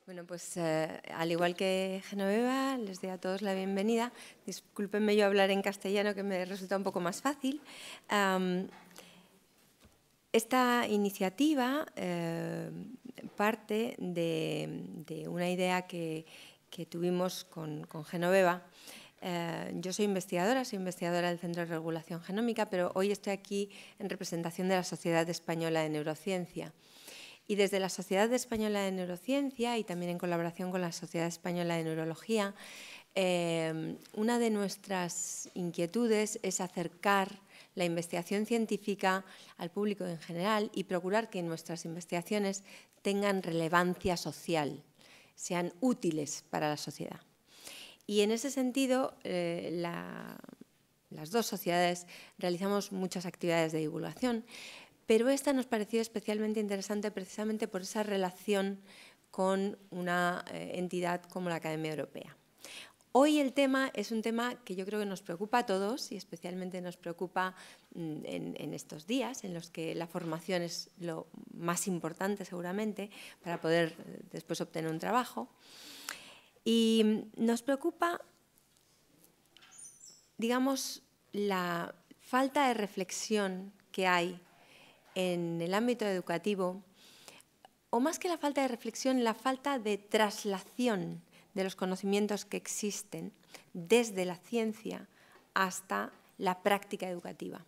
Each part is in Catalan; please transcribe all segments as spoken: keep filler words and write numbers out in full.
Bueno, pues eh, al igual que Genoveva, les doy a todos la bienvenida. Discúlpenme yo hablar en castellano, que me resulta un poco más fácil. Um, esta iniciativa eh, parte de, de una idea que, que tuvimos con, con Genoveva. Eh, yo soy investigadora, soy investigadora del Centro de Regulación Genómica, pero hoy estoy aquí en representación de la Sociedad Española de Neurociencia. Y desde la Sociedad Española de Neurociencia y también en colaboración con la Sociedad Española de Neurología, eh, una de nuestras inquietudes es acercar la investigación científica al público en general y procurar que nuestras investigaciones tengan relevancia social, sean útiles para la sociedad. Y en ese sentido, eh, la, las dos sociedades realizamos muchas actividades de divulgación, pero esta nos pareció especialmente interesante precisamente por esa relación con una eh, entidad como la Academia Europea. Hoy el tema es un tema que yo creo que nos preocupa a todos y especialmente nos preocupa mm, en, en estos días en los que la formación es lo más importante seguramente para poder eh, después obtener un trabajo. Y nos preocupa, digamos, la falta de reflexión que hay en el ámbito educativo, o más que la falta de reflexión, la falta de traslación de los conocimientos que existen desde la ciencia hasta la práctica educativa.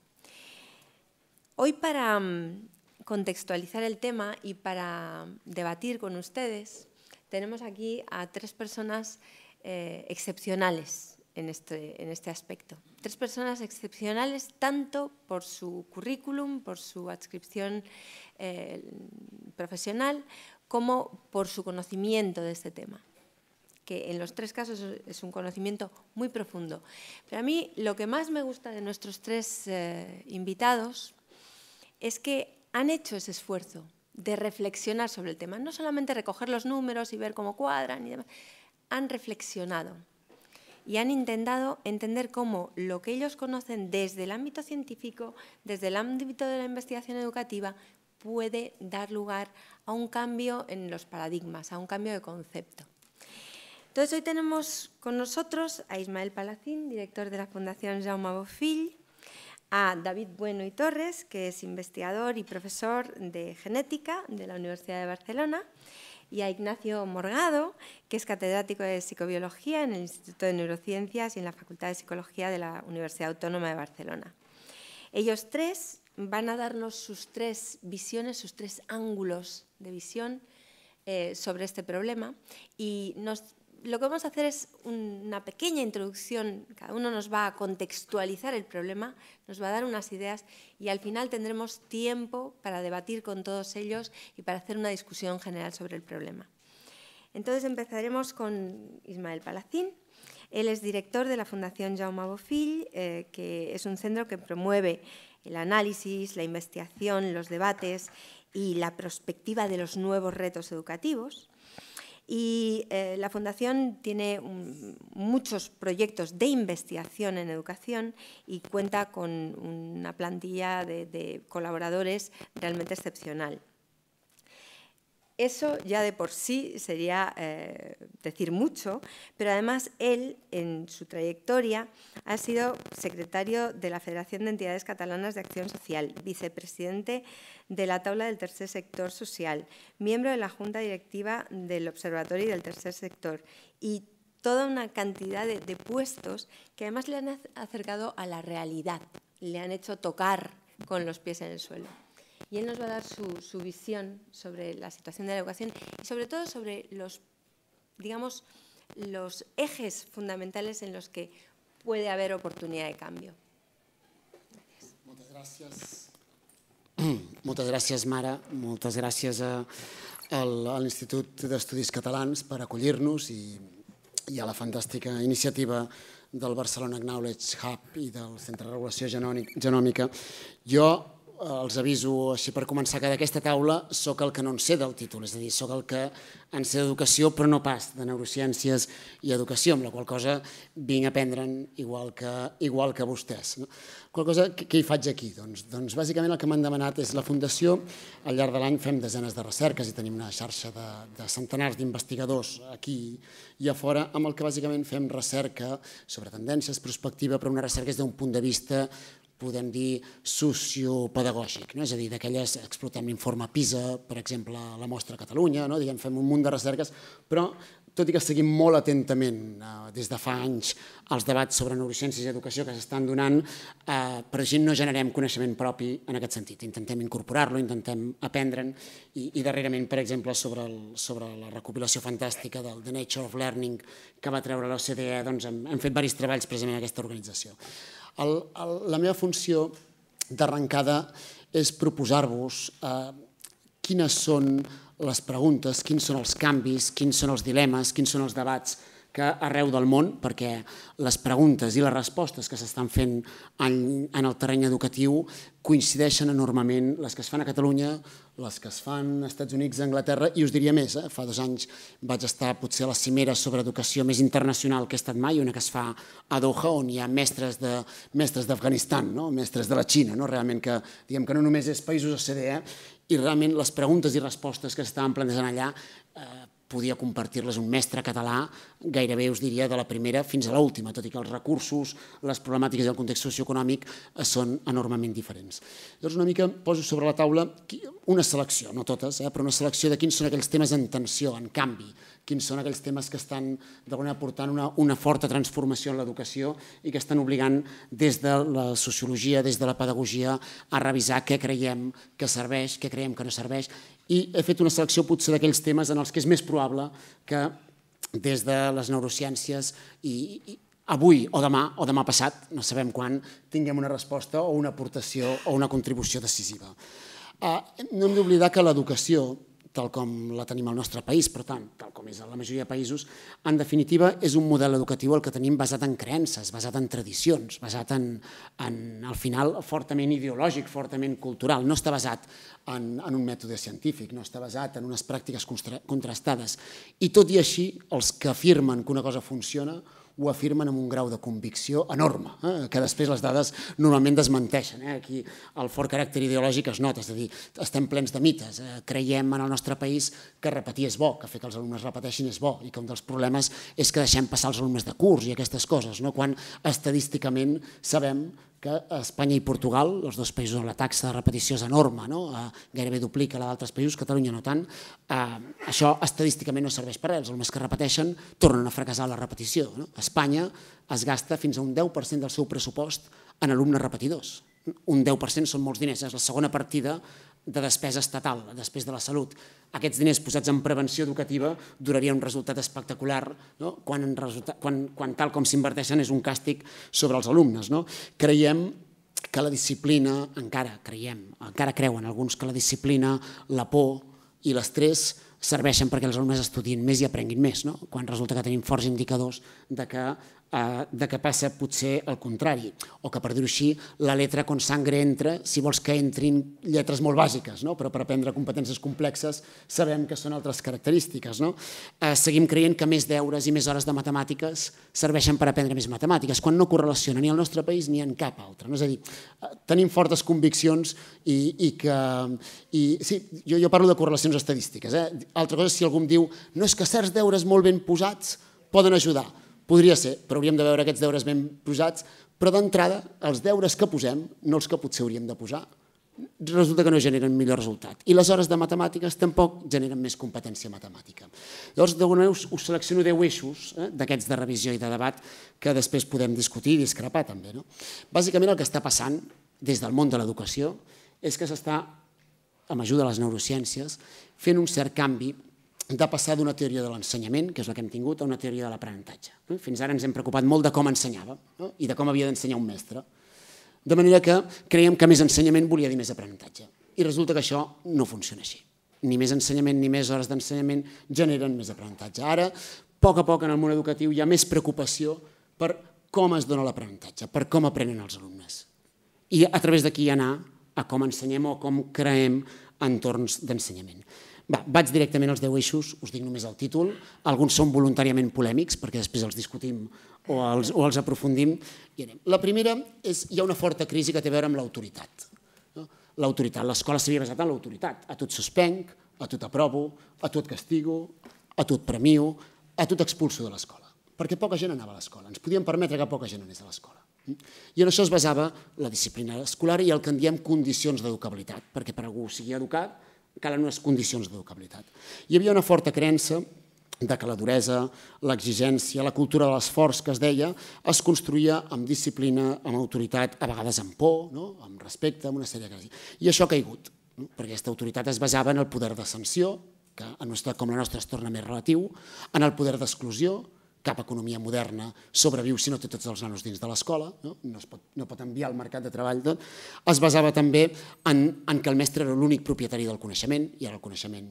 Hoy, para contextualizar el tema y para debatir con ustedes, tenemos aquí a tres personas eh, excepcionales en este, en este aspecto. Tres personas excepcionales tanto por su currículum, por su adscripción eh, profesional, como por su conocimiento de este tema, que en los tres casos es un conocimiento muy profundo. Pero a mí lo que más me gusta de nuestros tres eh, invitados es que han hecho ese esfuerzo de reflexionar sobre el tema, no solamente recoger los números y ver cómo cuadran y demás, han reflexionado y han intentado entender cómo lo que ellos conocen desde el ámbito científico, desde el ámbito de la investigación educativa, puede dar lugar a un cambio en los paradigmas, a un cambio de concepto. Entonces, hoy tenemos con nosotros a Ismael Palacín, director de la Fundación Jaume Bofill, a David Bueno y Torres, que es investigador y profesor de genética de la Universidad de Barcelona, y a Ignacio Morgado, que es catedrático de psicobiología en el Instituto de Neurociencias y en la Facultad de Psicología de la Universidad Autónoma de Barcelona. Ellos tres van a darnos sus tres visiones, sus tres ángulos de visión eh, sobre este problema, y nos lo que vamos a hacer es una pequeña introducción, cada uno nos va a contextualizar el problema, nos va a dar unas ideas y al final tendremos tiempo para debatir con todos ellos y para hacer una discusión general sobre el problema. Entonces empezaremos con Ismael Palacín. Él es director de la Fundación Jaume Bofill, eh, que es un centro que promueve el análisis, la investigación, los debates y la perspectiva de los nuevos retos educativos. Y eh, la Fundación tiene un, muchos proyectos de investigación en educación y cuenta con una plantilla de, de colaboradores realmente excepcional. Eso ya de por sí sería eh, decir mucho, pero además él, en su trayectoria, ha sido secretario de la Federación de Entidades Catalanas de Acción Social, vicepresidente de la Taula del Tercer Sector Social, miembro de la Junta Directiva del Observatorio del Tercer Sector y toda una cantidad de, de puestos que además le han acercado a la realidad, le han hecho tocar con los pies en el suelo. Y él nos va a dar su, su visión sobre la situación de la educación y sobre todo sobre los, digamos, los ejes fundamentales en los que puede haber oportunidad de cambio. Gràcies. Moltes gràcies. Moltes gràcies, Mara. Moltes gràcies a, a l'Institut d'Estudis Catalans per acollir-nos i, i a la fantàstica iniciativa del Barcelona Knowledge Hub i del Centre de Regulació Genòmica. Jo els aviso així per començar que d'aquesta taula sóc el que no en sé del títol, és a dir, sóc el que en sé d'educació però no pas de neurociències i educació, amb la qual cosa vinc a aprendre'n igual que, igual que vostès. Qual cosa, què hi faig aquí? Doncs, doncs bàsicament el que m'han demanat és la Fundació. Al llarg de l'any fem desenes de recerques i tenim una xarxa de, de centenars d'investigadors aquí i a fora, amb el que bàsicament fem recerca sobre tendències, prospectiva, però una recerca és d'un punt de vista, podem dir, sociopedagògic, no? És a dir, d'aquelles, explotem l'informe PISA, per exemple, a la mostra a Catalunya, no? Diguem, fem un munt de recerques, però tot i que seguim molt atentament eh, des de fa anys els debats sobre neurociències i educació que s'estan donant, eh, per així no generem coneixement propi en aquest sentit. Intentem incorporar-lo, intentem aprendre'n i, i darrerament, per exemple, sobre, el, sobre la recopilació fantàstica del The Nature of Learning que va treure l'O C D E, doncs hem, hem fet diversos treballs precisament en aquesta organització. El, el, la meva funció d'arrencada és proposar-vos eh, quines són les preguntes, quins són els canvis, quins són els dilemes, quins són els debats que arreu del món, perquè les preguntes i les respostes que s'estan fent en, en el terreny educatiu coincideixen enormement les que es fan a Catalunya, les que es fan als Estats Units, a Anglaterra, i us diria més, eh? Fa dos anys vaig estar potser a la cimera sobre educació més internacional que he estat mai, una que es fa a Doha, on hi ha mestres de, mestres d'Afganistan, no? Mestres de la Xina, no? Realment que, diguem que no només és països O C D E, i realment les preguntes i respostes que s'estaven plantejant allà eh, podia compartir-les un mestre català, gairebé us diria de la primera fins a l'última, tot i que els recursos, les problemàtiques i el context socioeconòmic són enormement diferents. Llavors una mica poso sobre la taula una selecció, no totes, eh, però una selecció de quins són aquells temes en tensió, en canvi, quins són aquells temes que estan d'alguna manera portant una, una forta transformació en l'educació i que estan obligant des de la sociologia, des de la pedagogia, a revisar què creiem que serveix, què creiem que no serveix, i he fet una selecció potser d'aquells temes en els que és més probable que des de les neurociències i, i avui o demà o demà passat, no sabem quan, tinguem una resposta o una aportació o una contribució decisiva. No hem d'oblidar que l'educació, tal com la tenim al nostre país, però tant, tal com és a la majoria de països, en definitiva és un model educatiu el que tenim basat en creences, basat en tradicions, basat en, en al final, fortament ideològic, fortament cultural. No està basat en, en un mètode científic, no està basat en unes pràctiques contrastades. I tot i així, els que afirmen que una cosa funciona ho afirmen amb un grau de convicció enorme, eh? Que després les dades normalment desmenteixen. Eh? Aquí el fort caràcter ideològic es nota, és a dir, estem plens de mites. Eh? Creiem en el nostre país que repetir és bo, que fer que els alumnes repeteixin és bo, i que un dels problemes és que deixem passar els alumnes de curs i aquestes coses, no? Quan estadísticament sabem que a Espanya i Portugal, els dos països on la taxa de repetició és enorme, no? Gairebé duplica la d'altres països, Catalunya no tant, eh, això estadísticament no serveix per res, els alumnes que repeteixen tornen a fracassar la repetició. No? A Espanya es gasta fins a un deu per cent del seu pressupost en alumnes repetidors. Un deu per cent són molts diners, és la segona partida de despesa estatal, després de la salut. Aquests diners posats en prevenció educativa donaria un resultat espectacular, no? quan, en resulta, quan, quan tal com s'inverteixen és un càstig sobre els alumnes. No? Creiem que la disciplina, encara creiem, encara creuen alguns que la disciplina, la por i l'estrès serveixen perquè els alumnes estudiïn més i aprenguin més, no? Quan resulta que tenim forts indicadors de que, eh, de que passa potser el contrari, o que, per dir-ho així, la letra con sangre entra, si vols que entrin lletres molt bàsiques, no? Però per aprendre competències complexes sabem que són altres característiques. No? Eh, seguim creient que més deures i més hores de matemàtiques serveixen per aprendre més matemàtiques, quan no correlaciona ni al nostre país ni en cap altre. No? És a dir, eh, tenim fortes conviccions i, i que... I, sí, jo, jo parlo de correlacions estadístiques. Eh? Altra cosa és si algú em diu no és que certs deures molt ben posats poden ajudar. Podria ser, però hauríem de veure aquests deures ben posats, però d'entrada els deures que posem, no els que potser hauríem de posar, resulta que no generen millor resultat. I les hores de matemàtiques tampoc generen més competència matemàtica. Llavors, d'alguna manera us selecciono deu eixos eh, d'aquests de revisió i de debat que després podem discutir i discrepar també. No? Bàsicament el que està passant des del món de l'educació és que s'està, amb ajuda de les neurociències, fent un cert canvi de passar d'una teoria de l'ensenyament, que és la que hem tingut, a una teoria de l'aprenentatge. Fins ara ens hem preocupat molt de com ensenyava i de com havia d'ensenyar un mestre. De manera que creiem que més ensenyament volia dir més aprenentatge. I resulta que això no funciona així. Ni més ensenyament ni més hores d'ensenyament generen més aprenentatge. Ara, a poc a poc en el món educatiu hi ha més preocupació per com es dona l'aprenentatge, per com aprenen els alumnes. I a través d'aquí anar a com ensenyem o com creem entorns d'ensenyament. Vaig directament als deu eixos, us dic només el títol. Alguns són voluntàriament polèmics, perquè després els discutim o els, o els aprofundim. La primera és hi ha una forta crisi que té a veure amb l'autoritat. L'autoritat, l'escola s'havia basat en l'autoritat. A tu et suspenc, a tu t'aprovo, a tu et castigo, a tu et premio, a tu t'expulso de l'escola. Perquè poca gent anava a l'escola. Ens podíem permetre que poca gent anés a l'escola. I en això es basava la disciplina escolar i el que en diem condicions d'educabilitat, perquè per algú sigui educat calen unes condicions d'educabilitat. Hi havia una forta creença de que la duresa, l'exigència, la cultura de l'esforç que es deia, es construïa amb disciplina, amb autoritat, a vegades amb por, amb respecte, amb una sèrie de coses. I això ha caigut, perquè aquesta autoritat es basava en el poder de sanció, que en una societat com la nostra es torna més relatiu, en el poder d'exclusió, cap economia moderna sobreviu si no té tots els nanos dins de l'escola, no pot enviar al mercat de treball. Es basava també en que el mestre era l'únic propietari del coneixement, i ara el coneixement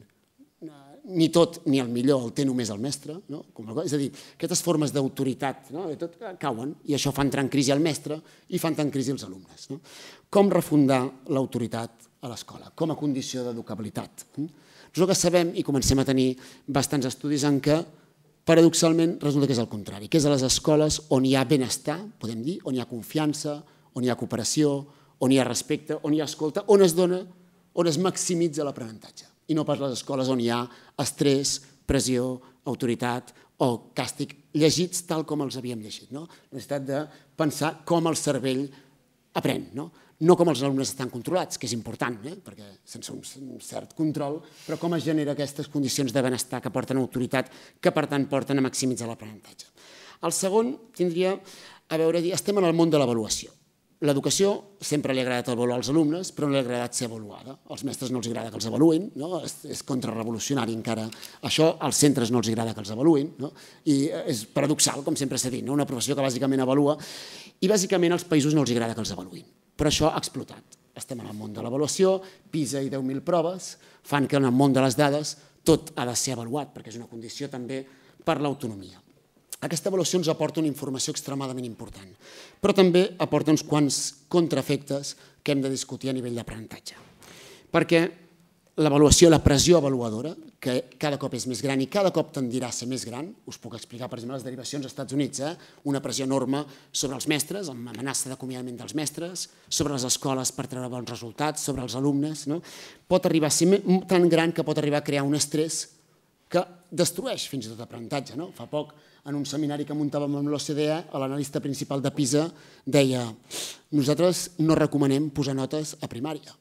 ni tot ni el millor el té només el mestre. És a dir, aquestes formes d'autoritat cauen i això fa entrar en crisi el mestre i fa entrar en crisi els alumnes. Com refundar l'autoritat a l'escola com a condició d'educabilitat? Nosaltres sabem i comencem a tenir bastants estudis en què paradoxalment resulta que és el contrari, que és a les escoles on hi ha benestar, podem dir, on hi ha confiança, on hi ha cooperació, on hi ha respecte, on hi ha escolta, on es dona, on es maximitza l'aprenentatge. I no pas les escoles on hi ha estrès, pressió, autoritat o càstig llegits tal com els havíem llegit. La necessitat de pensar com el cervell aprèn, no com els alumnes estan controlats, que és important, perquè sense un cert control, però com es genera aquestes condicions de benestar que porten autoritat, que per tant porten a maximitzar l'aprenentatge. El segon tindria a veure, estem en el món de l'avaluació. L'educació sempre li ha agradat avaluar els alumnes, però no li ha agradat ser avaluada. Als mestres no els agrada que els avaluïn, és contrarrevolucionari encara. Això als centres no els agrada que els avaluïn, i és paradoxal, com sempre s'ha dit, una professió que bàsicament avalua, i bàsicament als països no els agrada que els avaluïn. Però això ha explotat. Estem en el món de l'avaluació, PISA i deu mil proves fan que en el món de les dades tot ha de ser avaluat, perquè és una condició també per l'autonomia. Aquesta avaluació ens aporta una informació extremadament important, però també aporta uns quants contraefectes que hem de discutir a nivell d'aprenentatge. Perquè l'avaluació, la pressió avaluadora, que cada cop és més gran i cada cop tendirà a ser més gran, us puc explicar, per exemple, les derivacions als Estats Units, una pressió enorme sobre els mestres, amb amenaça d'acomiadament dels mestres, sobre les escoles per treure bons resultats, sobre els alumnes, pot arribar a ser tan gran que pot arribar a crear un estrès que destrueix fins i tot l'aprenentatge. Fa poc, en un seminari que muntàvem amb l'O C D E, l'analista principal de PISA deia: nosaltres no recomanem posar notes a primària,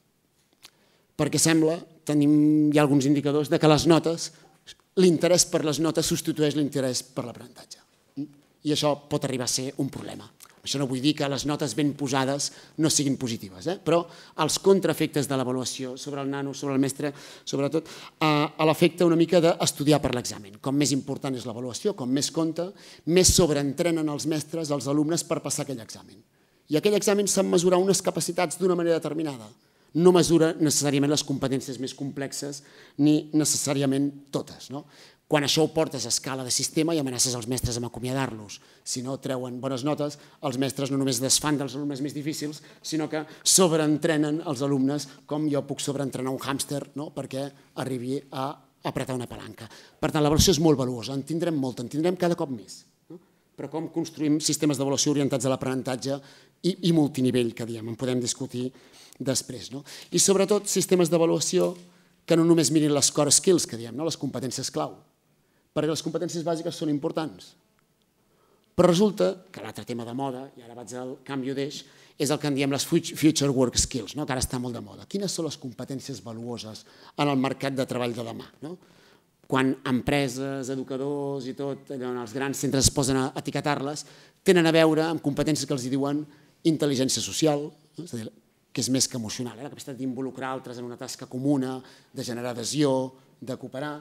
perquè sembla, tenim ja alguns indicadors, que les notes, l'interès per les notes substitueix l'interès per l'aprenentatge. I això pot arribar a ser un problema. Això no vull dir que les notes ben posades no siguin positives, però els contraefectes de l'avaluació sobre el nano, sobre el mestre, sobretot, a l'efecte una mica d'estudiar per l'examen. Com més important és l'avaluació, com més compta, més sobreentrenen els mestres, els alumnes, per passar aquell examen. I aquell examen s'ha de mesurar unes capacitats d'una manera determinada. No mesura necessàriament les competències més complexes ni necessàriament totes. Quan això ho portes a escala de sistema i amenaces els mestres amb acomiadar-los, si no treuen bones notes, els mestres no només desfan dels alumnes més difícils, sinó que sobreentrenen els alumnes com jo puc sobreentrenar un hàmster perquè arribi a apretar una palanca. Per tant, l'avaluació és molt valuosa, en tindrem molt, en tindrem cada cop més. Però com construïm sistemes d'avaluació orientats a l'aprenentatge i multinivell, que diem, en podem discutir després. I sobretot sistemes d'avaluació que no només mirin les core skills, que diem, les competències clau, perquè les competències bàsiques són importants. Però resulta que l'altre tema de moda, i ara vaig al canvi d'eix, és el que en diem les future work skills, que ara està molt de moda. Quines són les competències valuoses en el mercat de treball de demà? Quan empreses, educadors i tot, els grans centres es posen a etiquetar-les, tenen a veure amb competències que els diuen intel·ligència social, és a dir, que és més que emocional, la capacitat d'involucrar altres en una tasca comuna, de generar adhesió, de cooperar,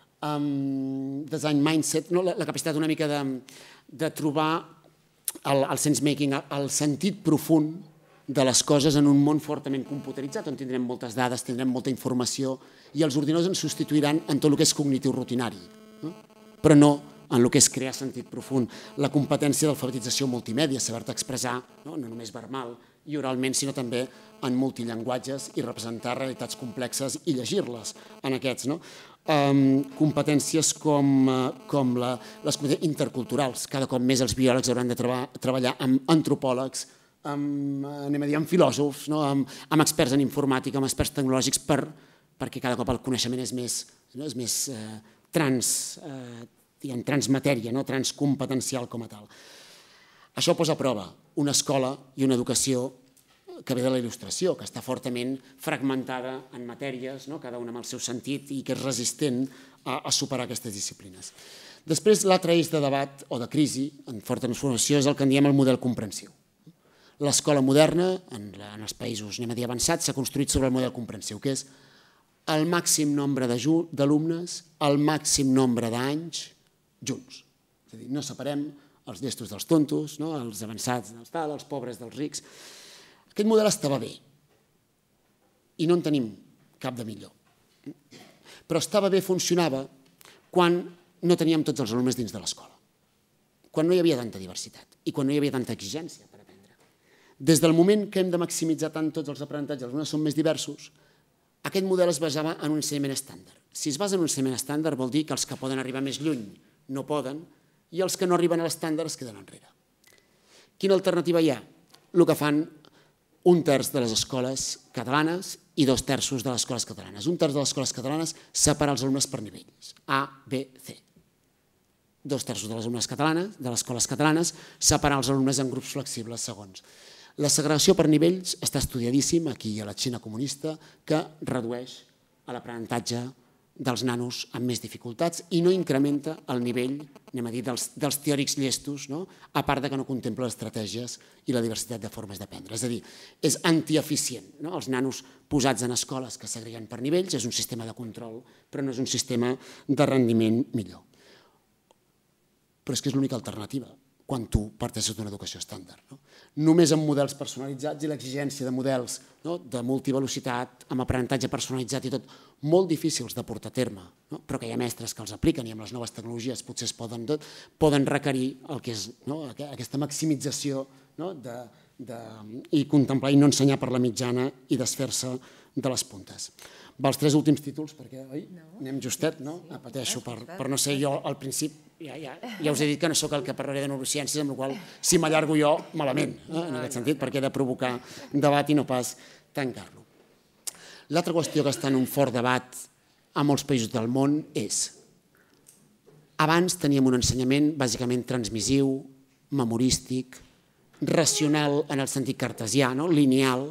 design mindset, la capacitat una mica de trobar el sense-making, el sentit profund de les coses en un món fortament computeritzat, on tindrem moltes dades, tindrem molta informació, i els ordinadors ens substituiran en tot el que és cognitiu rutinari, però no en el que és crear sentit profund. La competència d'alfabetització multimèdia, saber-te expressar, no només verbal, i oralment, sinó també en multillenguatges i representar realitats complexes i llegir-les en aquests. Competències com les interculturals. Cada cop més els biòlegs hauran de treballar amb antropòlegs, amb filòsofs, amb experts en informàtica, amb experts tecnològics, perquè cada cop el coneixement és més transmatèria, transcompetencial com a tal. Això posa a prova una escola i una educació que ve de la il·lustració, que està fortament fragmentada en matèries, cada una amb el seu sentit, i que és resistent a superar aquestes disciplines. Després, l'altre eix de debat o de crisi en forta transformació és el que en diem el model comprensiu. L'escola moderna, en els països anem a dir avançats, s'ha construït sobre el model comprensiu, que és el màxim nombre d'alumnes, el màxim nombre d'anys junts. És a dir, no separem els llestos dels tontos, els avançats dels tal, els pobres dels rics. Aquest model estava bé i no en tenim cap de millor. Però estava bé, funcionava, quan no teníem tots els alumnes dins de l'escola, quan no hi havia tanta diversitat i quan no hi havia tanta exigència per aprendre. Des del moment que hem de maximitzar tant tots els aprenentatges, els alumnes són més diversos, aquest model es basava en un ensenyament estàndard. Si es basa en un ensenyament estàndard vol dir que els que poden arribar més lluny no poden i els que no arriben a l'estàndard es queden enrere. Quina alternativa hi ha? El que fan un terç de les escoles catalanes i dos terços de les escoles catalanes. Un terç de les escoles catalanes separa els alumnes per nivells, A, B, C. Dos terços de les alumnes catalanes, de les escoles catalanes, separar els alumnes en grups flexibles segons. La segregació per nivells està estudiadíssim aquí a la Xina comunista, que redueix l'aprenentatge dels nanos amb més dificultats i no incrementa el nivell, anem a dir, dels teòrics llestos, a part que no contempla les estratègies i la diversitat de formes d'aprendre. És a dir, és antieficient. Els nanos posats en escoles que segreguen per nivells és un sistema de control, però no és un sistema de rendiment millor. Però és que és l'única alternativa quan tu parteixes d'una educació estàndard. Només amb models personalitzats i l'exigència de models de multivelocitat, amb aprenentatge personalitzat i tot, molt difícils de portar a terme, però que hi ha mestres que els apliquen i amb les noves tecnologies potser es poden requerir el que és aquesta maximització i contemplar i no ensenyar per la mitjana i desfer-se de les puntes. Va, els tres últims títols, perquè anem justet, no? Pateixo per no ser jo al principi. Ja us he dit que no sóc el que parlaré de neurociències, amb la qual cosa, si m'allargo jo, malament, en aquest sentit, perquè he de provocar debat i no pas tancar-lo. L'altra qüestió que està en un fort debat a molts països del món és: abans teníem un ensenyament bàsicament transmissiu, memorístic, racional en el sentit cartesià, lineal,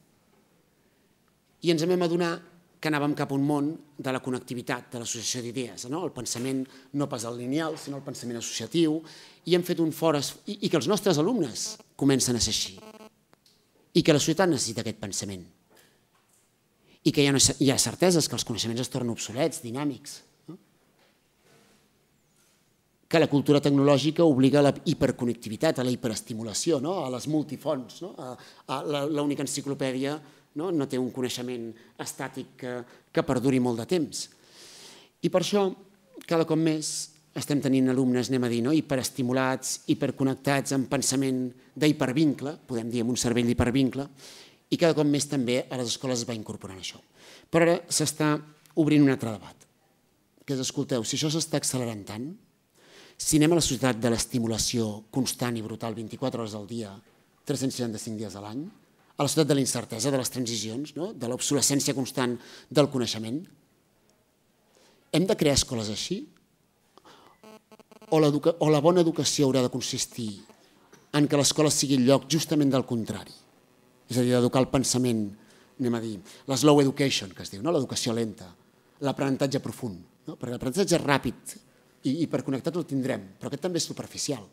i ens vam adonar que anàvem cap a un món de la connectivitat, de l'associació d'idees, el pensament no pas el lineal, sinó el pensament associatiu, i hem fet un fort, i que els nostres alumnes comencen a ser així, i que la societat necessita aquest pensament, i que hi ha certeses que els coneixements es tornen obsolets, dinàmics, que la cultura tecnològica obliga a la hiperconnectivitat, a la hiperestimulació, a les multifonts, a l'única enciclopèdia no té un coneixement estàtic que perduri molt de temps. I per això, cada cop més, estem tenint alumnes, anem a dir, hiperestimulats, hiperconnectats, amb pensament d'hipervincle, podem dir, amb un cervell d'hipervincle, i cada cop més també a les escoles es va incorporant això. Però ara s'està obrint un altre debat, que és, escolteu, si això s'està accelerant tant, si anem a la societat de l'estimulació constant i brutal vint-i-quatre hores al dia, tres-cents seixanta-cinc dies a l'any, a la societat de la incertesa, de les transicions, de l'obsolescència constant del coneixement, hem de crear escoles així? O la bona educació haurà de consistir en que l'escola sigui el lloc justament del contrari? És a dir, d'educar el pensament, anem a dir, la slow education, que es diu, l'educació lenta, l'aprenentatge profund, perquè l'aprenentatge ràpid i hiperconnectat el tindrem, però aquest també és superficial,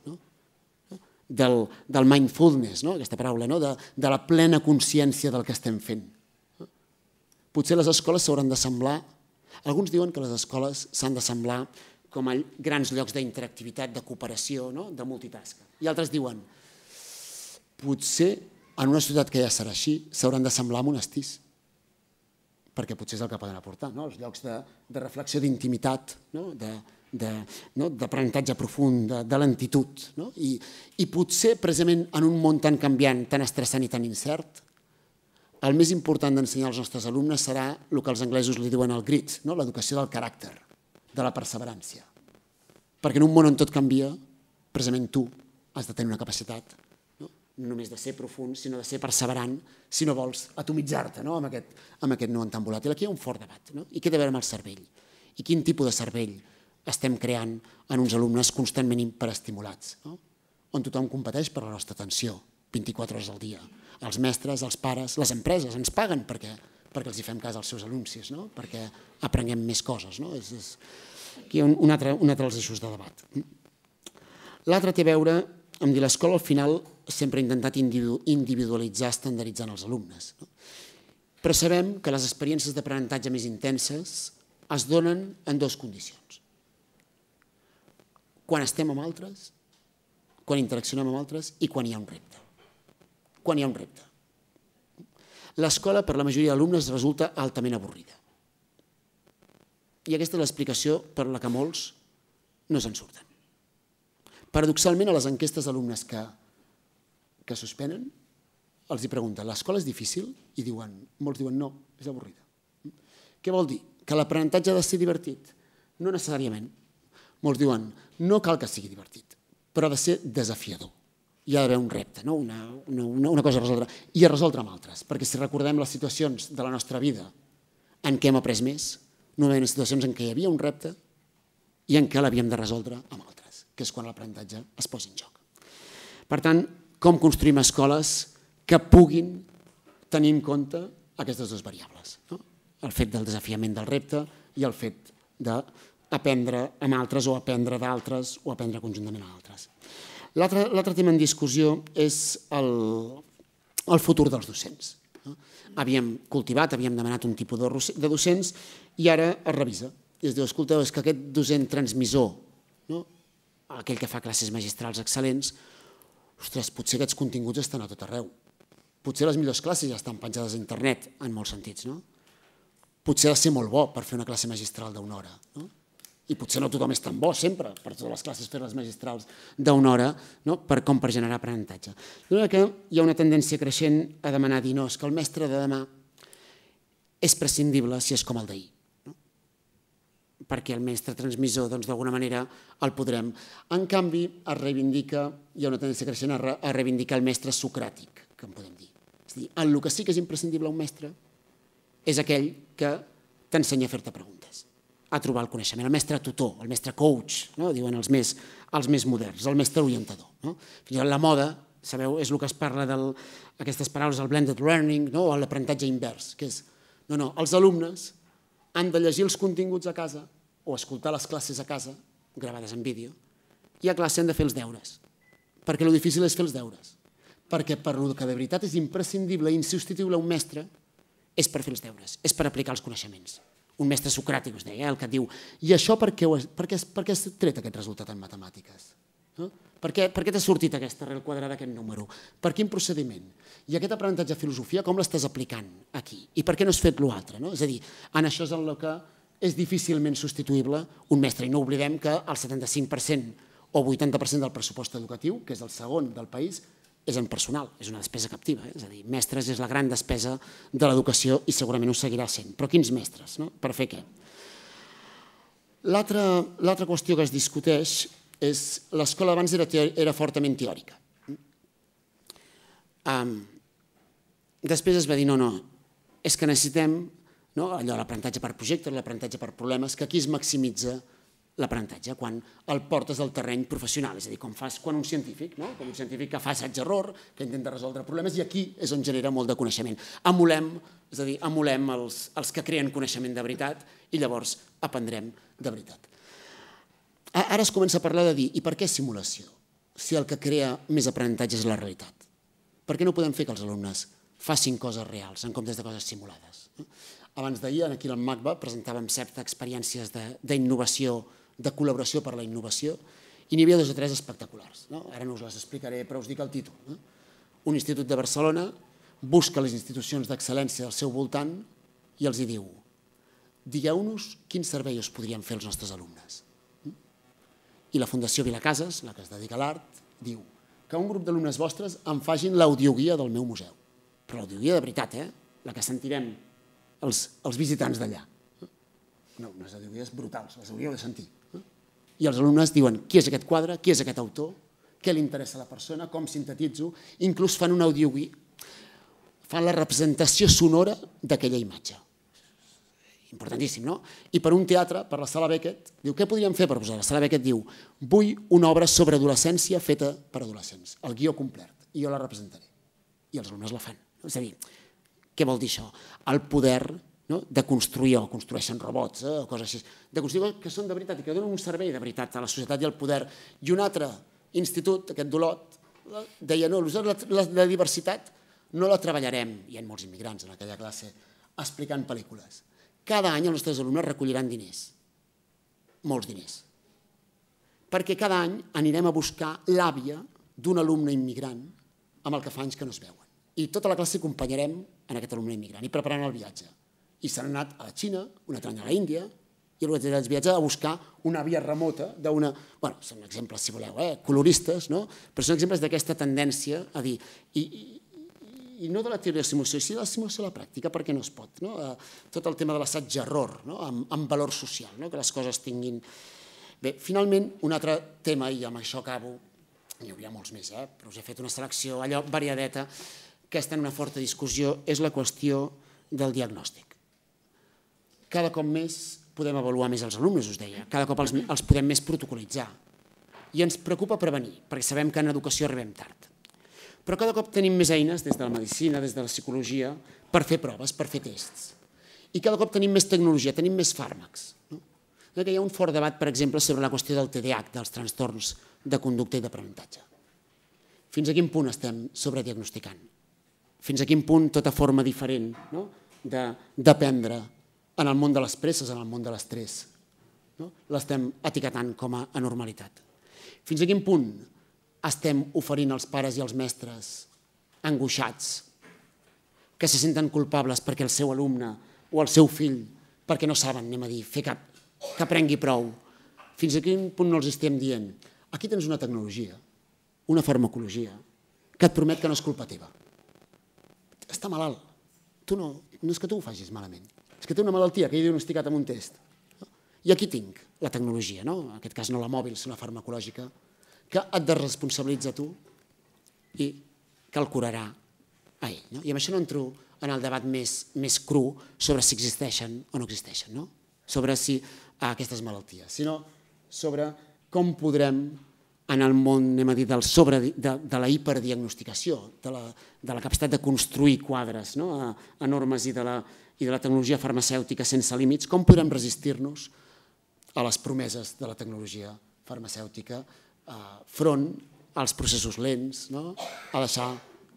del mindfulness, aquesta paraula, de la plena consciència del que estem fent. Potser les escoles s'hauran de semblar, alguns diuen que les escoles s'han de semblar com a grans llocs d'interactivitat, de cooperació, de multitask. I altres diuen, potser en una societat que ja serà així, s'hauran de semblar monestirs, perquè potser és el que poden aportar, els llocs de reflexió, d'intimitat, d'aprenentatge profund, de lentitud. I potser, precisament, en un món tan canviant, tan estressant i tan incert, el més important d'ensenyar als nostres alumnes serà el que els anglesos li diuen el grit, l'educació del caràcter, de la perseverància. Perquè en un món on tot canvia, precisament tu has de tenir una capacitat no només de ser profund, sinó de ser perseverant si no vols atomitzar-te amb aquest món tan volàtil. Aquí hi ha un fort debat. I què té a veure amb el cervell? I quin tipus de cervell estem creant en uns alumnes constantment hiperestimulats, on tothom competeix per la nostra atenció, vint-i-quatre hores al dia. Els mestres, els pares, les empreses ens paguen perquè els hi fem cas als seus anuncis, perquè aprenguem més coses. Aquí hi ha un altre dels eixos de debat. L'altre té a veure amb dir l'escola al final sempre ha intentat individualitzar estandarditzant els alumnes. Però sabem que les experiències d'aprenentatge més intenses es donen en dues condicions. Quan estem amb altres, quan interaccionem amb altres i quan hi ha un repte. Quan hi ha un repte. L'escola, per la majoria d'alumnes, resulta altament avorrida. I aquesta és l'explicació per la que molts no se'n surten. Paradoxalment, a les enquestes d'alumnes que suspenen, els hi pregunten, l'escola és difícil? I molts diuen, no, és avorrida. Què vol dir? Que l'aprenentatge ha de ser divertit? No necessàriament. Molts diuen, no cal que sigui divertit, però ha de ser desafiador. Hi ha d'haver un repte, una cosa a resoldre, i a resoldre amb altres, perquè si recordem les situacions de la nostra vida en què hem après més, normalment en situacions en què hi havia un repte i en què l'havíem de resoldre amb altres, que és quan l'aprenentatge es posa en joc. Per tant, com construïm escoles que puguin tenir en compte aquestes dues variables, el fet del desafiament del repte i el fet d'aprendre amb altres o aprendre d'altres o aprendre conjuntament amb altres. L'altre tema en discussió és el futur dels docents. Havíem cultivat, havíem demanat un tipus de docents i ara es revisa. I es diu, escolteu, és que aquest docent transmissor, aquell que fa classes magistrals excel·lents, ostres, potser aquests continguts estan a tot arreu. Potser les millors classes ja estan penjades a internet, en molts sentits. Potser ha de ser molt bo per fer una classe magistral d'una hora. I potser no tothom és tan bo sempre per totes les classes fer-les magistrals d'una hora com per generar aprenentatge. De manera que hi ha una tendència creixent a demanar dir no, és que el mestre de demà és prescindible si és com el d'ahir. Perquè el mestre transmissor, d'alguna manera, el podrem. En canvi, es reivindica, hi ha una tendència creixent a reivindicar el mestre socràtic, que en podem dir. És a dir, el que sí que és imprescindible un mestre és aquell que t'ensenya a fer-te preguntes, a trobar el coneixement, el mestre tutor, el mestre coach, diuen els més moderns, el mestre orientador. Fins i tot la moda, sabeu, és el que es parla d'aquestes paraules, el blended learning o l'aprenentatge invers, que és, no, no, els alumnes han de llegir els continguts a casa o escoltar les classes a casa, gravades en vídeo, i a classe han de fer els deures, perquè el difícil és fer els deures, perquè per el que de veritat és imprescindible i insubstituïble un mestre és per fer els deures, és per aplicar els coneixements. Un mestre socràtic, us deia, el que et diu, i això per què has tret aquest resultat en matemàtiques? Per què t'ha sortit aquesta arrel quadrada, aquest número? Per quin procediment? I aquest aprenentatge de filosofia, com l'estàs aplicant aquí? I per què no has fet l'altre? És a dir, en això és en el que és difícilment substituïble un mestre. I no oblidem que el setanta-cinc per cent o vuitanta per cent del pressupost educatiu, que és el segon del país, és en personal, és una despesa captiva. És a dir, mestres és la gran despesa de l'educació i segurament ho seguirà sent. Però quins mestres? Per fer què? L'altra qüestió que es discuteix és l'escola abans era fortament teòrica. Després es va dir, no, no, és que necessitem allò, l'aprenentatge per projectes, l'aprenentatge per problemes, que aquí es maximitza l'aprenentatge, quan el portes al terreny professional, és a dir, com fas quan un científic, com un científic que fa assaig-error, que intenta resoldre problemes, i aquí és on genera molt de coneixement. Emulem, és a dir, emulem els que creen coneixement de veritat i llavors aprendrem de veritat. Ara es comença a parlar de dir, i per què simulació? Si el que crea més aprenentatge és la realitat. Per què no podem fer que els alumnes facin coses reals en comptes de coses simulades? Abans d'ahir, aquí al MACBA, presentàvem set experiències d'innovació, de col·laboració per la innovació, i n'hi havia dos o tres espectaculars. Ara no us les explicaré, però us dic el títol. Un institut de Barcelona busca les institucions d'excel·lència al seu voltant i els hi diu, digueu-nos quin servei us podrien fer els nostres alumnes. i la Fundació Vilacases, la que es dedica a l'art, diu que un grup d'alumnes vostres em facin l'audioguia del meu museu. Però l'audioguia de veritat, eh? La que sentirem els, els visitants d'allà. No, unes audioguies brutals, les hauríeu de sentir. I els alumnes diuen qui és aquest quadre, qui és aquest autor, què li interessa a la persona, com sintetitzo, inclús fan una audioguia, fan la representació sonora d'aquella imatge. Importantíssim, no? I per un teatre, per la Sala Beckett, diu, què podríem fer per posar? La Sala Beckett diu, vull una obra sobre adolescència feta per adolescents, el guió complet, i jo la representaré. I els alumnes la fan. És a dir, què vol dir això? El poder de construir, o construeixen robots, o coses així, de construir que són de veritat i que donen un servei de veritat a la societat i al poder. I un altre institut, aquest d'Olot, deia, no, la diversitat no la treballarem, hi ha molts immigrants en aquella classe, explicant pel·lícules. Cada any els nostres alumnes recolliran diners, molts diners, perquè cada any anirem a buscar l'àvia d'un alumne immigrant amb el que fa anys que no es veuen. I tota la classe acompanyarem en aquest alumne immigrant i preparant el viatge. I s'han anat a la Xina, un altre any a la Índia, i el viatge a buscar una àvia remota d'una... Bé, són exemples, si voleu, coloristes, no? Però són exemples d'aquesta tendència a dir... I no de la teoria de la simulació, sinó de la simulació a la pràctica, perquè no es pot. Tot el tema de l'assaig-error, amb valor social, que les coses tinguin... Bé, finalment, un altre tema, i amb això acabo, n'hi hauria molts més, però us he fet una selecció allò variadeta, que està en una forta discussió, és la qüestió del diagnòstic. Cada cop més podem avaluar més els alumnes, us deia, cada cop els podem més protocolitzar. I ens preocupa prevenir, perquè sabem que en educació arribem tard. Però cada cop tenim més eines, des de la medicina, des de la psicologia, per fer proves, per fer tests. I cada cop tenim més tecnologia, tenim més fàrmacs. Hi ha un fort debat, per exemple, sobre la qüestió del T D A H, dels trastorns de conducta i d'aprenentatge. Fins a quin punt estem sobrediagnosticant? Fins a quin punt tota forma diferent d'aprendre en el món de les presses, en el món de l'estrès, l'estem etiquetant com a anormalitat? Fins a quin punt estem oferint als pares i als mestres angoixats que se senten culpables perquè el seu alumne o el seu fill, perquè no saben, anem a dir, fer cap, que aprengui prou? Fins a quin punt no els estem dient? Aquí tens una tecnologia, una farmacologia, que et promet que no és culpa teva. Està malalt. Tu no, no és que tu ho facis malament. És que té una malaltia que he diagnosticat amb un test. I aquí tinc la tecnologia, en aquest cas no la mòbil, sinó la farmacològica, que et desresponsabilitza tu i que el curarà a ell. I amb això no entro en el debat més cru sobre si existeixen o no existeixen, sobre si aquestes malalties, sinó sobre com podrem, en el món, anem a dir, de la hiperdiagnosticació, de la capacitat de construir quadres enormes i de la tecnologia farmacèutica sense límits, com podrem resistir-nos a les promeses de la tecnologia farmacèutica front als processos lents, a deixar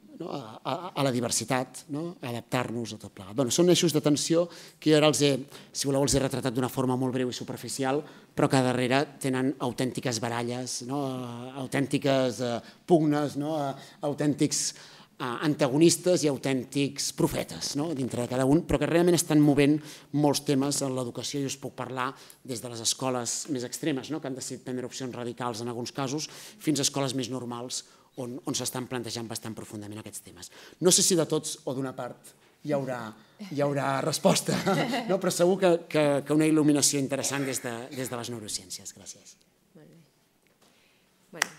a la diversitat, a adaptar-nos a tot plegat. Són eixos de tensió que jo ara els he, si voleu, els he retratat d'una forma molt breu i superficial, però que darrere tenen autèntiques baralles, autèntiques pugnes, autèntics antagonistes i autèntics profetes dintre de cada un, però que realment estan movent molts temes en l'educació i us puc parlar des de les escoles més extremes, que han decidit prendre opcions radicals en alguns casos, fins a escoles més normals on s'estan plantejant bastant profundament aquests temes. No sé si de tots o d'una part hi haurà resposta, però segur que una il·luminació interessant des de les neurociències. Gràcies. Molt bé.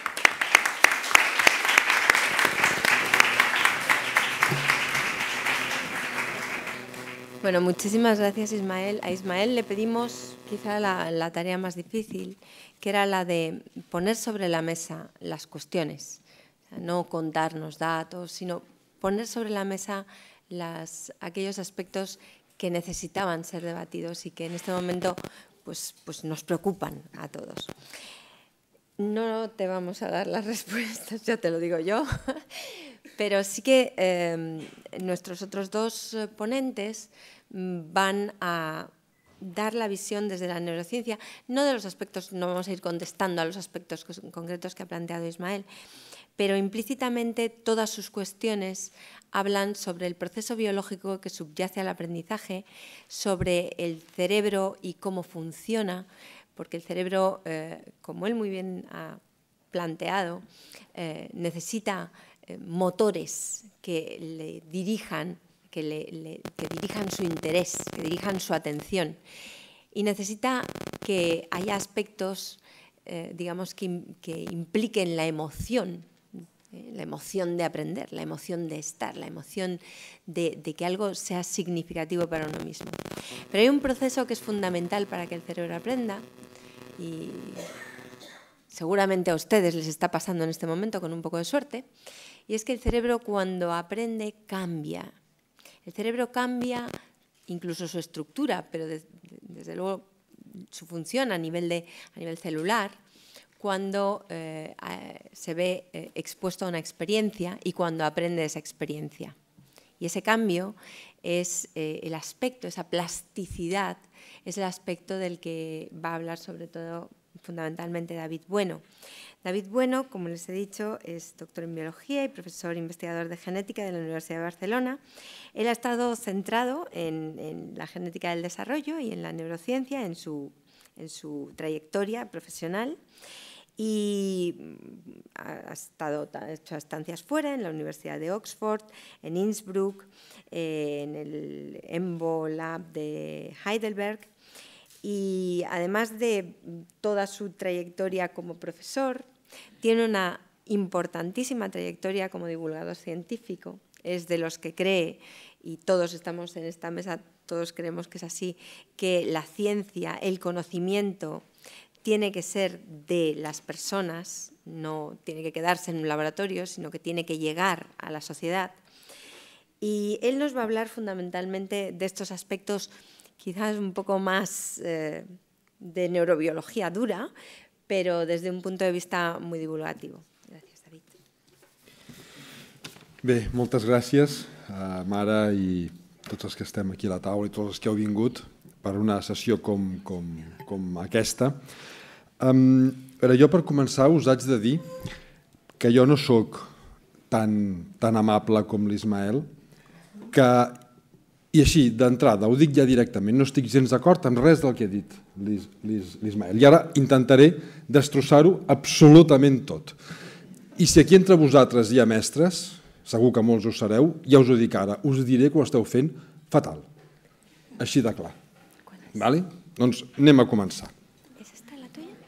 Bueno, muchísimas gracias, Ismael. A Ismael le pedimos quizá la, la tarea más difícil, que era la de poner sobre la mesa las cuestiones, o sea, no contarnos datos, sino poner sobre la mesa las, aquellos aspectos que necesitaban ser debatidos y que en este momento pues, pues nos preocupan a todos. No te vamos a dar las respuestas, ya te lo digo yo, pero sí que eh, nuestros otros dos ponentes van a dar la visión desde la neurociencia, no de los aspectos, no vamos a ir contestando a los aspectos concretos que ha planteado Ismael, pero implícitamente todas sus cuestiones hablan sobre el proceso biológico que subyace al aprendizaje, sobre el cerebro y cómo funciona, porque el cerebro, como él muy bien ha planteado, necesita motores que le dirijan, que, le, le, que dirijan su interés, que dirijan su atención. Y necesita que haya aspectos, eh, digamos, que, que impliquen la emoción, eh, la emoción de aprender, la emoción de estar, la emoción de, de que algo sea significativo para uno mismo. Pero hay un proceso que es fundamental para que el cerebro aprenda y seguramente a ustedes les está pasando en este momento con un poco de suerte, y es que el cerebro cuando aprende cambia. El cerebro cambia incluso su estructura, pero de, de, desde luego su función a nivel, de, a nivel celular, cuando eh, se ve eh, expuesto a una experiencia y cuando aprende esa experiencia. Y ese cambio es eh, el aspecto, esa plasticidad, es el aspecto del que va a hablar sobre todo fundamentalmente David Bueno. David Bueno, como les he dicho, es doctor en biología y profesor investigador de genética de la Universidad de Barcelona. Él ha estado centrado en, en la genética del desarrollo y en la neurociencia en su, en su trayectoria profesional y ha, estado, ha hecho estancias fuera en la Universidad de Oxford, en Innsbruck, eh, en el EMBO Lab de Heidelberg. Y además de toda su trayectoria como profesor, tiene una importantísima trayectoria como divulgador científico. Es de los que cree, y todos estamos en esta mesa, todos creemos que es así, que la ciencia, el conocimiento, tiene que ser de las personas, no tiene que quedarse en un laboratorio, sino que tiene que llegar a la sociedad. Y él nos va a hablar fundamentalmente de estos aspectos quizás un poco más eh, de neurobiología dura, pero desde un punto de vista muy divulgativo. Gràcies, David. Bé, moltes gràcies a Mara i tots els que estem aquí a la taula i tots els que heu vingut per una sessió com, com, com aquesta. Um, però jo, per començar, us haig de dir que jo no sóc tan, tan amable com l'Ismael, que i així, d'entrada, ho dic ja directament, no estic gens d'acord amb res del que ha dit l'Ismael. I ara intentaré destrossar-ho absolutament tot. I si aquí entre vosaltres hi ha mestres, segur que molts ho sereu, ja us ho dic ara, us diré que ho esteu fent fatal. Així de clar. Vale? Doncs anem a començar. ¿Es esta la tuya?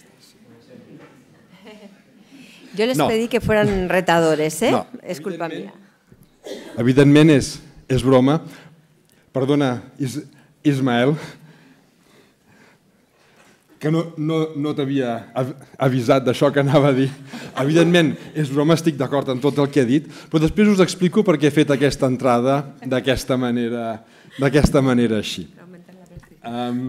Yo les no. pedí que fueran retadores, ¿eh? No. Es culpa mía. Evidentment és, és broma. Perdona, Is Ismael, que no, no, no t'havia avisat d'això que anava a dir. Evidentment, és broma, estic d'acord amb tot el que he dit, però després us explico per què he fet aquesta entrada d'aquesta manera, d'aquesta manera així. Um,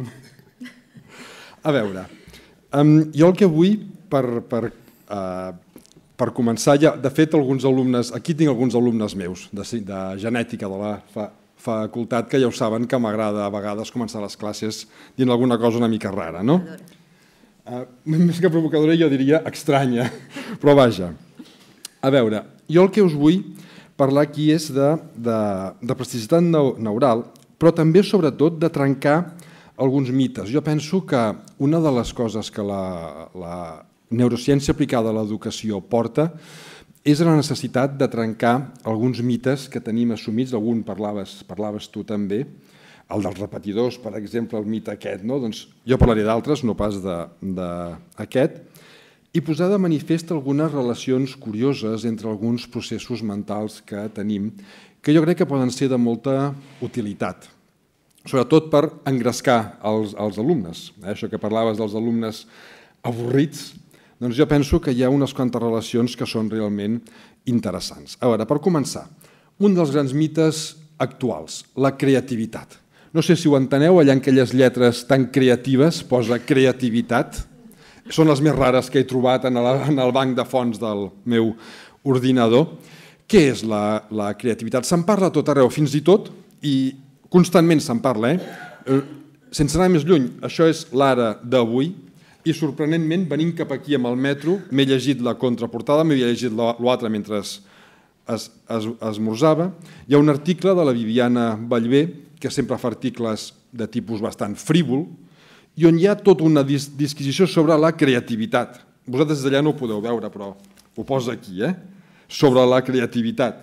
a veure, um, jo el que vull, per, per, uh, per començar, ja, de fet, alguns alumnes, aquí tinc alguns alumnes meus de, de genètica de la fa, facultat, que ja ho saben que m'agrada a vegades començar les classes dient alguna cosa una mica rara, no? Uh, més que provocadora jo diria estranya, però vaja. A veure, jo el que us vull parlar aquí és de, de, de plasticitat neural, però també sobretot de trencar alguns mites. Jo penso que una de les coses que la, la neurociència aplicada a l'educació porta és la necessitat de trencar alguns mites que tenim assumits, algun parlaves, parlaves tu també, el dels repetidors, per exemple, el mite aquest, no? Doncs jo parlaré d'altres, no pas d'aquest, i posar de manifest algunes relacions curioses entre alguns processos mentals que tenim, que jo crec que poden ser de molta utilitat, sobretot per engrescar els, els alumnes. Eh? Això que parlaves dels alumnes avorrits, doncs jo penso que hi ha unes quantes relacions que són realment interessants. A veure, per començar, un dels grans mites actuals, la creativitat. No sé si ho enteneu, allà en aquelles lletres tan creatives posa creativitat. Són les més rares que he trobat en el, en el banc de fonts del meu ordinador. Què és la, la creativitat? Se'n parla a tot arreu, fins i tot, i constantment se'n parla. Eh? Sense anar més lluny, això és l'ara d'avui, i sorprenentment, venint cap aquí amb el metro, m'he llegit la contraportada, m'havia llegit l'altre mentre es, es, es, esmorzava. Hi ha un article de la Viviana Ballbé, que sempre fa articles de tipus bastant frívol, i on hi ha tota una disquisició sobre la creativitat. Vosaltres d'allà no ho podeu veure, però ho posa aquí, eh? Sobre la creativitat.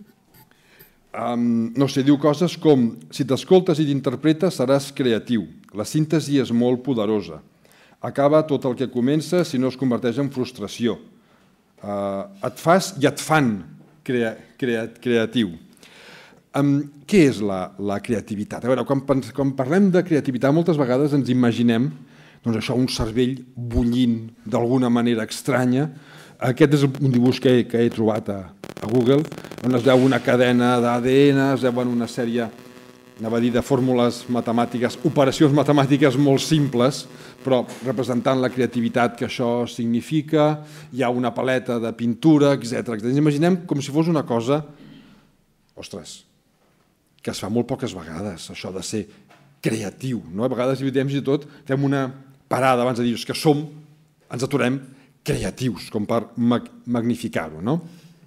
Um, no sé, diu coses com: si t'escoltes i t'interpretes seràs creatiu. La síntesi és molt poderosa. Acaba tot el que comença si no es converteix en frustració. Uh, et fas i et fan crea, crea, creatiu. Um, què és la, la creativitat? A veure, quan, quan parlem de creativitat moltes vegades ens imaginem doncs això, un cervell bullint d'alguna manera estranya. Aquest és un dibuix que he, que he trobat a, a Google, on es veu una cadena d'A D N, es veuen una sèrie, anava a dir, de fórmules matemàtiques, operacions matemàtiques molt simples, però representant la creativitat que això significa. Hi ha una paleta de pintura, etcètera. Ens imaginem com si fos una cosa, ostres, que es fa molt poques vegades, això de ser creatiu. No? A vegades, fins i tot, fem una parada abans de dir que som, ens aturem creatius, com per mag magnificar-ho. No?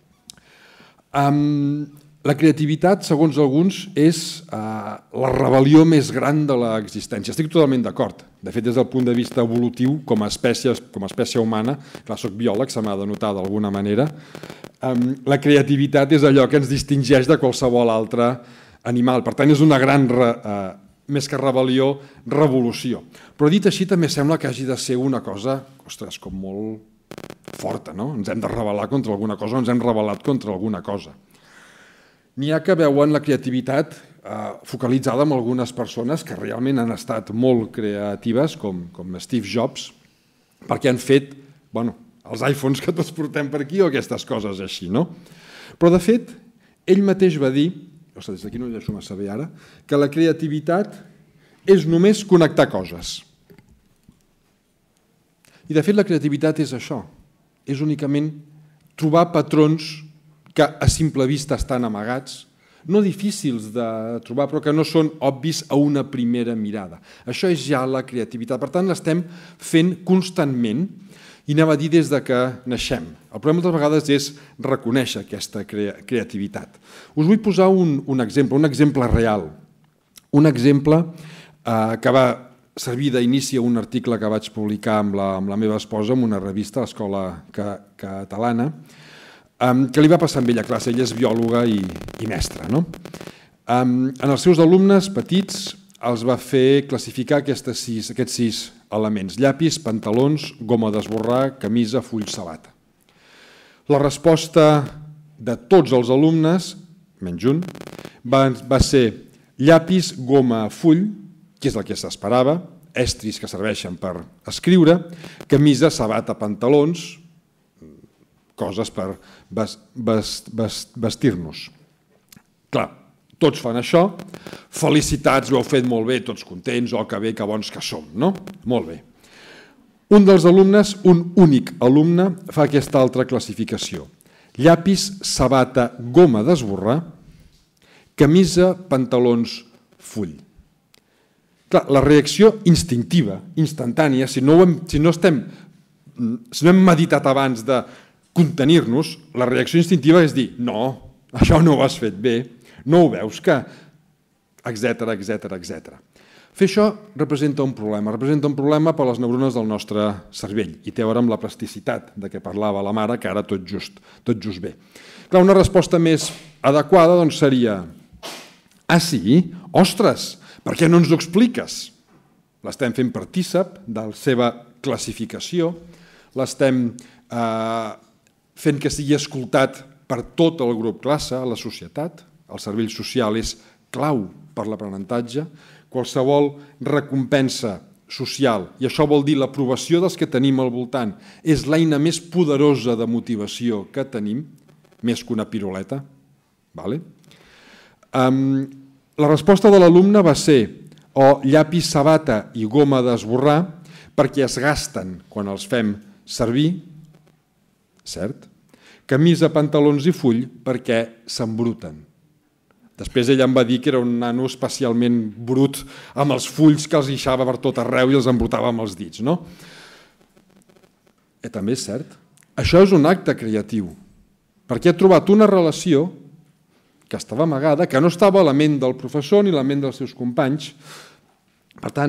Um, la creativitat, segons alguns, és uh, la rebel·lió més gran de l'existència. Estic totalment d'acord. De fet, des del punt de vista evolutiu, com a espècie, com a espècie humana, clar, soc biòleg, se m'ha de notar d'alguna manera, um, la creativitat és allò que ens distingeix de qualsevol altre animal. Per tant, és una gran, eh, més que rebel·lió, revolució. Però dit així també sembla que hagi de ser una cosa, ostres, com molt forta, no? Ens hem de rebel·lar contra alguna cosa, o ens hem rebel·lat contra alguna cosa. N'hi ha que veuen la creativitat eh, focalitzada en algunes persones que realment han estat molt creatives, com, com Steve Jobs, perquè han fet, bueno, els iPhones que tots portem per aquí o aquestes coses així, no? Però, de fet, ell mateix va dir, ostres, des d'aquí no ho deixo massa bé ara, que la creativitat és només connectar coses. I, de fet, la creativitat és això, és únicament trobar patrons que a simple vista estan amagats, no difícils de trobar, però que no són obvis a una primera mirada. Això és ja la creativitat. Per tant, l'estem fent constantment, i anava a dir des de que naixem. El problema moltes vegades és reconèixer aquesta crea creativitat. Us vull posar un, un exemple, un exemple real. Un exemple eh, que va servir d'inici a un article que vaig publicar amb la, amb la meva esposa en una revista, a l'Escola Catalana, eh, que li va passar amb ella a classe. Ella és biòloga i, i mestra. No? Eh, en els seus alumnes petits els va fer classificar aquests sis, aquests sis elements: llapis, pantalons, goma d'esborrar, camisa, full, sabata. La resposta de tots els alumnes, menys un, va, va ser llapis, goma, full, que és el que s'esperava, estris que serveixen per escriure, camisa, sabata, pantalons, coses per vestir-nos. Clar, tots fan això, felicitats, ho heu fet molt bé, tots contents, oh, que bé, que bons que som, no? Molt bé. Un dels alumnes, un únic alumne, fa aquesta altra classificació. Llapis, sabata, goma d'esborrar, camisa, pantalons, full. Clar, la reacció instintiva, instantània, si no, hem, si no, estem, si no hem meditat abans de contenir-nos, la reacció instintiva és dir, no, això no ho has fet bé, no ho veus que, etcètera, etcètera, etcètera. Fer això representa un problema, representa un problema per a les neurones del nostre cervell i té a veure amb la plasticitat de què parlava la mare, que ara tot just, tot just bé. Clar, una resposta més adequada doncs, seria, ah sí? Ostres, per què no ens ho expliques? L'estem fent partícip de la seva classificació, l'estem eh, fent que sigui escoltat per tot el grup classe, la societat. El cervell social és clau per l'aprenentatge. Qualsevol recompensa social, i això vol dir l'aprovació dels que tenim al voltant, és l'eina més poderosa de motivació que tenim, més que una piruleta. Vale? Um, la resposta de l'alumne va ser o llapis, sabata i goma d'esborrar perquè es gasten quan els fem servir, cert? Camisa, pantalons i full perquè s'embruten. Després ella em va dir que era un nano especialment brut amb els fulls que els guixava per tot arreu i els embrutava amb els dits. No? I també és cert. Això és un acte creatiu, perquè ha trobat una relació que estava amagada, que no estava a la ment del professor ni a la ment dels seus companys. Per tant,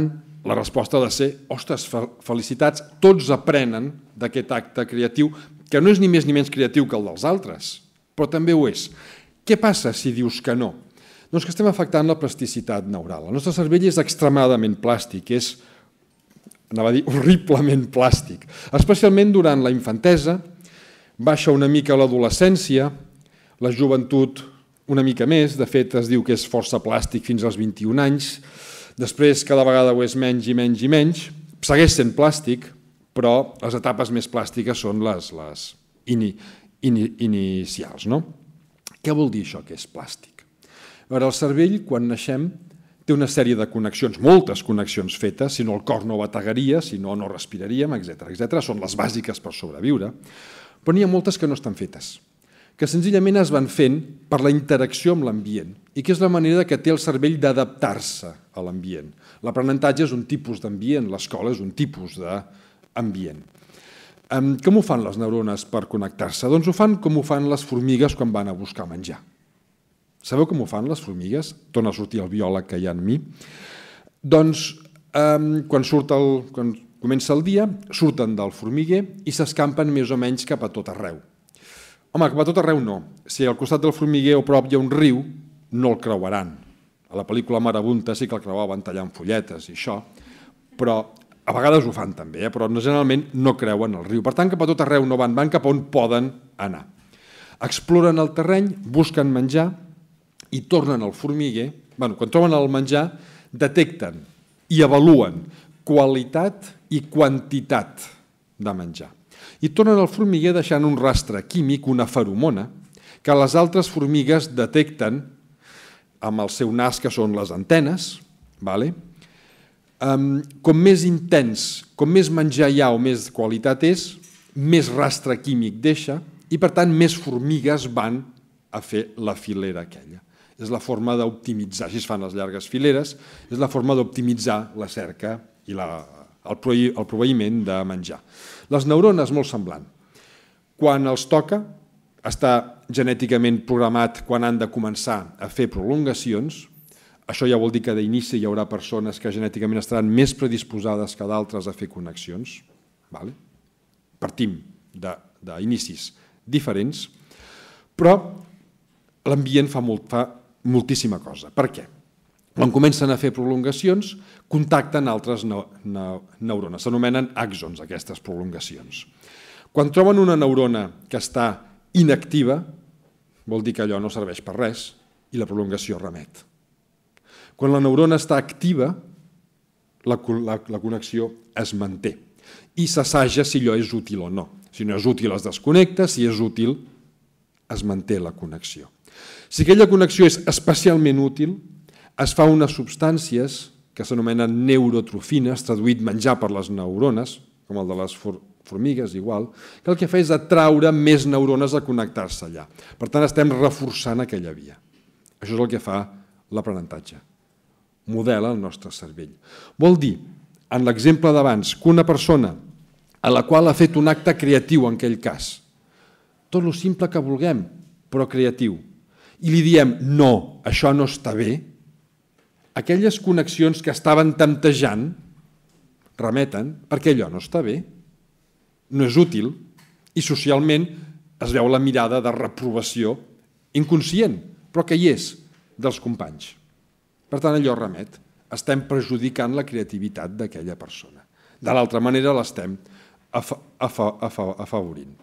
la resposta ha de ser, ostres, felicitats, tots aprenen d'aquest acte creatiu, que no és ni més ni menys creatiu que el dels altres, però també ho és. Què passa si dius que no? Doncs que estem afectant la plasticitat neural. El nostre cervell és extremadament plàstic, és, anava a dir, horriblement plàstic, especialment durant la infantesa, baixa una mica l'adolescència, la joventut una mica més, de fet es diu que és força plàstic fins als vint-i-un anys, després cada vegada ho és menys i menys i menys, segueix sent plàstic, però les etapes més plàstiques són les, les ini, ini, inicials. No? Què vol dir això que és plàstic? A veure, el cervell, quan naixem, té una sèrie de connexions, moltes connexions fetes, si no el cor no bategaria, si no no respiraríem, etcètera, etcètera. Són les bàsiques per sobreviure, però n'hi ha moltes que no estan fetes, que senzillament es van fent per la interacció amb l'ambient i que és la manera que té el cervell d'adaptar-se a l'ambient. L'aprenentatge és un tipus d'ambient, l'escola és un tipus d'ambient. Com ho fan les neurones per connectar-se? Doncs ho fan com ho fan les formigues quan van a buscar menjar. Sabeu com ho fan les formigues? Torna a sortir el biòleg que hi ha en mi. Doncs quan, surt el, quan comença el dia, surten del formiguer i s'escampen més o menys cap a tot arreu. Home, cap a tot arreu no. Si al costat del formiguer o prop hi ha un riu, no el creuaran. A la pel·lícula Marabunta sí que el creuaven tallant folletes i això, però a vegades ho fan també, eh? Però generalment no creuen el riu. Per tant, cap a tot arreu no van, van cap on poden anar. Exploren el terreny, busquen menjar i tornen al formiguer. Bueno, quan troben el menjar, detecten i avaluen qualitat i quantitat de menjar. I tornen al formiguer deixant un rastre químic, una feromona, que les altres formigues detecten amb el seu nas, que són les antenes. Com més intens, com més menjar hi ha o més qualitat és, més rastre químic deixa i, per tant, més formigues van a fer la filera aquella. És la forma d'optimitzar, així es fan les llargues fileres, és la forma d'optimitzar la cerca i la el proveïment de menjar. Les neurones, molt semblant. Quan els toca, està genèticament programat quan han de començar a fer prolongacions. Això ja vol dir que d'inici hi haurà persones que genèticament estaran més predisposades que d'altres a fer connexions. Partim d'inicis diferents, però l'ambient fa moltíssima cosa. Per què? Quan comencen a fer prolongacions, contacten altres neurones. S'anomenen àxons, aquestes prolongacions. Quan troben una neurona que està inactiva, vol dir que allò no serveix per res i la prolongació remet. Quan la neurona està activa, la connexió es manté i s'assaja si allò és útil o no. Si no és útil, es desconnecta, si és útil, es manté la connexió. Si aquella connexió és especialment útil, es fa unes substàncies que s'anomenen neurotrofines, traduït menjar per les neurones, com el de les formigues igual, que el que fa és atraure més neurones a connectar-se allà. Per tant, estem reforçant aquella via. Això és el que fa l'aprenentatge. Modela el nostre cervell. Vol dir, en l'exemple d'abans, que una persona a la qual ha fet un acte creatiu en aquell cas, tot lo simple que vulguem, però creatiu, i li diem, no, això no està bé, aquelles connexions que estaven temptejant remeten perquè allò no està bé, no és útil i socialment es veu la mirada de reprovació inconscient, però que hi és, dels companys. Per tant, allò remet. Estem perjudicant la creativitat d'aquella persona. De l'altra manera l'estem afavorint.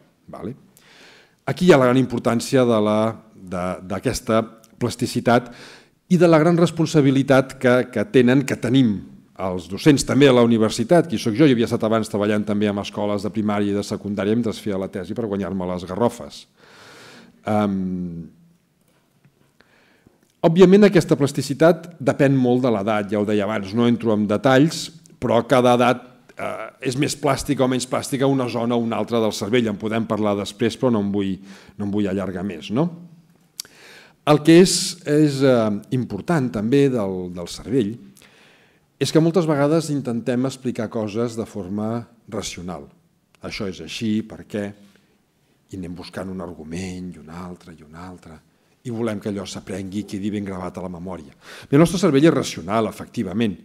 Aquí hi ha la gran importància d'aquesta plasticitat i de la gran responsabilitat que tenen, que tenim els docents també a la universitat, qui soc jo, jo havia estat abans treballant també amb escoles de primària i de secundària mentre feia la tesi per guanyar-me les garrofes. Òbviament aquesta plasticitat depèn molt de l'edat, ja ho deia abans, no entro en detalls, però a cada edat és més plàstica o menys plàstica una zona o una altra del cervell, en podem parlar després però no em vull allargar més, no? El que és important també del cervell és que moltes vegades intentem explicar coses de forma racional. Això és així, per què? I anem buscant un argument i un altre i un altre i volem que allò s'aprengui i quedi ben gravat a la memòria. El nostre cervell és racional, efectivament,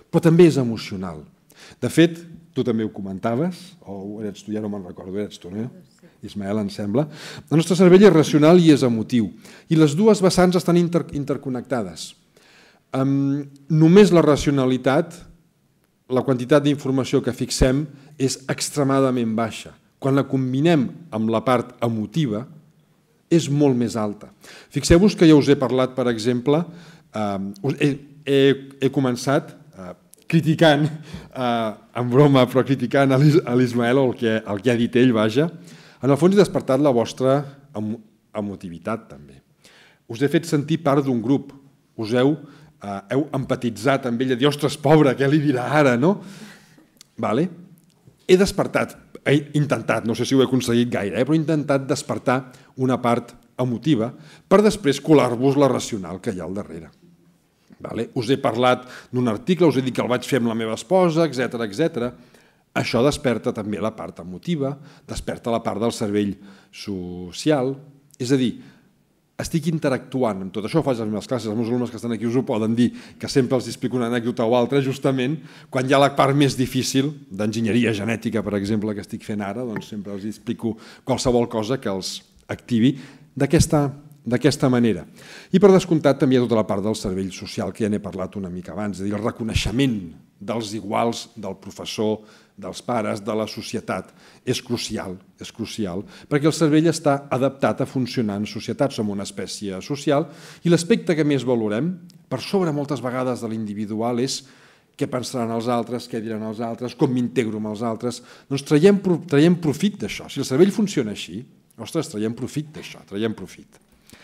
però també és emocional. De fet, tu també ho comentaves, o eres tu, ja no me'n recordo, eres tu, no? Ismael, em sembla. El nostre cervell és racional i és emotiu, i les dues vessants estan inter interconnectades. Um, només la racionalitat, la quantitat d'informació que fixem és extremadament baixa. Quan la combinem amb la part emotiva, és molt més alta. Fixeu-vos que ja us he parlat, per exemple, eh, he, he, he començat eh, criticant, eh, en broma, però criticant a l'Ismael el, que, el que ha dit ell, vaja. En el fons he despertat la vostra emo emotivitat, també. Us he fet sentir part d'un grup, us heu, eh, heu empatitzat amb ell, de dir, ostres, pobre, què li dirà ara, no? Vale? He despertat, he intentat, no sé si ho he aconseguit gaire, eh, però he intentat despertar una part emotiva per després colar-vos la racional que hi ha al darrere. Vale? Us he parlat d'un article, us he dit que el vaig fer amb la meva esposa, etcètera, etcètera. Això desperta també la part emotiva, desperta la part del cervell social, és a dir, estic interactuant amb tot això, ho faig a les meves classes, els meus alumnes que estan aquí us ho poden dir, que sempre els explico una anècdota o altra, justament quan hi ha la part més difícil d'enginyeria genètica, per exemple, que estic fent ara, doncs sempre els explico qualsevol cosa que els activi d'aquesta manera. I per descomptat també hi ha tota la part del cervell social, que ja n'he parlat una mica abans, és a dir, el reconeixement dels iguals, del professor, dels pares, de la societat, és crucial, és crucial, perquè el cervell està adaptat a funcionar en societat, som una espècie social, i l'aspecte que més valorem, per sobre moltes vegades de l'individual, és què pensaran els altres, què diran els altres, com m'integro amb els altres, doncs traiem, traiem profit d'això. Si el cervell funciona així, ostres, traiem profit d'això, traiem profit.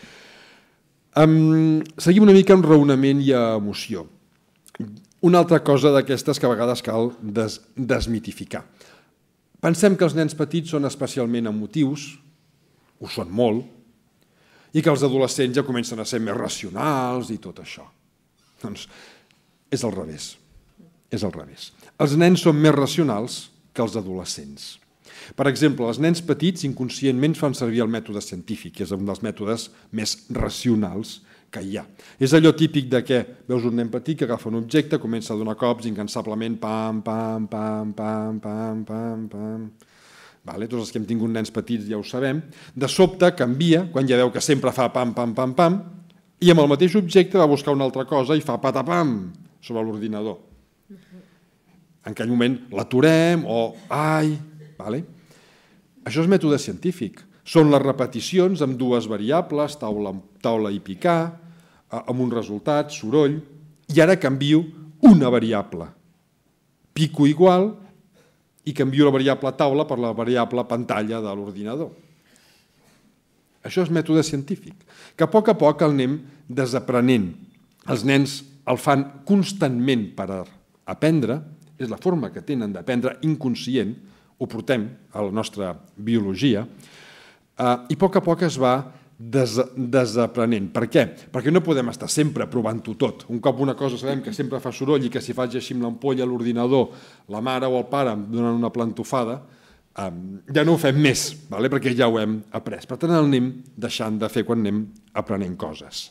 Um, seguim una mica amb raonament i emoció. Una altra cosa d'aquestes que a vegades cal des desmitificar. Pensem que els nens petits són especialment emotius, ho són molt, i que els adolescents ja comencen a ser més racionals i tot això. Doncs és al revés. És al revés. Els nens són més racionals que els adolescents. Per exemple, els nens petits inconscientment fan servir el mètode científic, que és un dels mètodes més racionals que hi ha. És allò típic de que veus un nen petit que agafa un objecte, comença a donar cops incansablement, pam, pam, pam, pam, pam, pam, pam. Vale, tots els que hem tingut nens petits ja ho sabem. De sobte canvia, quan ja veu que sempre fa pam, pam, pam, pam, i amb el mateix objecte va buscar una altra cosa i fa patapam sobre l'ordinador. En aquell moment l'aturem o ai... Vale? Això és mètode científic. Són les repeticions amb dues variables, taula, taula i picar, amb un resultat, soroll, i ara canvio una variable. Pico igual i canvio la variable taula per la variable pantalla de l'ordinador. Això és mètode científic, que a poc a poc el anem desaprenent. Els nens el fan constantment per aprendre, és la forma que tenen d'aprendre inconscient, ho portem a la nostra biologia, i a poc a poc es va desaprenent. Per què? Perquè no podem estar sempre provant-ho tot. Un cop una cosa sabem que sempre fa soroll i que si faig així amb l'ampolla a l'ordinador, la mare o el pare em donen una plantofada, ja no ho fem més, perquè ja ho hem après. Per tant, el anem deixant de fer quan anem aprenent coses.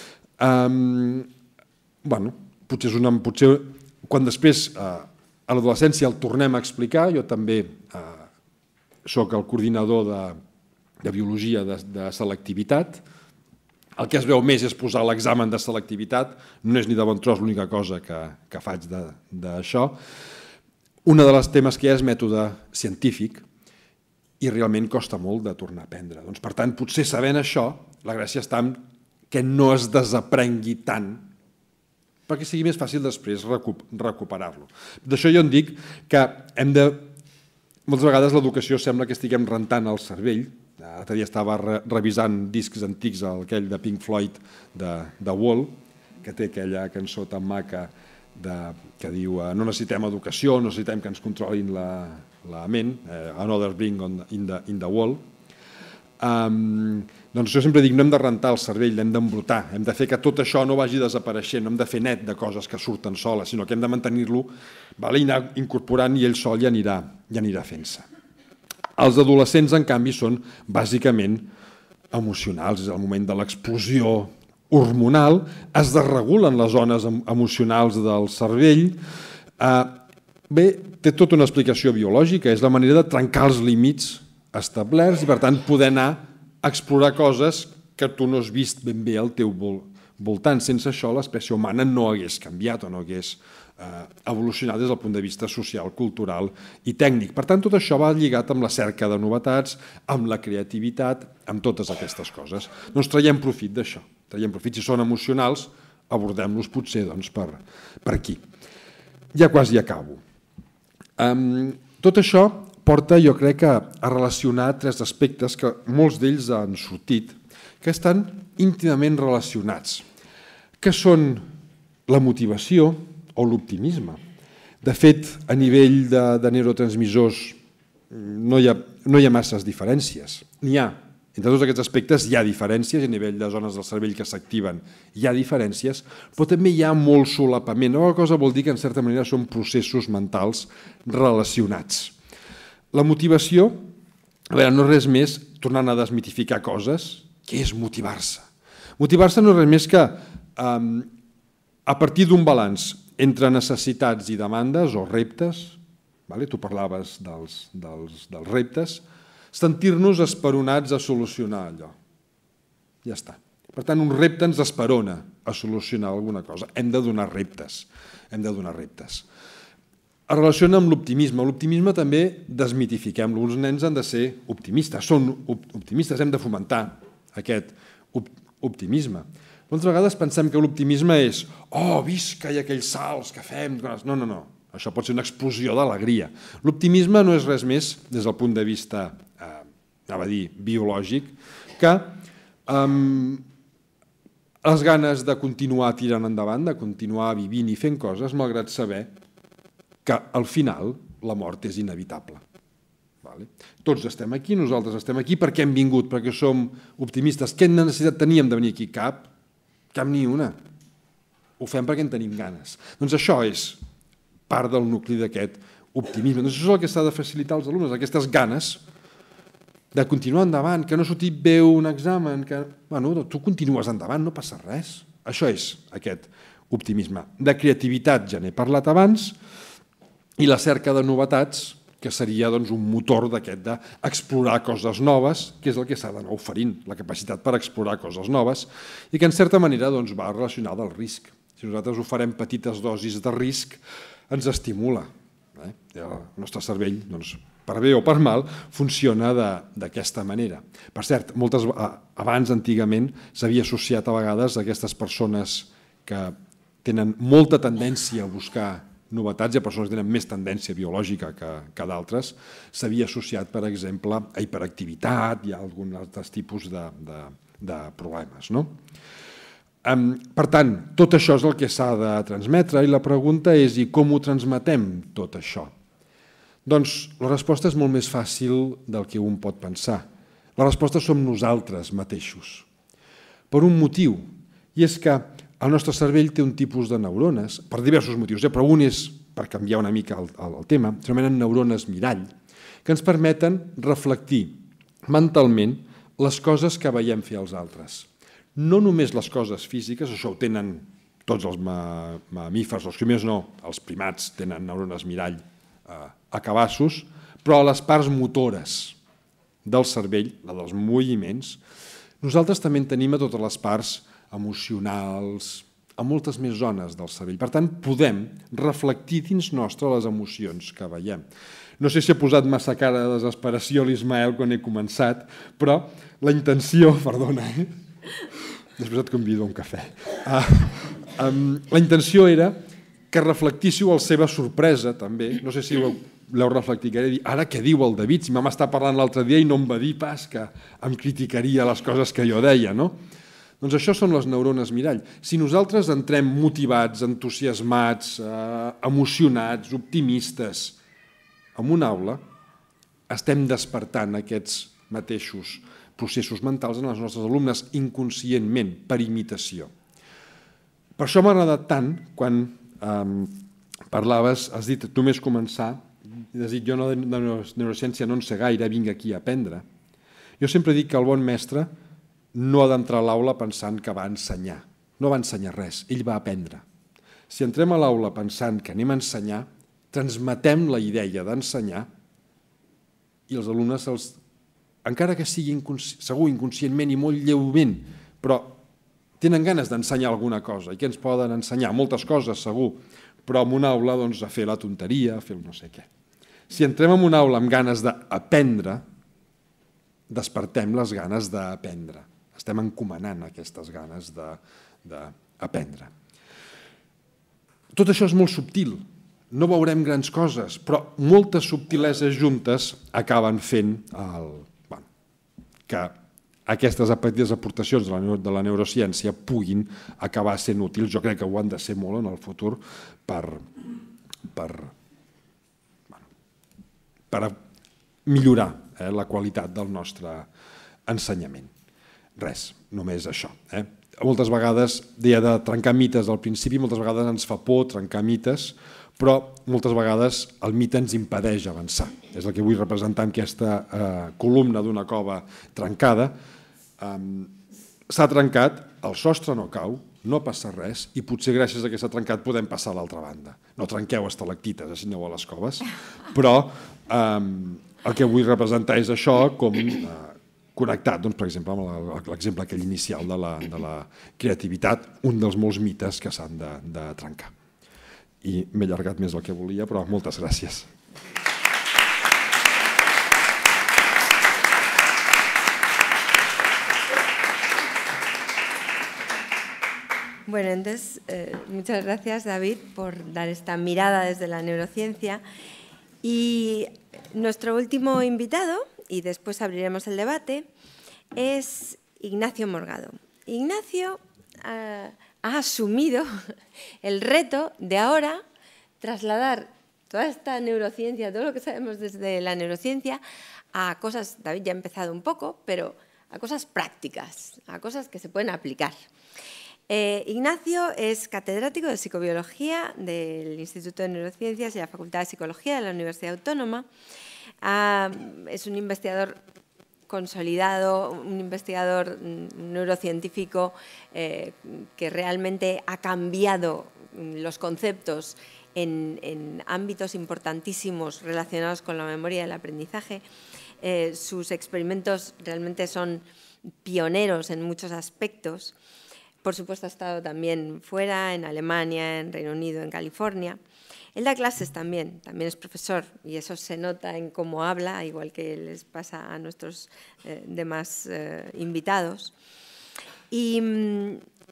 Potser quan després a l'adolescència el tornem a explicar, jo també soc el coordinador de biologia de selectivitat, el que es veu més és posar l'examen de selectivitat, no és ni de bon tros l'única cosa que faig d'això. Un dels temes que hi ha és mètode científic i realment costa molt de tornar a aprendre. Per tant, potser sabent això, la gràcia està en que no es desaprengui tant perquè sigui més fàcil després recuperar-lo. D'això jo en dic que hem de... Moltes vegades l'educació sembla que estiguem rentant el cervell. L'altre dia estava revisant discs antics, aquell de Pink Floyd de Wall, que té aquella cançó tan maca que diu no necessitem educació, no necessitem que ens controlin la ment, Another Brick in the Wall. Doncs jo sempre dic, no hem de rentar el cervell, l'hem d'embrutar, hem de fer que tot això no vagi desapareixent, no hem de fer net de coses que surten soles, sinó que hem de mantenir-lo i anar incorporant i ell sol ja anirà fent-se. Els adolescents, en canvi, són bàsicament emocionals, és el moment de l'explosió hormonal, es desregulen les zones emocionals del cervell. Bé, té tota una explicació biològica, és la manera de trencar els límits establerts i per tant poder anar a explorar coses que tu no has vist ben bé al teu voltant. Sense això l'espècie humana no hagués canviat o no hagués evolucionat des del punt de vista social, cultural i tècnic. Per tant, tot això va lligat amb la cerca de novetats, amb la creativitat, amb totes aquestes coses. Doncs traiem profit d'això. Traiem profit. Si són emocionals, abordem-los potser per aquí. Ja quasi acabo. Tot això porta, jo crec, a relacionar tres aspectes que molts d'ells han sortit, que estan íntimament relacionats, que són la motivació o l'optimisme. De fet, a nivell de neurotransmissors no hi ha masses diferències. N'hi ha. Entre tots aquests aspectes hi ha diferències, a nivell de zones del cervell que s'activen hi ha diferències, però també hi ha molt solapament. La cosa vol dir que, en certa manera, són processos mentals relacionats. La motivació, a veure, no és res més, tornant a desmitificar coses, què és motivar-se? Motivar-se no és res més que, a partir d'un balanç entre necessitats i demandes o reptes, tu parlaves dels reptes, sentir-nos esperonats a solucionar allò. Ja està. Per tant, un repte ens esperona a solucionar alguna cosa. Hem de donar reptes. Hem de donar reptes. Es relaciona amb l'optimisme. L'optimisme també desmitifiquem-lo. Els nens han de ser optimistes. Són optimistes. Hem de fomentar aquest optimisme. Moltes vegades pensem que l'optimisme és oh, visca, i aquells salts que fem... No, no, no. Això pot ser una explosió d'alegria. L'optimisme no és res més, des del punt de vista, anava a dir, biològic, que les ganes de continuar tirant endavant, de continuar vivint i fent coses, malgrat saber que al final la mort és inevitable. Tots estem aquí, nosaltres estem aquí perquè hem vingut, perquè som optimistes. Què necessitat teníem de venir aquí? Cap. Cap ni una. Ho fem perquè en tenim ganes. Doncs això és part del nucli d'aquest optimisme. Doncs això és el que s'ha de facilitar als alumnes, aquestes ganes de continuar endavant, que no ha sortit bé un examen, que bueno, tu continues endavant, no passa res. Això és aquest optimisme. De creativitat ja n'he parlat abans, i la cerca de novetats, que seria doncs, un motor d'aquest d'explorar coses noves, que és el que s'ha d'anar oferint, la capacitat per explorar coses noves, i que en certa manera doncs, va relacionada al risc. Si nosaltres oferem petites dosis de risc, ens estimula. Eh? El nostre cervell, doncs, per bé o per mal, funciona d'aquesta manera. Per cert, moltes, abans, antigament, s'havia associat a vegades a aquestes persones que tenen molta tendència a buscar novetats, hi ha persones que tenen més tendència biològica que d'altres, s'havia associat, per exemple, a hiperactivitat i a alguns altres tipus de problemes. Per tant, tot això és el que s'ha de transmetre i la pregunta és i com ho transmetem tot això? Doncs la resposta és molt més fàcil del que un pot pensar. La resposta som nosaltres mateixos. Per un motiu, i és que el nostre cervell té un tipus de neurones, per diversos motius, però un és, per canviar una mica el tema, s'anomenen neurones mirall, que ens permeten reflectir mentalment les coses que veiem fer als altres. No només les coses físiques, això ho tenen tots els mamífers, els primers no, els primats tenen neurones mirall a cabassos, però les parts motores del cervell, la dels moviments, nosaltres també en tenim a totes les parts emocionals, a moltes més zones del cervell. Per tant, podem reflectir dins nostre les emocions que veiem. No sé si he posat massa cara de desesperació a l'Ismael quan he començat, però la intenció... Perdona, eh? Després et convido a un cafè. La intenció era que reflectíssiu la seva sorpresa, també. No sé si l'heu reflectit. Ara què diu el David? Si vam estar parlant l'altre dia i no em va dir pas que em criticaria les coses que jo deia, no? Doncs això són les neurones mirall. Si nosaltres entrem motivats, entusiasmats, emocionats, optimistes en una aula, estem despertant aquests mateixos processos mentals en els nostres alumnes inconscientment, per imitació. Per això m'ha agradat tant quan parlaves, has dit només començar, i has dit jo de neurociència no en sé gaire, vinc aquí a aprendre. Jo sempre dic que el bon mestre no ha d'entrar a l'aula pensant que va ensenyar. No va ensenyar res, ell va aprendre. Si entrem a l'aula pensant que anem a ensenyar, transmetem la idea d'ensenyar i els alumnes, els, encara que sigui inconsci, segur inconscientment i molt lleument, però tenen ganes d'ensenyar alguna cosa. I què ens poden ensenyar? Moltes coses, segur, però en una aula doncs, a fer la tonteria, a fer el no sé què. Si entrem en una aula amb ganes d'aprendre, despertem les ganes d'aprendre. Estem encomanant aquestes ganes d'aprendre. Tot això és molt subtil. No veurem grans coses, però moltes subtileses juntes acaben fent el, bueno, que aquestes petites aportacions de la, de la neurociència puguin acabar sent útils. Jo crec que ho han de ser molt en el futur per, per, bueno, per millorar eh, la qualitat del nostre ensenyament. Res, només això. Eh? Moltes vegades, deia de trencar mites al principi, moltes vegades ens fa por trencar mites, però moltes vegades el mite ens impedeix avançar. És el que vull representar en aquesta eh, columna d'una cova trencada. Um, s'ha trencat, el sostre no cau, no passa res, i potser gràcies a que s'ha trencat podem passar a l'altra banda. No trenqueu estalactites, així aneu a les coves, però um, el que vull representar és això com uh, connectat, doncs, per exemple, amb l'exemple aquell inicial de la, de la creativitat, un dels molts mites que s'han de, de trencar. I m'he allargat més del que volia, però moltes gràcies. Bueno, entonces, eh, muchas gracias, David, por dar esta mirada desde la neurociencia. Y nuestro último invitado, y después abriremos el debate, es Ignacio Morgado. Ignacio uh, ha asumido el reto de ahora trasladar toda esta neurociencia, todo lo que sabemos desde la neurociencia, a cosas, David ya ha empezado un poco, pero a cosas prácticas, a cosas que se pueden aplicar. Eh, Ignacio es catedrático de Psicobiología del Instituto de Neurociencias y la Facultad de Psicología de la Universidad Autónoma. Ah, es un investigador consolidado, un investigador neurocientífico eh, que realmente ha cambiado los conceptos en, en ámbitos importantísimos relacionados con la memoria y el aprendizaje. Eh, sus experimentos realmente son pioneros en muchos aspectos. Por supuesto, ha estado también fuera, en Alemania, en Reino Unido, en California. Él da clases también, también es profesor, y eso se nota en cómo habla, igual que les pasa a nuestros eh, demás eh, invitados. Y mmm,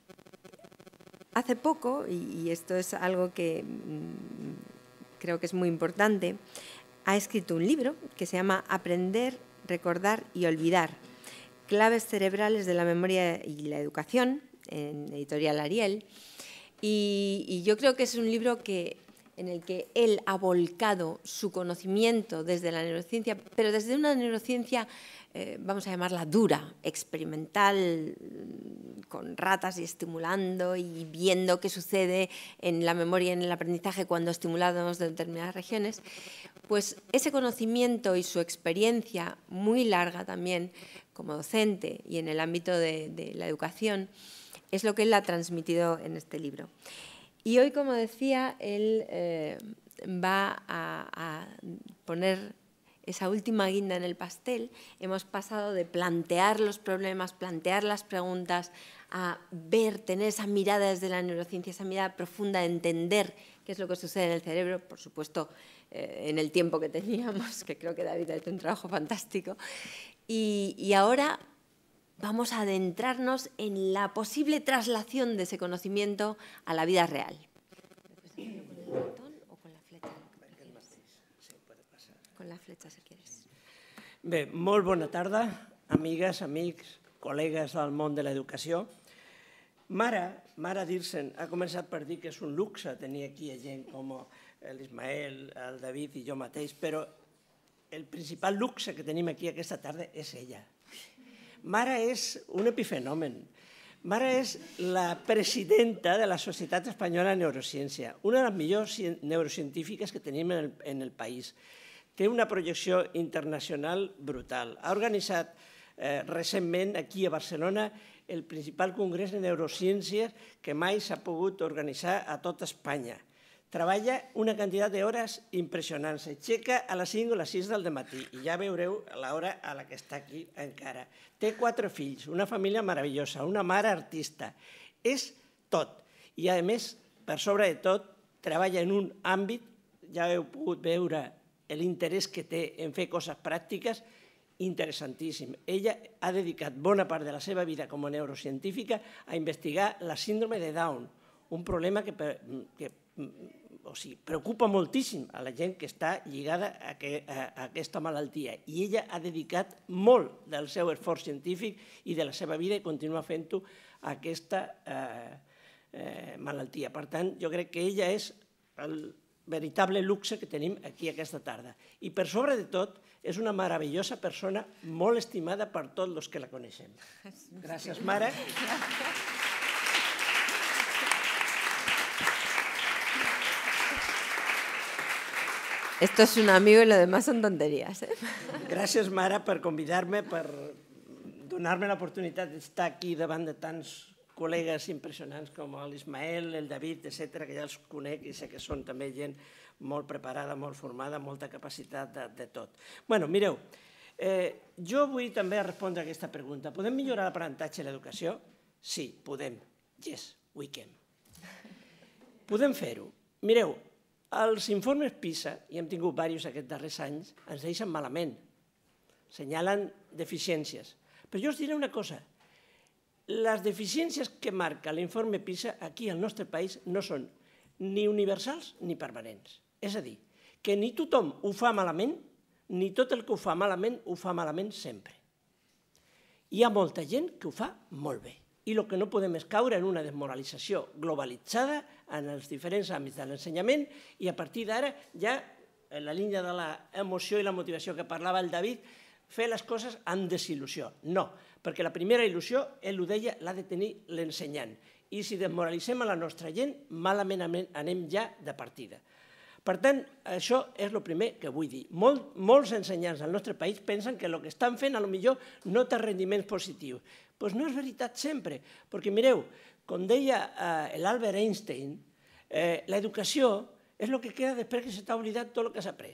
hace poco, y, y esto es algo que mmm, creo que es muy importante, ha escrito un libro que se llama Aprender, Recordar y Olvidar, claves cerebrales de la memoria y la educación, en Editorial Ariel. Y, y yo creo que es un libro que en el que él ha volcado su conocimiento desde la neurociencia, pero desde una neurociencia, eh, vamos a llamarla dura, experimental, con ratas y estimulando y viendo qué sucede en la memoria y en el aprendizaje cuando estimulamos de determinadas regiones, pues ese conocimiento y su experiencia muy larga también como docente y en el ámbito de, de la educación es lo que él ha transmitido en este libro. Y hoy, como decía, él eh, va a, a poner esa última guinda en el pastel. Hemos pasado de plantear los problemas, plantear las preguntas, a ver, tener esa mirada desde la neurociencia, esa mirada profunda, de entender qué es lo que sucede en el cerebro, por supuesto, eh, en el tiempo que teníamos, que creo que David ha hecho un trabajo fantástico. Y, y ahora vamos a adentrarnos en la posible traslación de ese conocimiento a la vida real. ¿Con el botón o con la flecha? Con la flecha, si quieres. Bé, molt bona tarda, amigues, amics, col·legues del món de l'educació. Mara, Mara Dirsen ha començat per dir que és un luxe tenir aquí gent com l'Ismael, el David i jo mateix, però el principal luxe que tenim aquí aquesta tarda és ella. Mara és un epifenomen. Mara és la presidenta de la Societat Espanyola de Neurociència, una de les millors neurocientífiques que tenim en el, en el país. Té una projecció internacional brutal. Ha organitzat recentment aquí a Barcelona el principal congrés de neurociències que mai s'ha pogut organitzar a tot Espanya. Treballa una quantitat d'hores impressionant. S'aixeca a les cinc o les sis del dematí i ja veureu l'hora a la que està aquí encara. Té quatre fills, una família meravellosa, una mare artista. És tot. I, a més, per sobre de tot, treballa en un àmbit, ja heu pogut veure l'interès que té en fer coses pràctiques, interessantíssim. Ella ha dedicat bona part de la seva vida com a neurocientífica a investigar la síndrome de Down, un problema que, que o sigui, preocupa moltíssim a la gent que està lligada a, que, a, a aquesta malaltia. I ella ha dedicat molt del seu esforç científic i de la seva vida i continua fent-ho a aquesta eh, eh, malaltia. Per tant, jo crec que ella és el veritable luxe que tenim aquí aquesta tarda. I per sobre de tot, és una meravellosa persona molt estimada per tots els que la coneixem. Gràcies, mare. Esto es un amigo y lo demás son tonterías. ¿eh? Gràcies, mare, per convidar-me, per donar-me l'oportunitat d'estar aquí davant de tants col·legues impressionants com l'Ismael, el David, etcètera, que ja els conec i sé que són també gent molt preparada, molt formada, molta capacitat de, de tot. Bueno, mireu, eh, jo vull també respondre a aquesta pregunta. Podem millorar l'aprenentatge i l'educació? Sí, podem. Yes, we can. Podem fer-ho. Mireu, els informes PISA, i hem tingut diversos aquests darrers anys, ens deixen malament, assenyalen deficiències. Però jo us diré una cosa, les deficiències que marca l'informe PISA aquí al nostre país no són ni universals ni permanents. És a dir, que ni tothom ho fa malament, ni tot el que ho fa malament ho fa malament sempre. Hi ha molta gent que ho fa molt bé. I el que no podem és caure en una desmoralització globalitzada en els diferents àmbits de l'ensenyament i a partir d'ara ja, en la línia de l'emoció i la motivació que parlava el David, fer les coses amb desil·lusió. No, perquè la primera il·lusió, ell ho deia, l'ha de tenir l'ensenyant. I si desmoralitzem a la nostra gent, malament anem ja de partida. Per tant, això és el primer que vull dir. Molt, molts ensenyants del nostre país pensen que el que estan fent potser no té rendiments positius. Doncs no és veritat sempre, perquè mireu, com deia eh, l'Albert Einstein, eh, l'educació és el que queda després que s'ha oblidat tot el que s'ha après.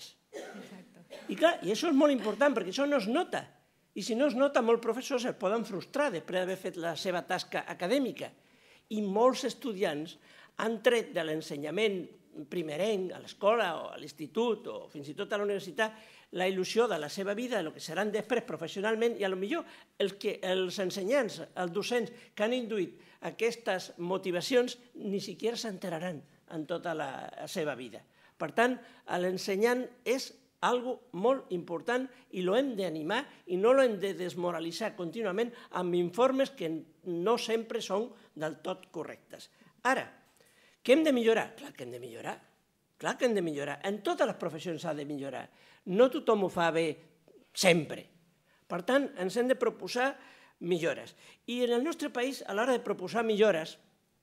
I clar, i això és molt important, perquè això no es nota. I si no es nota, molts professors es poden frustrar després d'haver fet la seva tasca acadèmica. I molts estudiants han tret de l'ensenyament primerenc, a l'escola o a l'institut o fins i tot a la universitat, la il·lusió de la seva vida, el que seran després professionalment, i potser els, que, els ensenyants, els docents que han induït aquestes motivacions ni siquiera s'enteraran en tota la seva vida. Per tant, l'ensenyant és algo molt important i l'hem d'animar i no l'hem de desmoralitzar contínuament amb informes que no sempre són del tot correctes. Ara, què hem de millorar? Clar que hem de millorar. Clar que hem de millorar. En totes les professions s'ha de millorar. No tothom ho fa bé sempre. Per tant, ens hem de proposar millores. I en el nostre país, a l'hora de proposar millores,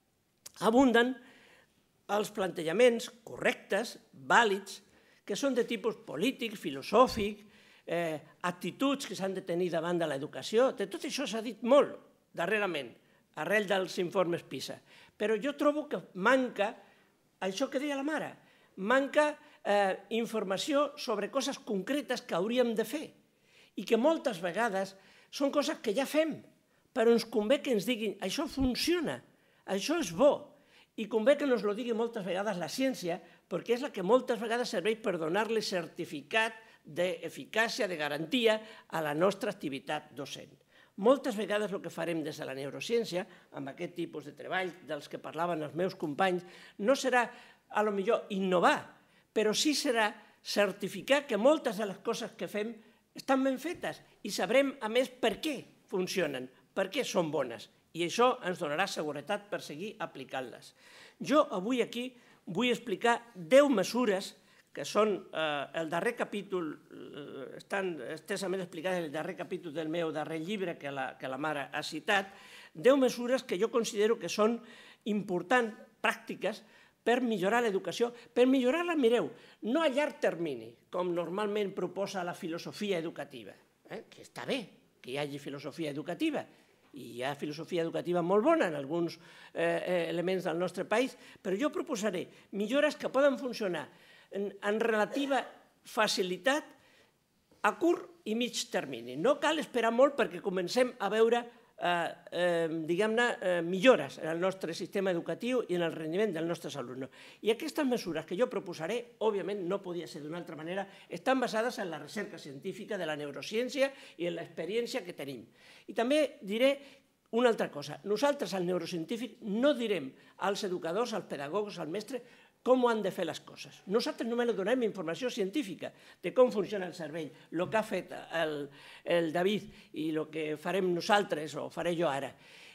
abunden els plantejaments correctes, vàlids, que són de tipus polític, filosòfic, eh, actituds que s'han de tenir davant de l'educació. De tot això s'ha dit molt darrerament, arrel dels informes PISA. Però jo trobo que manca, això que deia la mare, manca eh, informació sobre coses concretes que hauríem de fer i que moltes vegades són coses que ja fem, però ens convé que ens diguin això funciona, això és bo, i convé que ens ho digui moltes vegades la ciència, perquè és la que moltes vegades serveix per donar-li certificat d'eficàcia, de garantia a la nostra activitat docent. Moltes vegades el que farem des de la neurociència, amb aquest tipus de treball dels que parlaven els meus companys, no serà, a lo millor, innovar, però sí serà certificar que moltes de les coses que fem estan ben fetes i sabrem, a més, per què funcionen, per què són bones. I això ens donarà seguretat per seguir aplicant-les. Jo avui aquí vull explicar deu mesures que són el darrer capítol, estan extensament explicades en el darrer capítol del meu darrer llibre que la mare ha citat, deu mesures que jo considero que són importants, pràctiques, per millorar l'educació. Per millorar-la, mireu, no a llarg termini, com normalment proposa la filosofia educativa, que està bé, que hi hagi filosofia educativa, i hi ha filosofia educativa molt bona en alguns elements del nostre país, però jo proposaré millores que poden funcionar en relativa facilitat a curt i mig termini. No cal esperar molt perquè comencem a veure, diguem-ne, millores en el nostre sistema educatiu i en el rendiment dels nostres alumnes. I aquestes mesures que jo proposaré, òbviament no podia ser d'una altra manera, estan basades en la recerca científica de la neurociència i en l'experiència que tenim. I també diré una altra cosa. Nosaltres, al neurocientífic, no direm als educadors, als pedagogs, als mestres, com han de fer les coses. Nosaltres només donem informació científica de com funciona el cervell, el que ha fet el David i el que farem nosaltres o faré jo ara.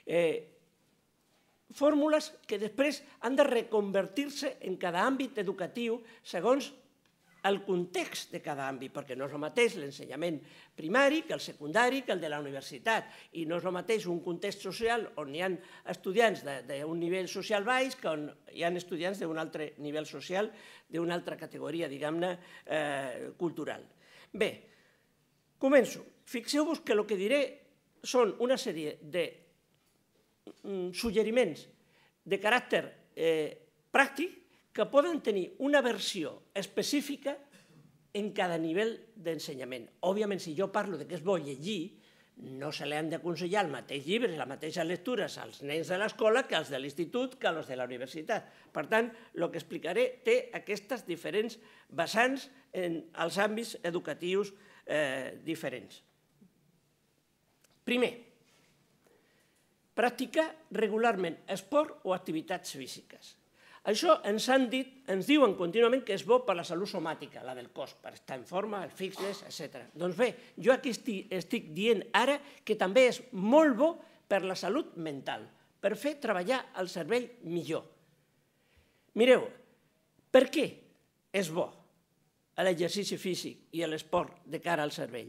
Fórmules que després han de reconvertir-se en cada àmbit educatiu segons el context de cada àmbit, perquè no és el mateix l'ensenyament primari que el secundari que el de la universitat, i no és el mateix un context social on hi ha estudiants d'un nivell social baix que on hi ha estudiants d'un altre nivell social, d'una altra categoria, diguem-ne, cultural. Bé, començo. Fixeu-vos que el que diré són una sèrie de suggeriments de caràcter pràctic que poden tenir una versió específica en cada nivell d'ensenyament. Òbviament, si jo parlo que és bo llegir, no se li han d'aconsellar el mateix llibre, les mateixes lectures als nens de l'escola que als de l'institut que als de la universitat. Per tant, el que explicaré té aquestes diferents vessants en els àmbits educatius diferents. Primer, practicar regularment esport o activitats físiques. Això ens han dit, ens diuen contínuament que és bo per la salut somàtica, la del cos, per estar en forma, el fitness, etcètera. Doncs bé, jo aquí estic dient ara que també és molt bo per la salut mental, per fer treballar el cervell millor. Mireu, per què és bo l'exercici físic i l'esport de cara al cervell?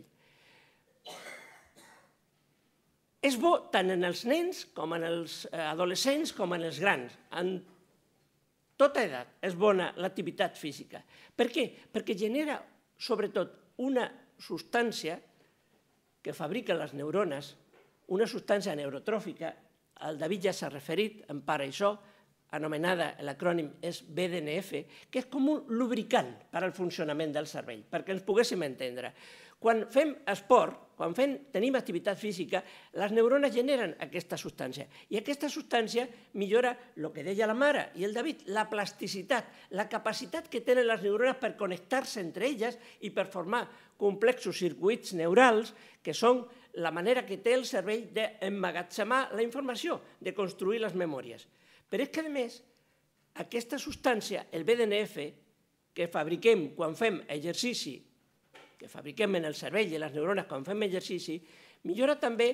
És bo tant en els nens com en els adolescents com en els grans. En tota edat és bona l'activitat física. Per què? Perquè genera, sobretot, una substància que fabriquen les neurones, una substància neurotròfica, el David ja s'ha referit en part a això, anomenada, l'acrònim és B D N F, que és com un lubricant per al funcionament del cervell, perquè ens poguéssim entendre. Quan fem esport, quan tenim activitat física, les neurones generen aquesta substància. I aquesta substància millora el que deia la mare i el David, la plasticitat, la capacitat que tenen les neurones per connectar-se entre elles i per formar complexos circuits neurals, que són la manera que té el cervell d'emmagatzemar la informació, de construir les memòries. Però és que, a més, aquesta substància, el B D N F, que fabriquem quan fem exercici, que fabriquem en el cervell i les neurones quan fem exercici, millora també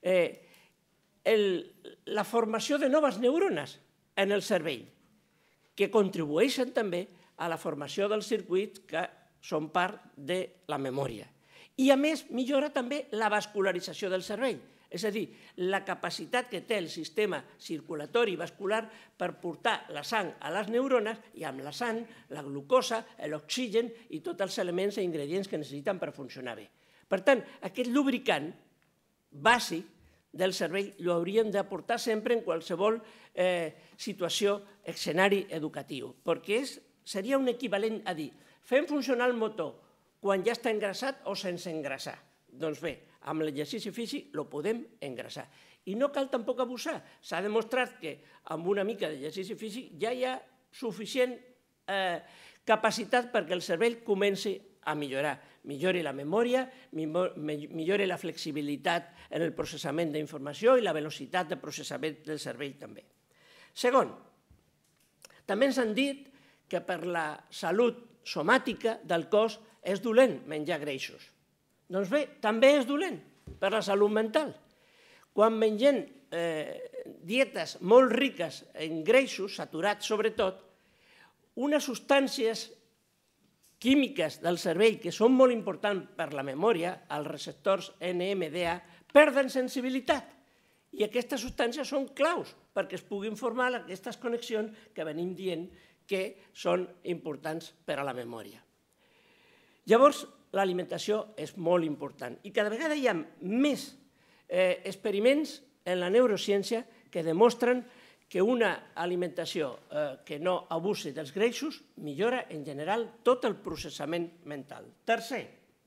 la formació de noves neurones en el cervell, que contribueixen també a la formació dels circuits que són part de la memòria. I, a més, millora també la vascularització del cervell, és a dir, la capacitat que té el sistema circulatori vascular per portar la sang a les neurones i amb la sang, la glucosa, l'oxigen i tots els elements i ingredients que necessiten per funcionar bé. Per tant, aquest lubricant bàsic del cervell l'hauríem d'aportar sempre en qualsevol situació, escenari educatiu, perquè seria un equivalent a dir fem funcionar el motor quan ja està engrasat o sense engrasar. Doncs bé, amb l'exercici físic el podem engrasar. I no cal tampoc abusar. S'ha demostrat que amb una mica d'exercici físic ja hi ha suficient capacitat perquè el cervell comenci a millorar. Millori la memòria, millori la flexibilitat en el processament d'informació i la velocitat de processament del cervell també. Segon, també ens han dit que per la salut somàtica del cos és dolent menjar greixos. Doncs bé, també és dolent per la salut mental. Quan mengem dietes molt riques en greixos, saturats sobretot, unes substàncies químiques del cervell que són molt importants per la memòria, els receptors N M D A, perden sensibilitat. I aquestes substàncies són claus perquè es puguin formar aquestes connexions que venim dient que són importants per a la memòria. Llavors, l'alimentació és molt important. I cada vegada hi ha més experiments en la neurociència que demostren que una alimentació que no abusi dels greixos millora en general tot el processament mental. Tercer,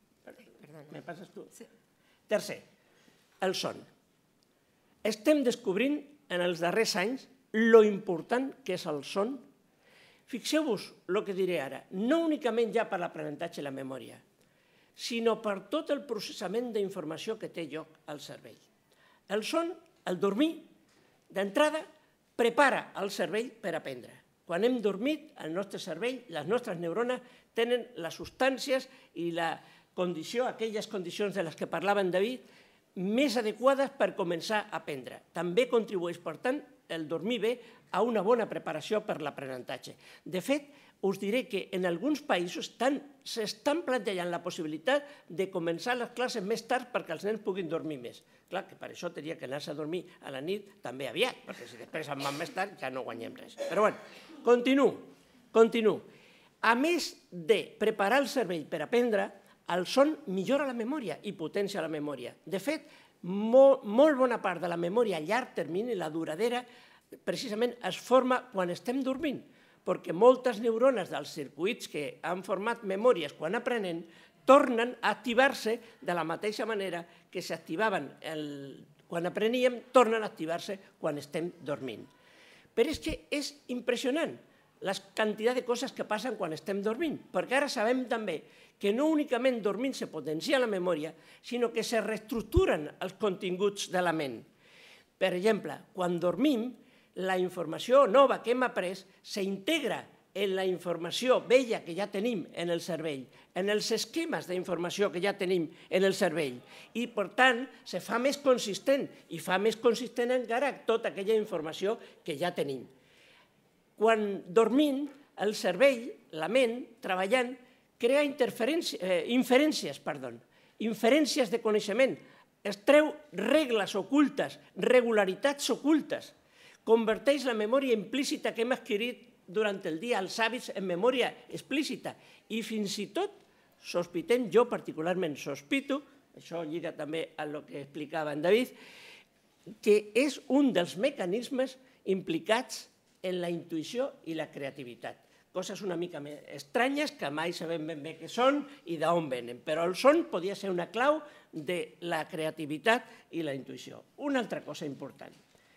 me passes tu? Tercer, el son. Estem descobrint en els darrers anys lo important que és el son. Fixeu-vos el que diré ara, no únicament ja per l'aprenentatge i la memòria, sinó per tot el processament d'informació que té lloc al cervell. El son, el dormir, d'entrada, prepara el cervell per aprendre. Quan hem dormit, el nostre cervell, les nostres neurones, tenen les substàncies i la condició, aquelles condicions de les que parlava en David, més adequades per començar a aprendre. També contribueix, per tant, el dormir bé a una bona preparació per l'aprenentatge. De fet, us diré que en alguns països s'estan plantejant la possibilitat de començar les classes més tard perquè els nens puguin dormir més. Clar, que per això tenia que anar-se a dormir a la nit també aviat, perquè si després en van més tard ja no guanyem res. Però bé, continuo, continuo. A més de preparar el cervell per aprendre, el son millora la memòria i potencia la memòria. De fet, molt, molt bona part de la memòria a llarg termini, la duradera, precisament es forma quan estem dormint, perquè moltes neurones dels circuits que han format memòries quan aprenen tornen a activar-se de la mateixa manera que s'activaven quan apreníem, tornen a activar-se quan estem dormint. Però és que és impressionant la quantitat de coses que passen quan estem dormint, perquè ara sabem també que no únicament dormint se potencia la memòria, sinó que se reestructuren els continguts de la ment. Per exemple, quan dormim, la informació nova que hem après s'integra en la informació vella que ja tenim en el cervell, en els esquemes d'informació que ja tenim en el cervell, i, per tant, se fa més consistent, i fa més consistent encara tota aquella informació que ja tenim. Quan dormim, el cervell, la ment, treballant, crea inferències, perdó, inferències de coneixement, es treu regles ocultes, regularitats ocultes, converteix la memòria implícita que hem adquirit durant el dia, els hàbits, en memòria explícita. I fins i tot sospitem, jo particularment sospito, això lliga també a el que explicava en David, que és un dels mecanismes implicats en la intuïció i la creativitat. Coses una mica més estranyes que mai sabem ben bé què són i d'on venen, però el son podia ser una clau de la creativitat i la intuïció. Una altra cosa important.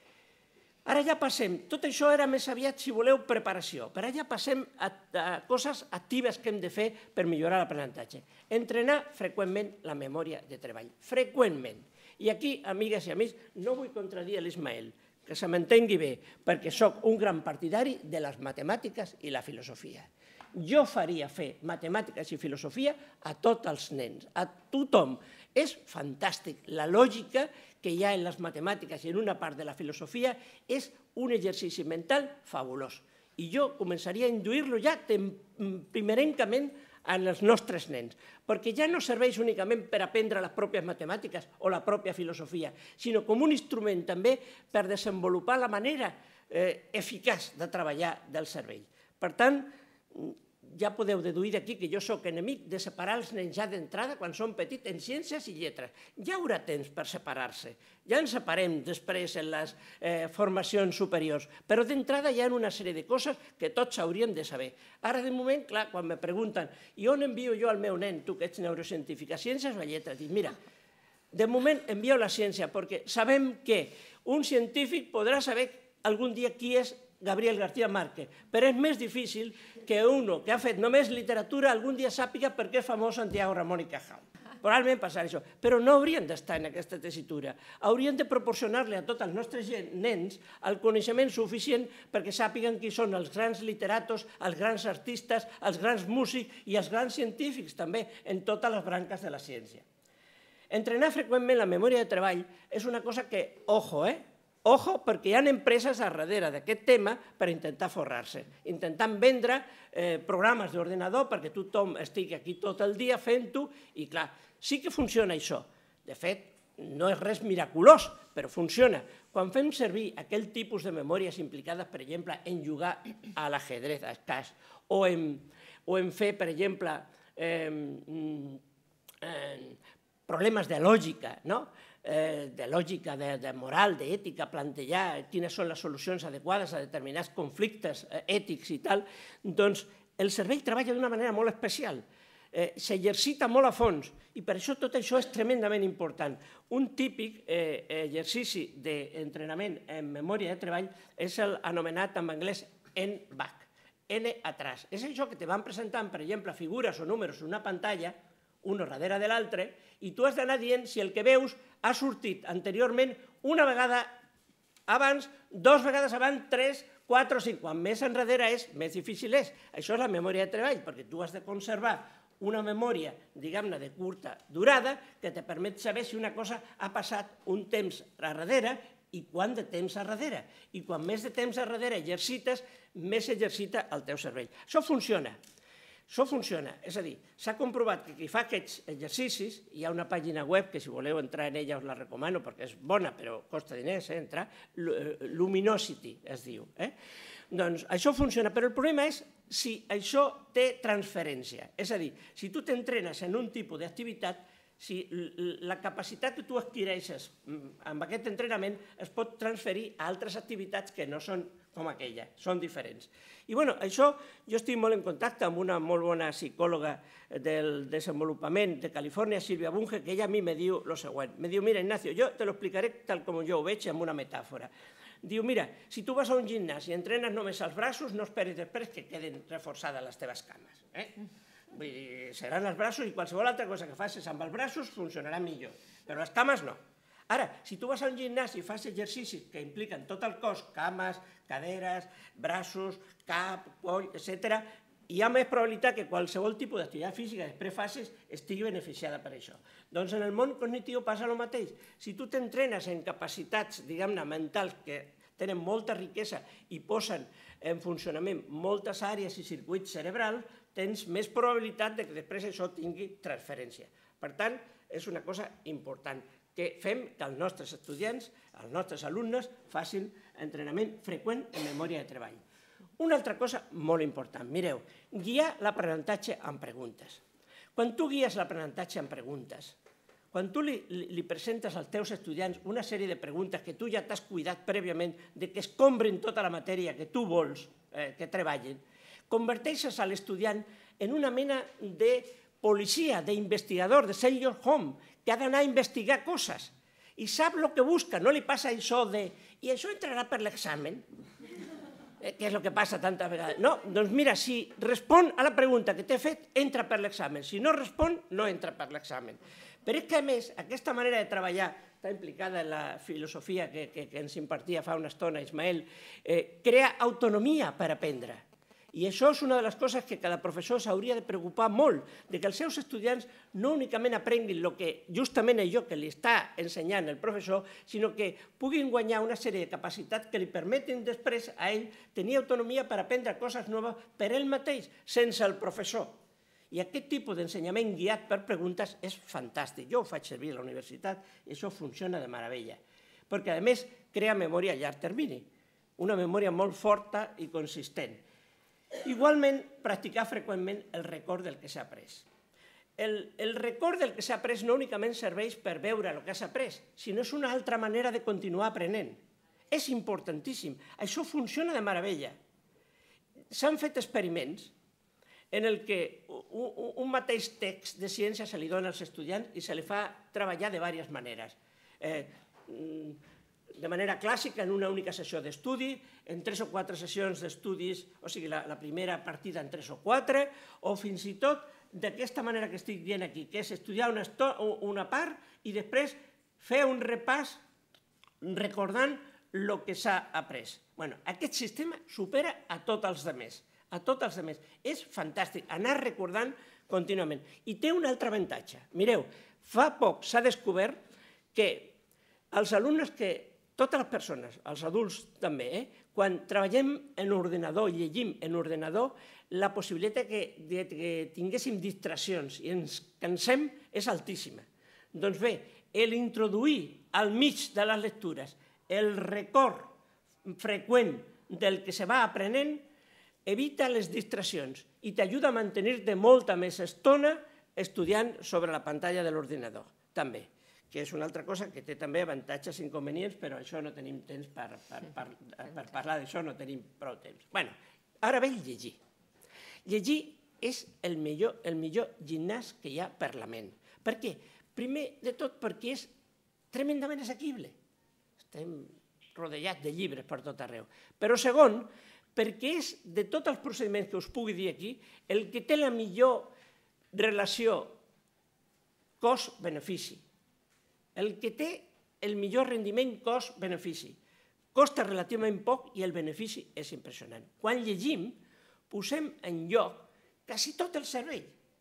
Ara ja passem, tot això era més aviat, si voleu, preparació, però ara ja passem a coses actives que hem de fer per millorar l'aprenentatge. Entrenar freqüentment la memòria de treball, freqüentment. I aquí, amigues i amics, no vull contradir l'Ismael, que se m'entengui bé, perquè sóc un gran partidari de les matemàtiques i la filosofia. Jo faria fer matemàtiques i filosofia a tots els nens, a tothom. És fantàstic. La lògica que hi ha en les matemàtiques i en una part de la filosofia és un exercici mental fabulós. I jo començaria a induir-lo ja primerencament en els nostres nens, perquè ja no serveix únicament per aprendre les pròpies matemàtiques o la pròpia filosofia, sinó com un instrument també per desenvolupar la manera eficaç de treballar del cervell. Per tant, ja podeu deduir d'aquí que jo sóc enemic de separar els nens ja d'entrada quan són petits en ciències i lletres. Ja haurà temps per separar-se. Ja ens separem després en les formacions superiors, però d'entrada hi ha una sèrie de coses que tots hauríem de saber. Ara, de moment, clar, quan me pregunten i on envio jo el meu nen, tu que ets neurocientífic, a ciències o a lletres? Dic, mira, de moment envio la ciència perquè sabem que un científic podrà saber algun dia qui és Gabriel García Márquez, però és més difícil que uno que ha fet només literatura algun dia sàpiga per què és famós Santiago Ramón i Cajal. Probablement passarà això, però no haurien d'estar en aquesta tessitura. Haurien de proporcionar-li a tots els nostres nens el coneixement suficient perquè sàpiguen qui són els grans literatos, els grans artistes, els grans músics i els grans científics també en totes les branques de la ciència. Entrenar freqüentment la memòria de treball és una cosa que, ojo, eh? Ojo, perquè hi ha empreses a darrere d'aquest tema per intentar forrar-se, intentant vendre programes d'ordenador perquè tothom estigui aquí tot el dia fent-ho i, clar, sí que funciona això. De fet, no és res miraculós, però funciona. Quan fem servir aquell tipus de memòries implicades, per exemple, en jugar a l'ajedrez, a escaix, o en fer, per exemple, problemes de lògica, de lògica, de moral, d'ètica, plantejar quines són les solucions adequades a determinats conflictes ètics i tal, doncs el cervell treballa d'una manera molt especial, s'exercita molt a fons i per això tot això és tremendament important. Un típic exercici d'entrenament en memòria de treball és l'anomenat en anglès N back, N atrás. És això que te van presentant, per exemple, figures o números en una pantalla, un darrere de l'altre, i tu has d'anar dient si el que veus ha sortit anteriorment una vegada abans, dues vegades abans, tres, quatre o cinc. Quan més enrere és, més difícil és. Això és la memòria de treball, perquè tu has de conservar una memòria, diguem-ne, de curta durada, que te permet saber si una cosa ha passat un temps a darrere i quant de temps a darrere. I quan més de temps a darrere exercites, més s'exercita el teu cervell. Això funciona. Això funciona, és a dir, s'ha comprovat que qui fa aquests exercicis, hi ha una pàgina web que si voleu entrar en ella us la recomano perquè és bona però costa diners entrar, Luminosity es diu. Doncs això funciona, però el problema és si això té transferència, és a dir, si tu t'entrenes en un tipus d'activitat, si la capacitat que tu adquireixes amb aquest entrenament es pot transferir a altres activitats que no són com aquella, són diferents. I bueno, això jo estic molt en contacte amb una molt bona psicòloga del desenvolupament de Califòrnia, Sílvia Bunge, que ella a mi me diu el següent. Me diu, mira, Ignacio, jo te lo explicaré tal com jo ho veig amb una metàfora. Diu, mira, si tu vas a un gimnàs i entrenes només els braços, no esperis després que queden reforçades les teves cames. Vull dir, seran els braços i qualsevol altra cosa que facis amb els braços funcionarà millor, però les cames no. Ara, si tu vas a un gimnàs i fas exercicis que impliquen tot el cos, cames, caderes, braços, cap, coll, etcètera, hi ha més probabilitat que qualsevol tipus d'activitat física que després facis estigui beneficiada per això. Doncs en el món cognitiu passa el mateix. Si tu t'entrenes en capacitats, diguem-ne, mentals que tenen molta riquesa i posen en funcionament moltes àrees i circuits cerebrals, tens més probabilitat que després això tingui transferència. Per tant, és una cosa important que fem que els nostres estudiants, els nostres alumnes, facin entrenament freqüent en memòria de treball. Una altra cosa molt important, mireu, guiar l'aprenentatge amb preguntes. Quan tu guies l'aprenentatge amb preguntes, quan tu li presentes als teus estudiants una sèrie de preguntes que tu ja t'has cuidat prèviament de que escombrin tota la matèria que tu vols que treballin, converteixes a l'estudiant en una mena de policia, d'investigador, de Sherlock Holmes, que ha d'anar a investigar coses i sap el que busca, no li passa això de i això entrarà per l'examen, que és el que passa tantes vegades. No, doncs mira, si respon a la pregunta que t'he fet, entra per l'examen. Si no respon, no entra per l'examen. Però és que, a més, aquesta manera de treballar està implicada en la filosofia que ens impartia fa una estona Ismael, crea autonomia per aprendre. I això és una de les coses que cada professor s'hauria de preocupar molt, de que els seus estudiants no únicament aprenguin el que justament allò que li està ensenyant el professor, sinó que puguin guanyar una sèrie de capacitats que li permetin després a ell tenir autonomia per aprendre coses noves per ell mateix, sense el professor. I aquest tipus d'ensenyament guiat per preguntes és fantàstic. Jo ho faig servir a la universitat i això funciona de meravella, perquè a més crea memòria a llarg termini, una memòria molt forta i consistent. Igualment, practicar freqüentment el record del que s'ha après. El record del que s'ha après no únicament serveix per veure el que has après, sinó és una altra manera de continuar aprenent. És importantíssim. Això funciona de meravella. S'han fet experiments en el que un mateix text de ciència se li dona als estudiants i se li fa treballar de diverses maneres. De manera clàssica, en una única sessió d'estudi, en tres o quatre sessions d'estudis, o sigui, la primera partida en tres o quatre, o fins i tot d'aquesta manera que estic dient aquí, que és estudiar una part i després fer un repàs recordant el que s'ha après. Aquest sistema supera a tots els altres, a tots els altres. És fantàstic, anar recordant contínuament. I té un altre avantatge. Mireu, fa poc s'ha descobert que els alumnes que totes les persones, els adults també, quan treballem en ordenador, llegim en ordenador, la possibilitat que tinguéssim distraccions i ens cansem és altíssima. Doncs bé, l'introduir al mig de les lectures el record freqüent del que se va aprenent evita les distraccions i t'ajuda a mantenir-te molta més estona estudiant sobre la pantalla de l'ordinador, també, que és una altra cosa que té també avantatges i inconvenients, però això no tenim temps per, per, per, per parlar d'això, no tenim prou temps. Bueno, ara ve el llegir. Llegir és el millor, el millor gimnàs que hi ha per la ment. Per què? Primer de tot perquè és tremendament assequible. Estem rodejats de llibres per tot arreu. Però segon, perquè és de tots els procediments que us pugui dir aquí, el que té la millor relació cost-benefici, el que té el millor rendiment cost-benefici. Costa relativament poc i el benefici és impressionant. Quan llegim, posem en lloc quasi tot el cervell.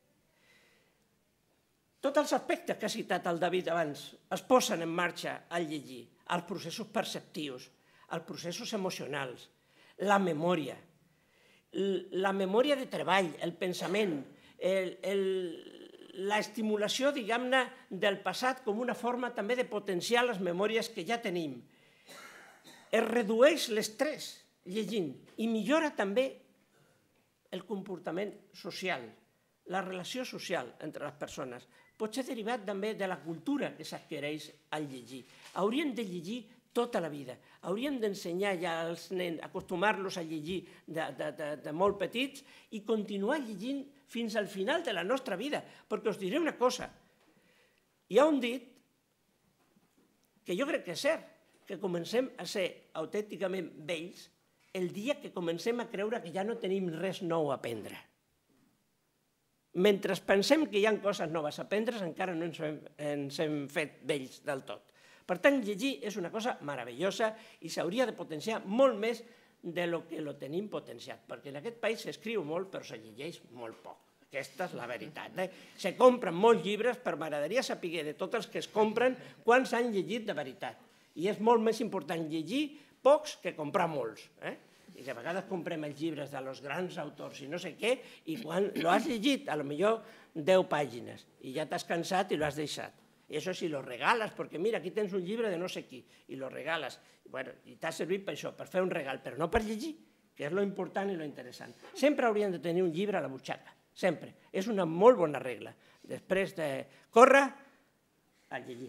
Tots els aspectes que ha citat el David abans es posen en marxa al llegir, els processos perceptius, els processos emocionals, la memòria, la memòria de treball, el pensament, el, el, l'estimulació, diguem-ne, del passat com una forma també de potenciar les memòries que ja tenim. Es redueix l'estrès llegint i millora també el comportament social, la relació social entre les persones. Pot ser derivat també de la cultura que s'adquireix al llegir. Hauríem de llegir tota la vida. Hauríem d'ensenyar ja als nens, acostumar-los a llegir de, de, de, de molt petits i continuar llegint fins al final de la nostra vida. Perquè us diré una cosa. Hi ha un dit que jo crec que és cert, que comencem a ser autènticament vells el dia que comencem a creure que ja no tenim res nou a aprendre. Mentre pensem que hi ha coses noves a aprendre, encara no ens hem, ens hem fet vells del tot. Per tant, llegir és una cosa meravellosa i s'hauria de potenciar molt més del que lo tenim potenciat, perquè en aquest país s'escriu molt però se llegeix molt poc. Aquesta és la veritat. Eh? Se compren molts llibres, però m'agradaria saber de tots els que es compren quants han llegit de veritat. I és molt més important llegir pocs que comprar molts. Eh? I de vegades comprem els llibres dels grans autors i no sé què, i quan lo has llegit, a lo millor deu pàgines, i ja t'has cansat i lo has deixat. I això si lo regales, perquè mira, aquí tens un llibre de no sé qui, i lo regales, bueno, i t'ha servit per això, per fer un regal, però no per llegir, que és lo important i lo interessant. Sempre hauríem de tenir un llibre a la butxaca, sempre. És una molt bona regla. Després de córrer, a llegir.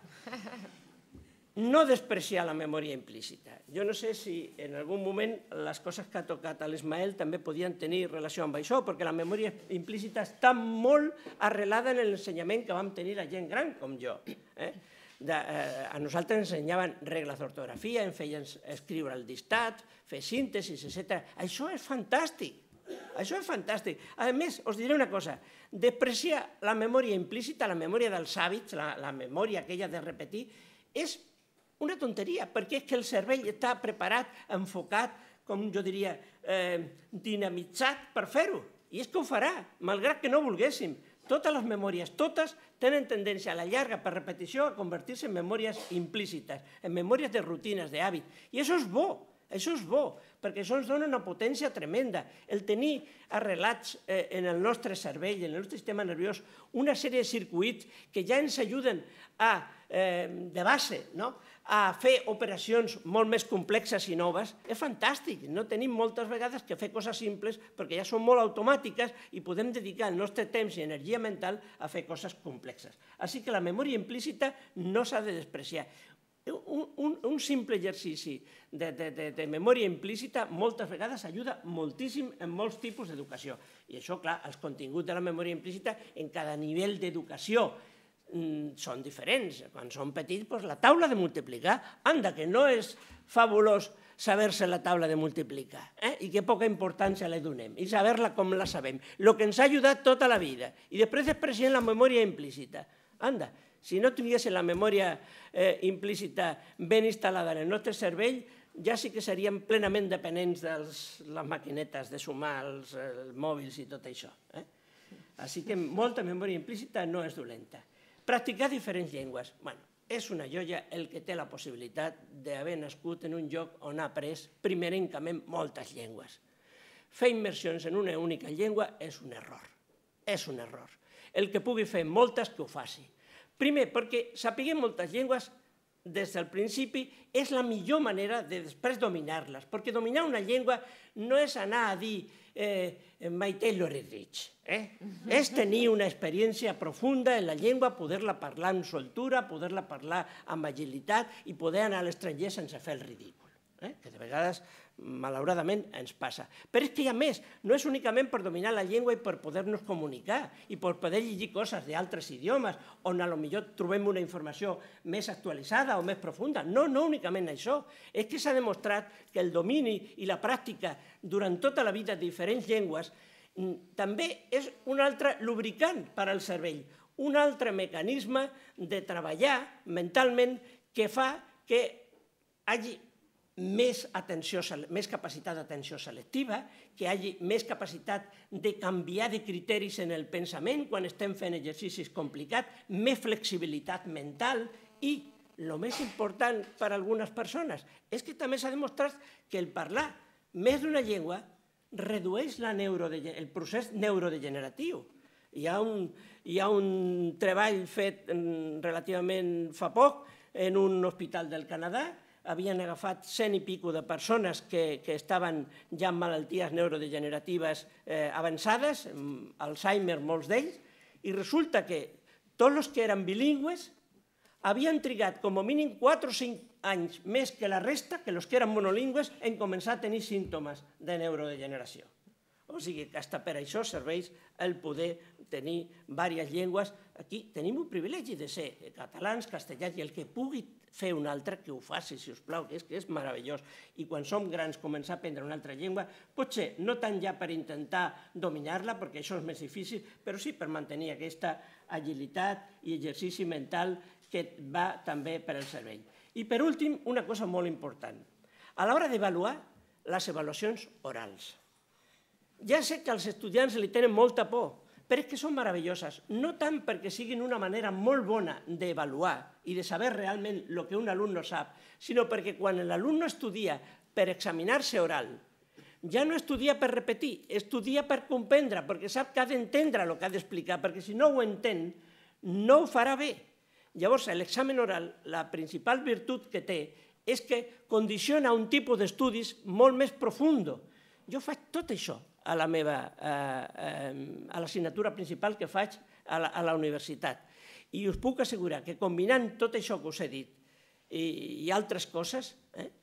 No despreciar la memòria implícita. Jo no sé si en algun moment les coses que ha tocat a l'Ismael també podien tenir relació amb això, perquè la memòria implícita està molt arrelada en l'ensenyament que vam tenir la gent gran com jo. Eh? De, eh, a nosaltres ens ensenyaven regles d'ortografia, ens feien escriure el dictat, fer síntesis, etcètera. Això és fantàstic. Això és fantàstic. A més, us diré una cosa, despreciar la memòria implícita, la memòria dels hàbits, la, la memòria aquella de repetir, és una tonteria, perquè és que el cervell està preparat, enfocat, com jo diria, eh, dinamitzat per fer-ho. I és que ho farà, malgrat que no volguéssim. Totes les memòries, totes, tenen tendència a la llarga, per repetició, a convertir-se en memòries implícites, en memòries de rutines, d'hàbit. I això és bo, això és bo, perquè això ens dona una potència tremenda. El tenir arrelats eh, en el nostre cervell, en el nostre sistema nerviós, una sèrie de circuits que ja ens ajuden a, eh, de base, no?, a fer operacions molt més complexes i noves, és fantàstic. No tenim moltes vegades que fer coses simples perquè ja són molt automàtiques i podem dedicar el nostre temps i energia mental a fer coses complexes. Així que la memòria implícita no s'ha de despreciar. Un, un, un simple exercici de, de, de, de memòria implícita moltes vegades ajuda moltíssim en molts tipus d'educació. I això, clar, els continguts de la memòria implícita en cada nivell d'educació són diferents. Quan són petits, doncs la taula de multiplicar, anda, que no és fabulós saber-se la taula de multiplicar, eh? I que poca importància li donem, i saber-la com la sabem, el que ens ha ajudat tota la vida, i després despreciem la memòria implícita. Anda, si no tinguéssim la memòria eh, implícita ben instal·lada en el nostre cervell, ja sí que seríem plenament dependents de les maquinetes de sumar, els, els mòbils i tot això. Eh? Així que molta memòria implícita no és dolenta. Practicar diferents llengües. Bueno, és una joia el que té la possibilitat d'haver nascut en un lloc on ha après primerencament moltes llengües. Fer immersions en una única llengua és un error. És un error. El que pugui fer moltes, que ho faci. Primer, perquè sapiguem moltes llengües des del principi, és la millor manera de després dominar-les, perquè dominar una llengua no és anar a dir My Taylor is rich, és tenir una experiència profunda en la llengua, poder-la parlar amb soltura, poder-la parlar amb agilitat i poder anar a l'estranger sense fer el ridícul, que de vegades, malauradament, ens passa. Però és que hi ha més, no és únicament per dominar la llengua i per poder-nos comunicar i per poder llegir coses d'altres idiomes on potser trobem una informació més actualitzada o més profunda. No, no únicament això. És que s'ha demostrat que el domini i la pràctica durant tota la vida de diferents llengües també és un altre lubricant per al cervell, un altre mecanisme de treballar mentalment que fa que hi hagi més atenció, més capacitat d'atenció selectiva, que hi hagi més capacitat de canviar de criteris en el pensament quan estem fent exercicis complicats, més flexibilitat mental i, el més important per a algunes persones, és que també s'ha demostrat que el parlar més d'una llengua redueix el procés neurodegeneratiu. Hi ha un, hi ha un treball fet relativament fa poc en un hospital del Canadà. Havien agafat cent i pico de persones que, que estaven ja amb malalties neurodegeneratives eh, avançades, Alzheimer molts d'ells, i resulta que tots els que eren bilingües havien trigat com a mínim quatre o cinc anys més que la resta, que els que eren monolingües, en començar a tenir símptomes de neurodegeneració. O sigui que fins per això serveix el poder tenir diverses llengües. Aquí tenim un privilegi de ser catalans, castellans, i el que pugui fer un altre, que ho faci, si us plau, que és, que és meravellós. I quan som grans començar a aprendre una altra llengua, potser no tant ja per intentar dominar-la, perquè això és més difícil, però sí per mantenir aquesta agilitat i exercici mental que va també per al cervell. I per últim, una cosa molt important. A l'hora d'avaluar les avaluacions orals. Ja sé que als estudiants li tenen molta por, però és que són meravelloses, no tant perquè siguin una manera molt bona d'avaluar i de saber realment el que un alumne sap, sinó perquè quan l'alumne estudia per examinar-se oral, ja no estudia per repetir, estudia per comprendre, perquè sap que ha d'entendre el que ha d'explicar, perquè si no ho entén, no ho farà bé. Llavors, l'examen oral, la principal virtut que té és que condiciona un tipus d'estudis molt més profund. Jo faig tot això a la meva a l'assignatura principal que faig a la universitat. I us puc assegurar que combinant tot això que us he dit i altres coses,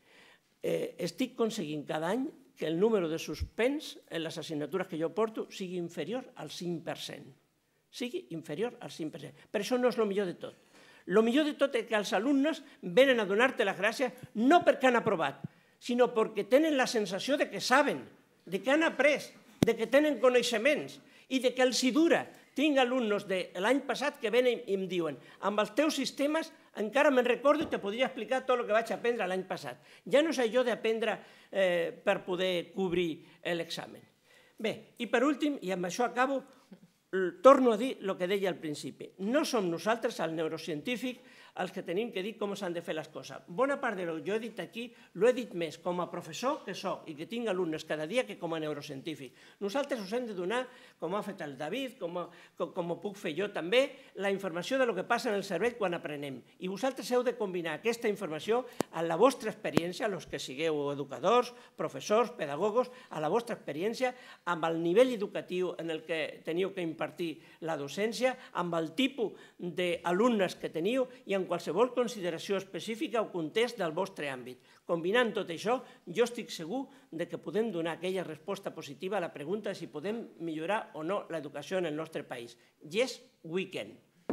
estic aconseguint cada any que el número de suspens en les assignatures que jo porto sigui inferior al cinc per cent. Sigui inferior al cinc per cent. Però això no és el millor de tot. El millor de tot és que els alumnes venen a donar-te les gràcies no perquè han aprovat, sinó perquè tenen la sensació de que saben, de que han après, de que tenen coneixements i de que els hi dura. Tinc alumnes de l'any passat que venen i em diuen amb els teus sistemes encara me'n recordo i te podria explicar tot el que vaig aprendre l'any passat. Ja no sé jo d'aprendre per poder cobrir l'examen. Bé, i per últim, i amb això acabo, torno a dir el que deia al principi. No som nosaltres, el neurocientífic, els que tenim que dir com s'han de fer les coses. Bona part del que jo he dit aquí l'ho he dit més com a professor que soc i que tinc alumnes cada dia que com a neurocientífic. Nosaltres us hem de donar, com ha fet el David, com ho puc fer jo també, la informació del que passa en el cervell quan aprenem. I vosaltres heu de combinar aquesta informació amb la vostra experiència, els que sigueu educadors, professors, pedagogos, a la vostra experiència, amb el nivell educatiu en el que teniu que impartir la docència, amb el tipus d'alumnes que teniu i en qualsevol consideració específica o context del vostre àmbit. Combinant tot això, jo estic segur que podem donar aquella resposta positiva a la pregunta de si podem millorar o no l'educació en el nostre país. Yes, we can.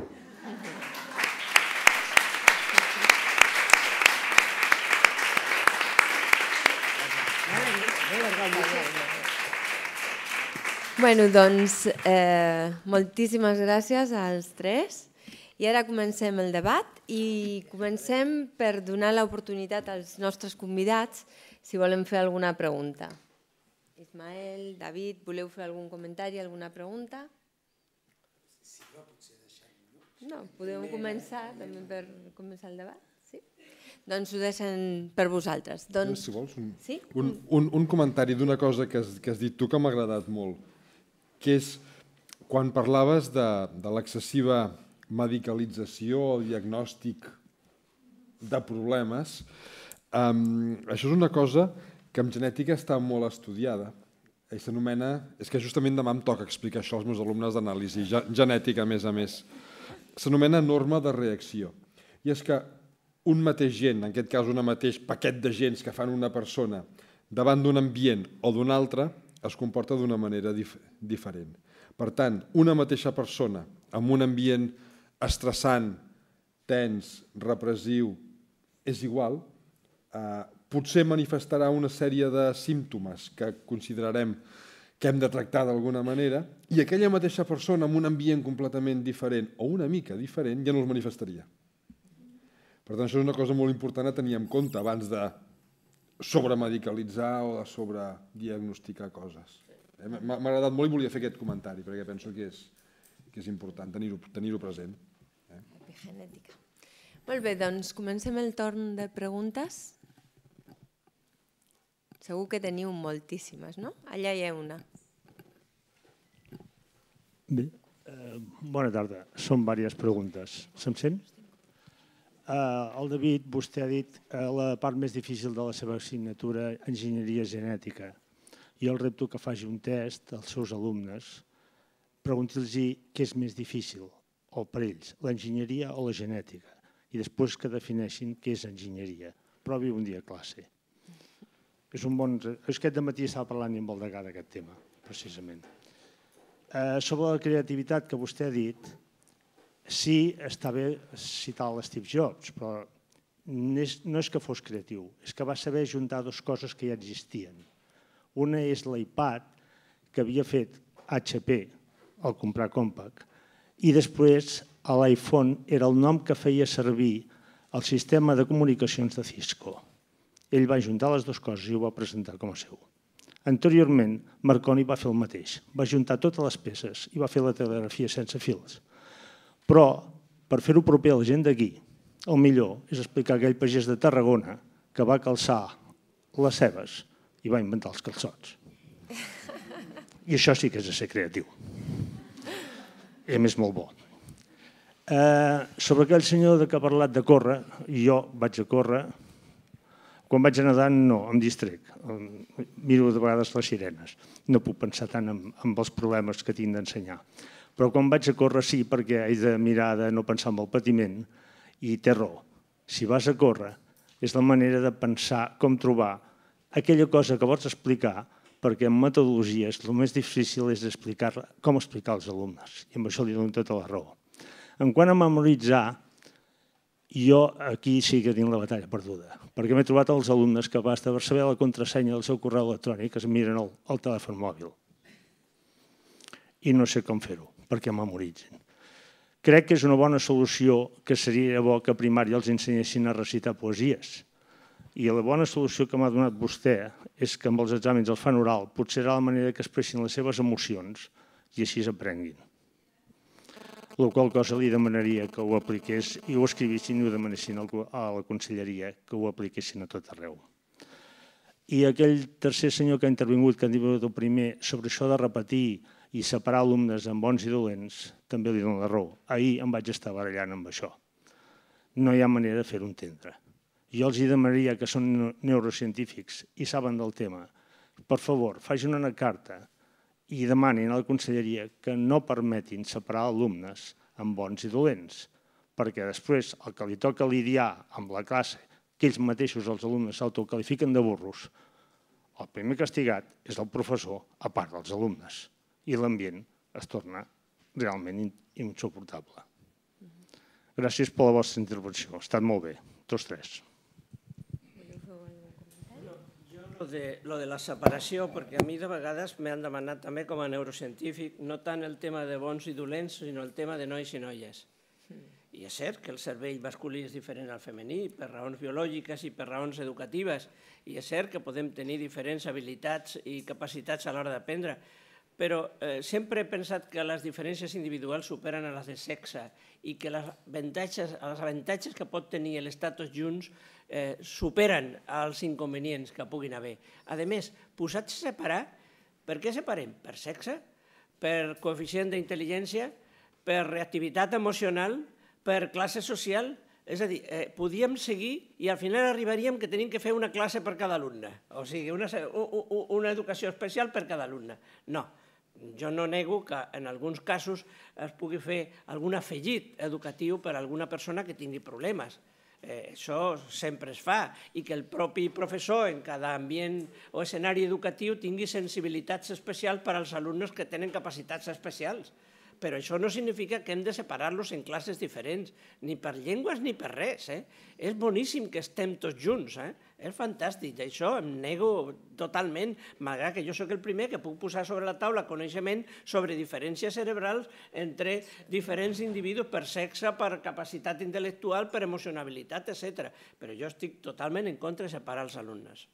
Bueno, doncs, moltíssimes gràcies als tres. I ara comencem el debat i comencem per donar l'oportunitat als nostres convidats si volen fer alguna pregunta. Ismael, David, voleu fer algun comentari, alguna pregunta? No, podeu començar també per començar el debat? Sí? Doncs ho deixen per vosaltres. Si vols, un comentari d'una cosa que has dit tu que m'ha agradat molt, que és quan parlaves de l'excessiva medicalització o diagnòstic de problemes. Això és una cosa que en genètica està molt estudiada. I s'anomena... És que justament demà em toca explicar això als meus alumnes d'anàlisi genètica, a més a més. S'anomena norma de reacció. I és que un mateix gen, en aquest cas un mateix paquet de gens que fan una persona davant d'un ambient o d'un altre, es comporta d'una manera dif diferent. Per tant, una mateixa persona amb un ambient estressant, tens, repressiu, és igual, eh, potser manifestarà una sèrie de símptomes que considerarem que hem de tractar d'alguna manera, i aquella mateixa persona amb un ambient completament diferent o una mica diferent ja no els manifestaria. Per tant, això és una cosa molt important a tenir en compte abans de sobremedicalitzar o de sobrediagnosticar coses. M'ha agradat molt i volia fer aquest comentari, perquè penso que és, que és important tenir-ho present. Epigenètica. Molt bé, doncs comencem el torn de preguntes. Segur que teniu moltíssimes, no? Allà hi ha una. Bé, bona tarda. Són diverses preguntes. Se'm sent? El David, vostè ha dit la part més difícil de la seva assignatura, enginyeria genètica. Jo el repto que faci un test als seus alumnes, pregunti-los què és més difícil, o per ells, l'enginyeria o la genètica, i després que defineixin què és enginyeria. Provi un dia a classe. És un bon... És que aquest dematí estava parlant amb el degà d'aquest tema, precisament. Sobre la creativitat que vostè ha dit, sí, està bé citar l'Steve Jobs, però no és que fos creatiu, és que va saber juntar dues coses que ja existien. Una és l'iPad, que havia fet H P al comprar Compaq, i després l'iPhone era el nom que feia servir el sistema de comunicacions de Cisco. Ell va juntar les dues coses i ho va presentar com a seu. Anteriorment, Marconi va fer el mateix. Va juntar totes les peces i va fer la telegrafia sense fils. Però, per fer-ho proper a la gent d'aquí, el millor és explicar aquell pagès de Tarragona que va calçar les cebes i va inventar els calçots. I això sí que és de ser creatiu. I a més molt bo. Sobre aquell senyor que ha parlat de córrer, jo vaig a córrer. Quan vaig a nedar, no, em distrec. Miro de vegades les sirenes. No puc pensar tant en els problemes que tinc d'ensenyar. Però quan vaig a córrer sí, perquè he de mirar de no pensar en el patiment, i té raó. Si vas a córrer, és la manera de pensar com trobar aquella cosa que vols explicar, perquè en metodologies el més difícil és explicar com explicar als alumnes. I amb això li dono tota la raó. En quant a memoritzar, jo aquí sí que tinc la batalla perduda, perquè m'he trobat els alumnes que basta per saber la contrasenya del seu correu electrònic es miren el telèfon mòbil. I no sé com fer-ho, perquè memoritzen. Crec que és una bona solució que seria bo que a primària els ensenyessin a recitar poesies. I la bona solució que m'ha donat vostè és que amb els exàmens el fan oral potser serà la manera que expressin les seves emocions i així s'aprenguin. La qual cosa li demanaria que ho apliqués i ho escrivissin i ho demanessin a la conselleria, que ho apliquessin a tot arreu. I aquell tercer senyor que ha intervingut, que ha dit el primer, sobre això de repetir i separar alumnes en bons i dolents, també li dono la raó. Ahir em vaig estar barallant amb això. No hi ha manera de fer-ho entendre. Jo els demanaria que són neurocientífics i saben del tema. Per favor, facin una carta i demanin a la conselleria que no permetin separar alumnes en bons i dolents, perquè després el que li toca lidiar amb la classe, que ells mateixos, els alumnes, s'autoqualifiquen de burros, el primer castigat és el professor, a part dels alumnes, i l'ambient es torna realment insuportable. Gràcies per la vostra intervenció, ha estat molt bé, tots tres. Lo de la separació, perquè a mi de vegades m'han demanat també com a neurocientífic no tant el tema de bons i dolents, sinó el tema de nois i noies. I és cert que el cervell masculí és diferent al femení per raons biològiques i per raons educatives, i és cert que podem tenir diferents habilitats i capacitats a l'hora d'aprendre, però sempre he pensat que les diferències individuals superen a les de sexe i que els avantatges que pot tenir l'estar tots junts superen els inconvenients que puguin haver. A més, posats a separar, per què separem? Per sexe? Per coeficient d'intel·ligència? Per reactivitat emocional? Per classe social? És a dir, podíem seguir i al final arribaríem que tenim que fer una classe per cada alumne, o sigui, una educació especial per cada alumne. No, jo no nego que en alguns casos es pugui fer algun afegit educatiu per a alguna persona que tingui problemes. Això sempre es fa, i que el propi professor en cada ambient o escenari educatiu tingui sensibilitats especials per als alumnes que tenen capacitats especials. Però això no significa que hem de separar-los en classes diferents, ni per llengües ni per res. És boníssim que estem tots junts, és fantàstic. Això em nego totalment, malgrat que jo soc el primer que puc posar sobre la taula coneixement sobre diferències cerebrals entre diferents individus per sexe, per capacitat intel·lectual, per emocionabilitat, etcètera. Però jo estic totalment en contra de separar els alumnes.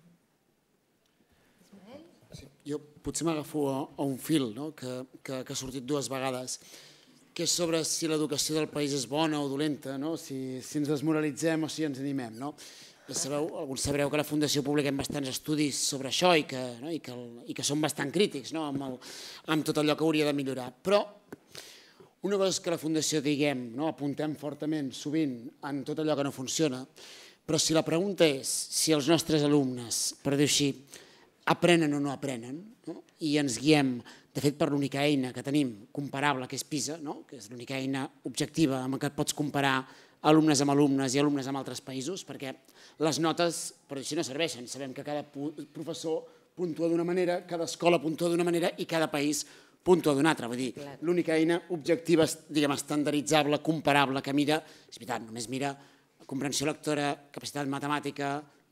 Jo potser m'agafo a un fil que ha sortit dues vegades, que és sobre si l'educació del país és bona o dolenta, si ens desmoralitzem o si ens animem. Alguns sabreu que a la Fundació publiquem bastants estudis sobre això i que són bastant crítics amb tot allò que hauria de millorar. Però una cosa és que la Fundació, diguem, apuntem fortament sovint en tot allò que no funciona, però si la pregunta és si els nostres alumnes, per dir-ho així, aprenen o no aprenen, i ens guiem, de fet, per l'única eina que tenim comparable, que és PISA, que és l'única eina objectiva amb què pots comparar alumnes amb alumnes i alumnes amb altres països, perquè les notes, per dir-ho així, no serveixen. Sabem que cada professor puntua d'una manera, cada escola puntua d'una manera i cada país puntua d'una altra. Vull dir, l'única eina objectiva, diguem, estandarditzable, comparable, que mira, és veritat, només mira comprensió lectora, capacitat matemàtica,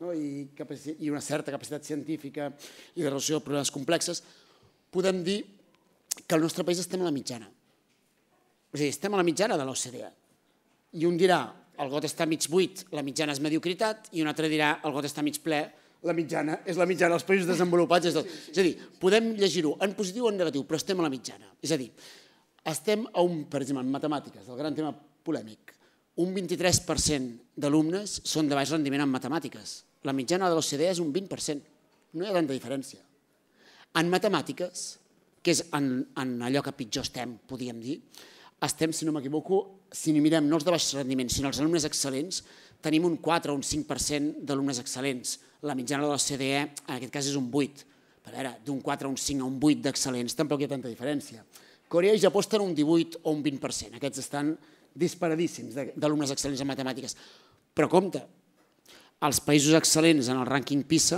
i una certa capacitat científica i de resolució de problemes complexes, podem dir que al nostre país estem a la mitjana. És a dir, estem a la mitjana de l'O C D E. I un dirà, el got està mig buit, la mitjana és mediocritat, i un altre dirà, el got està mig ple, la mitjana és la mitjana dels països desenvolupats. És a dir, podem llegir-ho en positiu o en negatiu, però estem a la mitjana. És a dir, estem a un, per exemple, en matemàtiques, el gran tema polèmic, un vint-i-tres per cent d'alumnes són de baix rendiment en matemàtiques. La mitjana de l'O C D E és un vint per cent. No hi ha tanta diferència. En matemàtiques, que és en allò que pitjor estem, podríem dir, estem, si no m'equivoco, si ni mirem no els de baix rendiment, sinó els alumnes excel·lents, tenim un quatre o un cinc per cent d'alumnes excel·lents. La mitjana de l'O C D E, en aquest cas, és un vuit. Per veure, d'un quatre a un cinc a un vuit d'excel·lents, tampoc hi ha tanta diferència. Corea i Japó estan un divuit o un vint per cent. Aquests estan disparadíssims d'alumnes excel·lents en matemàtiques. Però compte, els països excel·lents en el rànquing PISA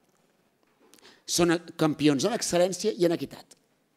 són campions en excel·lència i en equitat.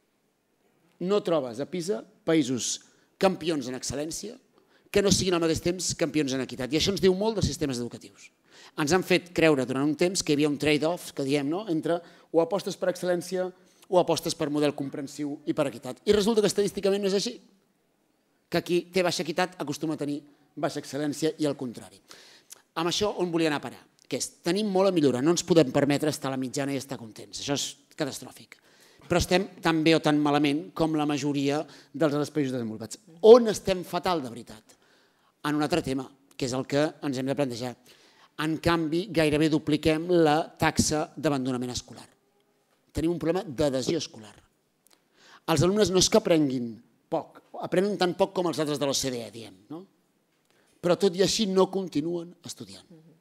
No trobes a PISA països campions en excel·lència que no siguin al mateix temps campions en equitat. I això ens diu molt dels sistemes educatius. Ens han fet creure durant un temps que hi havia un trade-off, que diem, entre o apostes per excel·lència o apostes per model comprensiu i per equitat. I resulta que estadísticament no és així. Que qui té baixa equitat acostuma a tenir baixa excel·lència i al contrari. Amb això on volia anar a parar? Que és, tenim molt a millorar, no ens podem permetre estar a la mitjana i estar contents. Això és catastròfic. Però estem tan bé o tan malament com la majoria dels altres països desenvolupats. On estem fatal de veritat? En un altre tema, que és el que ens hem de plantejar. En canvi, gairebé dupliquem la taxa d'abandonament escolar. Tenim un problema d'adhesió escolar. Els alumnes no és que aprenguin poc, aprenen tan poc com els altres de l'O C D E, diem, no? Però tot i així no continuen estudiant.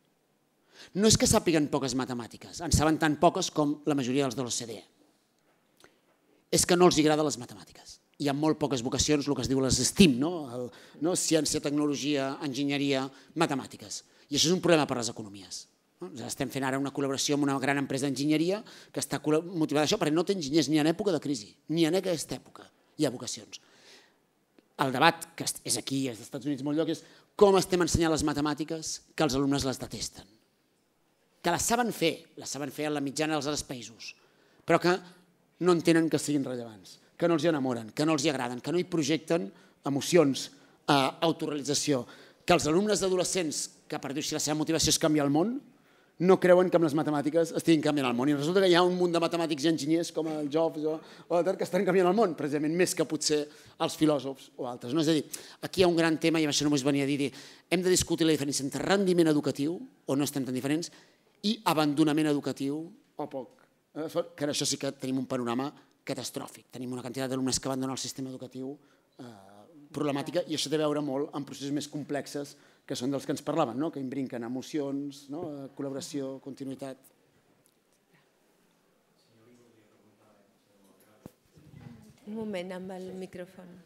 No és que sàpiguen poques matemàtiques, en saben tan poques com la majoria dels de l'O C D E. És que no els agrada les matemàtiques. Hi ha molt poques vocacions, el que es diu les STEAM, no? Ciència, tecnologia, enginyeria, matemàtiques. I això és un problema per a les economies. Estem fent ara una col·laboració amb una gran empresa d'enginyeria que està motivada a això, perquè no té enginyers ni en època de crisi, ni en aquesta època hi ha vocacions. El debat, que és aquí, és dels Estats Units molt lloc, és com estem ensenyant les matemàtiques que els alumnes les detesten. Que les saben fer, les saben fer a la mitjana dels altres països, però que no entenen que siguin rellevants, que no els hi enamoren, que no els hi agraden, que no hi projecten emocions, autorealització, que els alumnes adolescents, que per dir-ho així la seva motivació és canviar el món, no creuen que amb les matemàtiques estiguin canviant el món. I resulta que hi ha un munt de matemàtics i enginyers com el Jobs o l'altre que estan canviant el món, precisament més que potser els filòsofs o altres. És a dir, aquí hi ha un gran tema, i amb això només venia a dir, hem de discutir la diferència entre rendiment educatiu, on no estem tan diferents, i abandonament educatiu o poc. Que en això sí que tenim un panorama catastròfic. Tenim una quantitat d'alumnes que abandonen el sistema educatiu problemàtica, i això té a veure molt amb processos més complexes que són dels que ens parlaven, que imbrinquen emocions, col·laboració, continuïtat. Un moment amb el micròfon.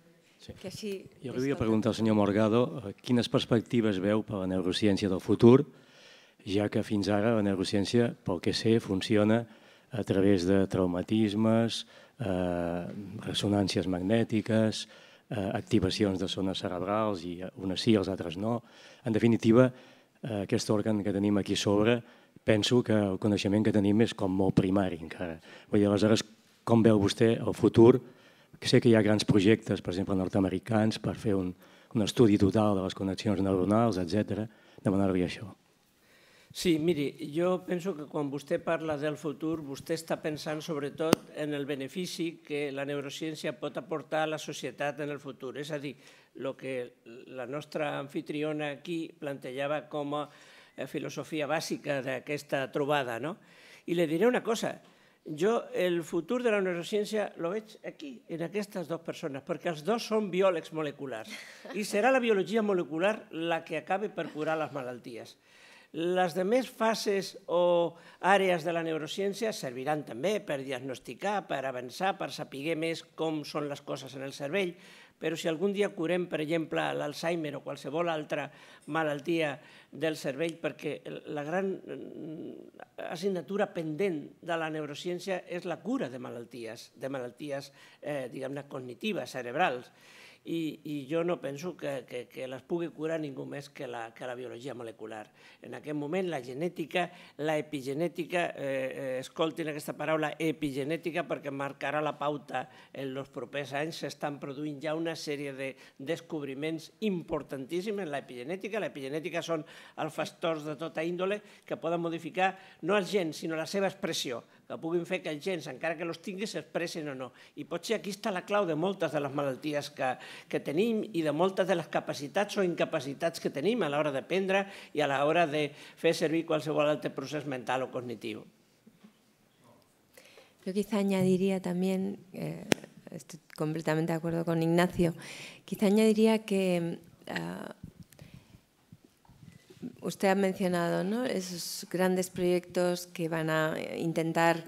Jo li volia preguntar al senyor Morgado quines perspectives veu per a la neurociència del futur, ja que fins ara la neurociència, pel que sé, funciona a través de traumatismes, ressonàncies magnètiques, activacions de zones cerebrals, i unes sí, els altres no. En definitiva, aquest òrgan que tenim aquí sobre, penso que el coneixement que tenim és com molt primari encara. Vull dir, aleshores, com veu vostè el futur? Sé que hi ha grans projectes, per exemple, nord-americans, per fer un estudi total de les connexions neuronals, etcètera. Demanar-li això. Sí, miri, jo penso que quan vostè parla del futur, vostè està pensant sobretot en el benefici que la neurociència pot aportar a la societat en el futur. És a dir, el que la nostra anfitriona aquí plantejava com a filosofia bàsica d'aquesta trobada. I li diré una cosa, jo el futur de la neurociència lo veig aquí, en aquestes dues persones, perquè els dos són biòlegs moleculars i serà la biologia molecular la que acabi per curar les malalties. Les demés fases o àrees de la neurociència serviran també per diagnosticar, per avançar, per saber més com són les coses en el cervell, però si algun dia curem, per exemple, l'Alzheimer o qualsevol altra malaltia del cervell, perquè la gran assignatura pendent de la neurociència és la cura de malalties, de malalties, diguem-ne, cognitives, cerebrals. I jo no penso que les pugui curar ningú més que la biologia molecular. En aquest moment la genètica, la epigenètica, escoltin aquesta paraula epigenètica perquè marcarà la pauta en els propers anys. S'estan produint ja una sèrie de descobriments importantíssims en l'epigenètica. L'epigenètica són els factors de tota índole que poden modificar no els gens, sinó la seva expressió, que puguin fer que els gens, encara que els tinguis, s'expressin o no. I potser aquí està la clau de moltes de les malalties que tenim i de moltes de les capacitats o incapacitats que tenim a l'hora d'aprendre i a l'hora de fer servir qualsevol altre procés mental o cognitiu. Yo quizá añadiría también, eh, estoy completamente de acuerdo con Ignacio, quizá añadiría que uh, usted ha mencionado, ¿no?, esos grandes proyectos que van a intentar,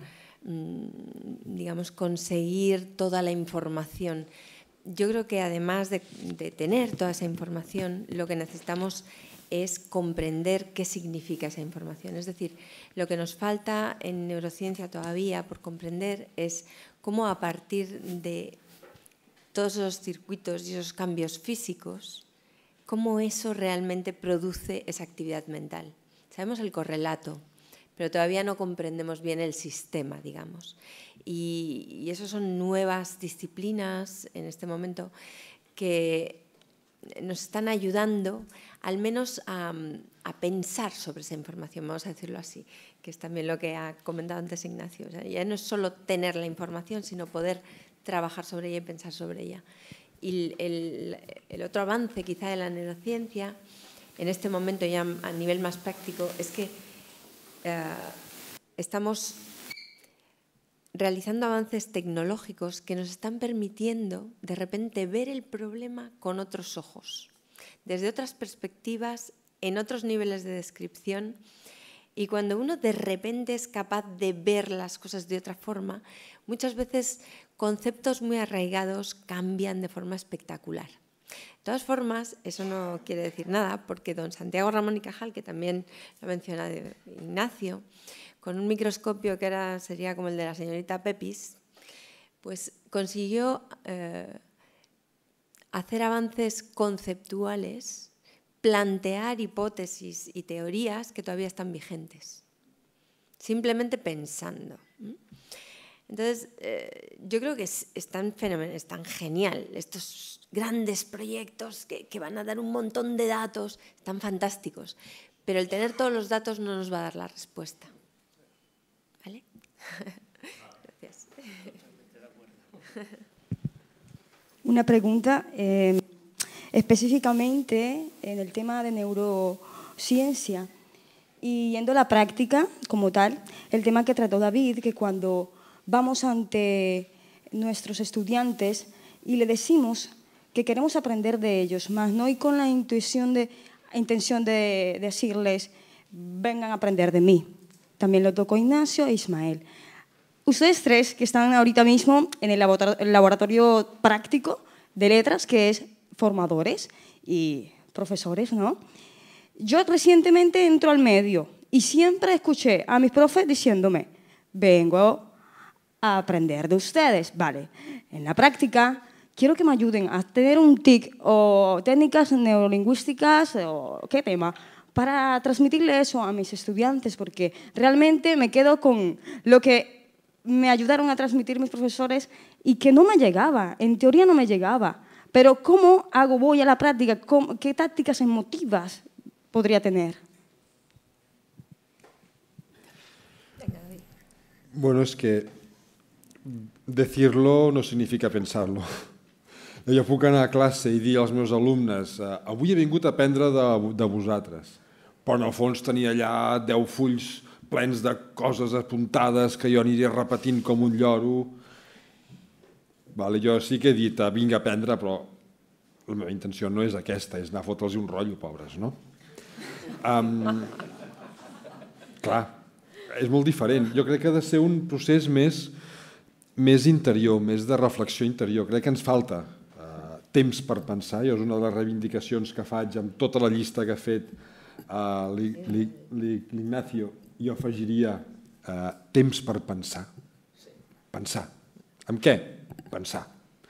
digamos, conseguir toda la información. Yo creo que además de, de tener toda esa información, lo que necesitamos es comprender qué significa esa información. Es decir, lo que nos falta en neurociencia todavía por comprender es cómo a partir de todos esos circuitos y esos cambios físicos, cómo eso realmente produce esa actividad mental. Sabemos el correlato, pero todavía no comprendemos bien el sistema, digamos. Y, y eso son nuevas disciplinas en este momento que nos están ayudando al menos a, a pensar sobre esa información, vamos a decirlo así, que es también lo que ha comentado antes Ignacio. O sea, ya no es solo tener la información, sino poder trabajar sobre ella y pensar sobre ella. Y el, el otro avance quizá de la neurociencia, en este momento ya a nivel más práctico, es que eh, estamos realizando avances tecnológicos que nos están permitiendo de repente ver el problema con otros ojos, desde otras perspectivas, en otros niveles de descripción. Y cuando uno de repente es capaz de ver las cosas de otra forma, muchas veces conceptos muy arraigados cambian de forma espectacular. De todas formas, eso no quiere decir nada, porque don Santiago Ramón y Cajal, que también lo ha mencionado Ignacio, con un microscopio que ahora sería como el de la señorita Pepis, pues consiguió eh, hacer avances conceptuales, plantear hipótesis y teorías que todavía están vigentes, simplemente pensando. Entonces, eh, yo creo que es, es tan fenomenal, es tan genial, estos grandes proyectos que, que van a dar un montón de datos, están fantásticos, pero el tener todos los datos no nos va a dar la respuesta. ¿Vale? Gracias. Una pregunta, eh, específicamente en el tema de neurociencia y yendo a la práctica como tal, el tema que trató David, que cuando vamos ante nuestros estudiantes y le decimos que queremos aprender de ellos, más no y con la intuición de intención de decirles, vengan a aprender de mí. También lo tocó Ignacio e Ismael. Ustedes tres que están ahorita mismo en el laboratorio práctico de letras, que es formadores y profesores, ¿no? Yo recientemente entro al medio y siempre escuché a mis profes diciéndome, vengo a aprender de ustedes, vale. En la práctica, quiero que me ayuden a tener un T I C o técnicas neurolingüísticas o qué tema, para transmitirle eso a mis estudiantes, porque realmente me quedo con lo que me ayudaron a transmitir mis profesores y que no me llegaba, en teoría no me llegaba. Pero ¿cómo hago, voy a la práctica? ¿Cómo, ¿Qué tácticas emotivas podría tener? Bueno, es que decirlo no significa pensarlo. Jo puc anar a classe i dir als meus alumnes avui he vingut a aprendre de, de vosaltres, però en el fons tenia allà deu fulls plens de coses apuntades que jo aniria repetint com un lloro. Vale, jo sí que he dit vinc a aprendre, però la meva intenció no és aquesta, és anar a fotre'ls un rotllo, pobres, no? Um, clar, és molt diferent. Jo crec que ha de ser un procés més, més interior, més de reflexió interior. Crec que ens falta uh, temps per pensar, i és una de les reivindicacions que faig amb tota la llista que ha fet uh, l'Ignacio. Jo afegiria uh, temps per pensar. Pensar. Amb què? Pensar.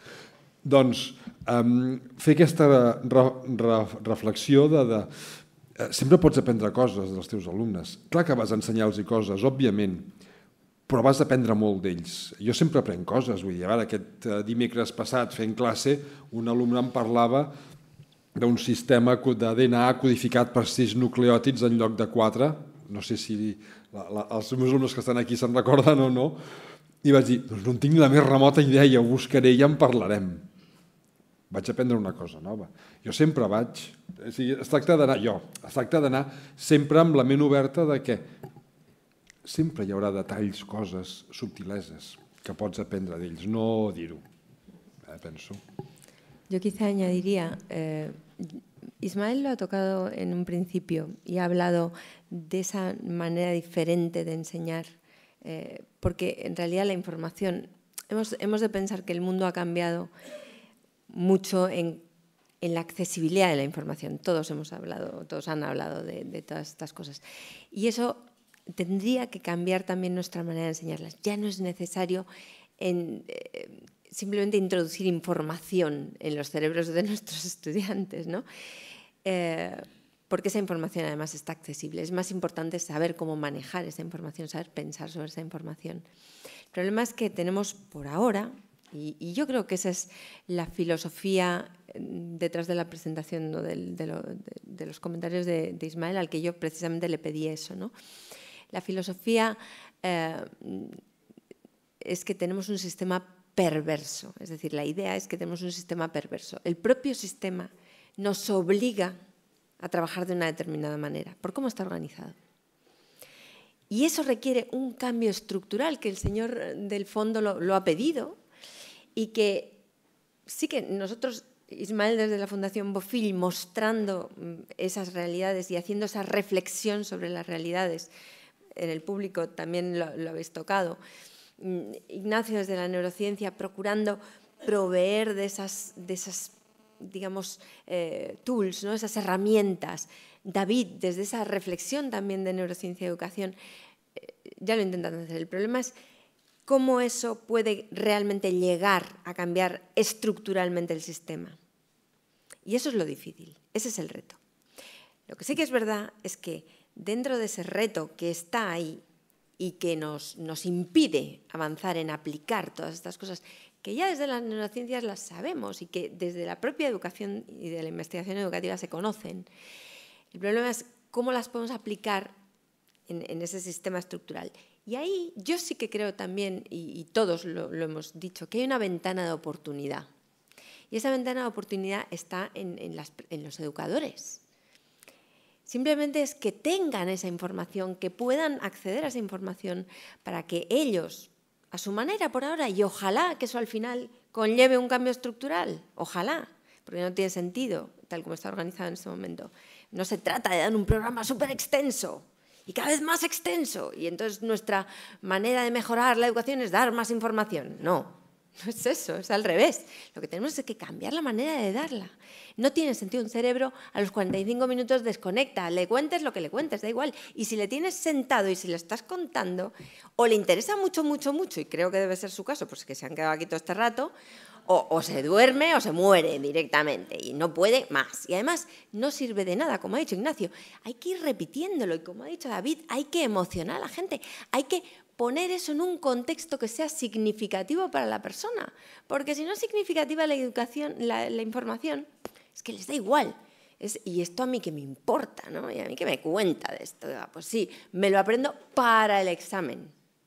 Doncs um, fer aquesta re, re, reflexió de... de uh, sempre pots aprendre coses dels teus alumnes. Clar que vas ensenyar-los coses, òbviament, però vas aprendre molt d'ells. Jo sempre aprenc coses. Vull dir, ara, aquest dimecres passat, fent classe, un alumne em parlava d'un sistema de D N A codificat per sis nucleòtids en lloc de quatre. No sé si la, la, els meus alumnes que estan aquí se'n recorden o no. I vaig dir, doncs no en tinc la més remota idea, ho buscaré i en parlarem. Vaig aprendre una cosa nova. Jo sempre vaig... O sigui, es tracta d'anar, jo, es tracta d'anar sempre amb la ment oberta de que sempre hi haurà detalls, coses, subtileses que pots aprendre d'ells, no dir-ho, eh, penso. Yo quizá añadiría, eh, Ismael lo ha tocado en un principio y ha hablado de esa manera diferente de enseñar, eh, porque en realidad la información, hemos, hemos de pensar que el mundo ha cambiado mucho en, en la accesibilidad de la información. Todos hemos hablado, todos han hablado de, de todas estas cosas. Y eso tendría que cambiar también nuestra manera de enseñarlas. Ya no es necesario en, eh, simplemente introducir información en los cerebros de nuestros estudiantes, ¿no? Eh, porque esa información además está accesible. Es más importante saber cómo manejar esa información, saber pensar sobre esa información. El problema es que tenemos por ahora, y, y yo creo que esa es la filosofía detrás de la presentación, ¿no? de, de, lo, de, de los comentarios de, de Ismael, al que yo precisamente le pedí eso, ¿no? La filosofía eh, es que tenemos un sistema perverso, es decir, la idea es que tenemos un sistema perverso. El propio sistema nos obliga a trabajar de una determinada manera, por cómo está organizado. Y eso requiere un cambio estructural que el señor del fondo lo, lo ha pedido y que sí que nosotros, Ismael desde la Fundación Bofill, mostrando esas realidades y haciendo esa reflexión sobre las realidades, en el público también lo, lo habéis tocado, Ignacio desde la neurociencia procurando proveer de esas, de esas digamos, eh, tools, ¿no? Esas herramientas. David, desde esa reflexión también de neurociencia y educación, eh, ya lo intentan hacer. El problema es cómo eso puede realmente llegar a cambiar estructuralmente el sistema. Y eso es lo difícil, ese es el reto. Lo que sí que es verdad es que dentro de ese reto que está ahí y que nos, nos impide avanzar en aplicar todas estas cosas, que ya desde las neurociencias las sabemos y que desde la propia educación y de la investigación educativa se conocen. El problema es cómo las podemos aplicar en, en ese sistema estructural. Y ahí yo sí que creo también, y, y todos lo, lo hemos dicho, que hay una ventana de oportunidad. Y esa ventana de oportunidad está en, en, las, en los educadores. Simplemente es que tengan esa información, que puedan acceder a esa información para que ellos, a su manera por ahora, y ojalá que eso al final conlleve un cambio estructural, ojalá, porque no tiene sentido, tal como está organizado en este momento, No se trata de dar un programa súper extenso y cada vez más extenso. Y entonces nuestra manera de mejorar la educación es dar más información. No, no es eso, es al revés. Lo que tenemos es que cambiar la manera de darla. No tiene sentido, un cerebro a los cuarenta y cinco minutos desconecta, le cuentes lo que le cuentes, da igual. Y si le tienes sentado y si le estás contando, o le interesa mucho, mucho, mucho, y creo que debe ser su caso, pues que se han quedado aquí todo este rato, o, o se duerme o se muere directamente y no puede más. Y además no sirve de nada, como ha dicho Ignacio, hay que ir repitiéndolo y como ha dicho David, hay que emocionar a la gente, hay que poner eso en un contexto que sea significativo para la persona, porque si no es significativa la educación, la, la información, es que les da igual. Es, y esto a mí que me importa, ¿no? Y a mí que me cuenta de esto. Pues sí, me lo aprendo para el examen.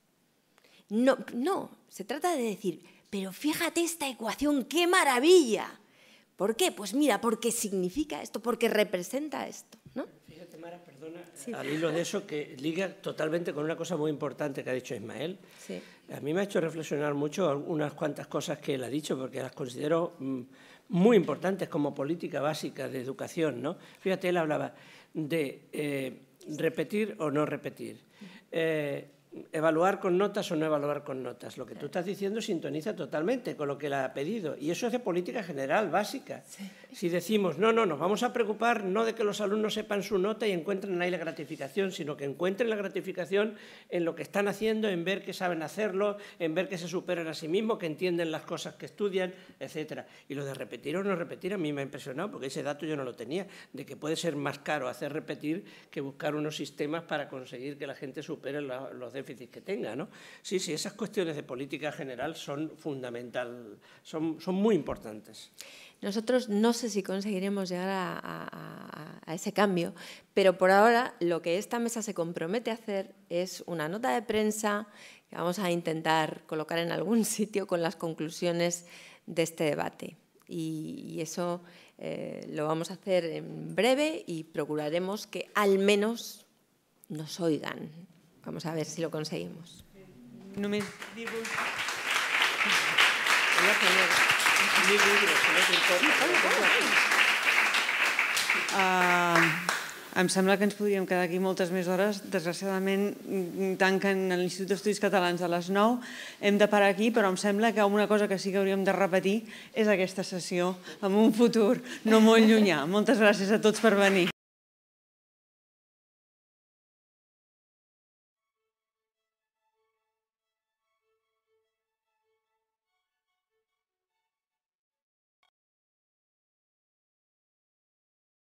No, no, se trata de decir, pero fíjate esta ecuación, ¡qué maravilla! ¿Por qué? Pues mira, porque significa esto, porque representa esto, ¿no? Fíjate, Mara, perdona, sí. Al hilo de eso que liga totalmente con una cosa muy importante que ha dicho Ismael. Sí. A mí me ha hecho reflexionar mucho unas cuantas cosas que él ha dicho, porque las considero mmm, muy importantes como política básica de educación, ¿no? Fíjate, él hablaba de eh, repetir o no repetir, eh, evaluar con notas o no evaluar con notas. Lo que tú estás diciendo sintoniza totalmente con lo que él ha pedido. Y eso es de política general, básica. Sí. Si decimos, no, no, nos vamos a preocupar no de que los alumnos sepan su nota y encuentren ahí la gratificación, sino que encuentren la gratificación en lo que están haciendo, en ver que saben hacerlo, en ver que se superan a sí mismos, que entienden las cosas que estudian, etcétera. Y lo de repetir o no repetir a mí me ha impresionado, porque ese dato yo no lo tenía, de que puede ser más caro hacer repetir que buscar unos sistemas para conseguir que la gente supere la, los déficits que tenga, ¿no? Sí, sí, esas cuestiones de política general son fundamental, son, son muy importantes. Nosotros no sé si conseguiremos llegar a, a, a ese cambio, pero por ahora lo que esta mesa se compromete a hacer es una nota de prensa que vamos a intentar colocar en algún sitio con las conclusiones de este debate. Y, y eso eh, lo vamos a hacer en breve y procuraremos que al menos nos oigan. Vamos a ver si lo conseguimos. Només dir-vos... Uh, em sembla que ens podríem quedar aquí moltes més hores. Desgraciadament tanquen l'Institut d'Estudis Catalans a les nou. Hem de parar aquí, però em sembla que una cosa que sí que hauríem de repetir és aquesta sessió en un futur no molt llunyà. Moltes gràcies a tots per venir.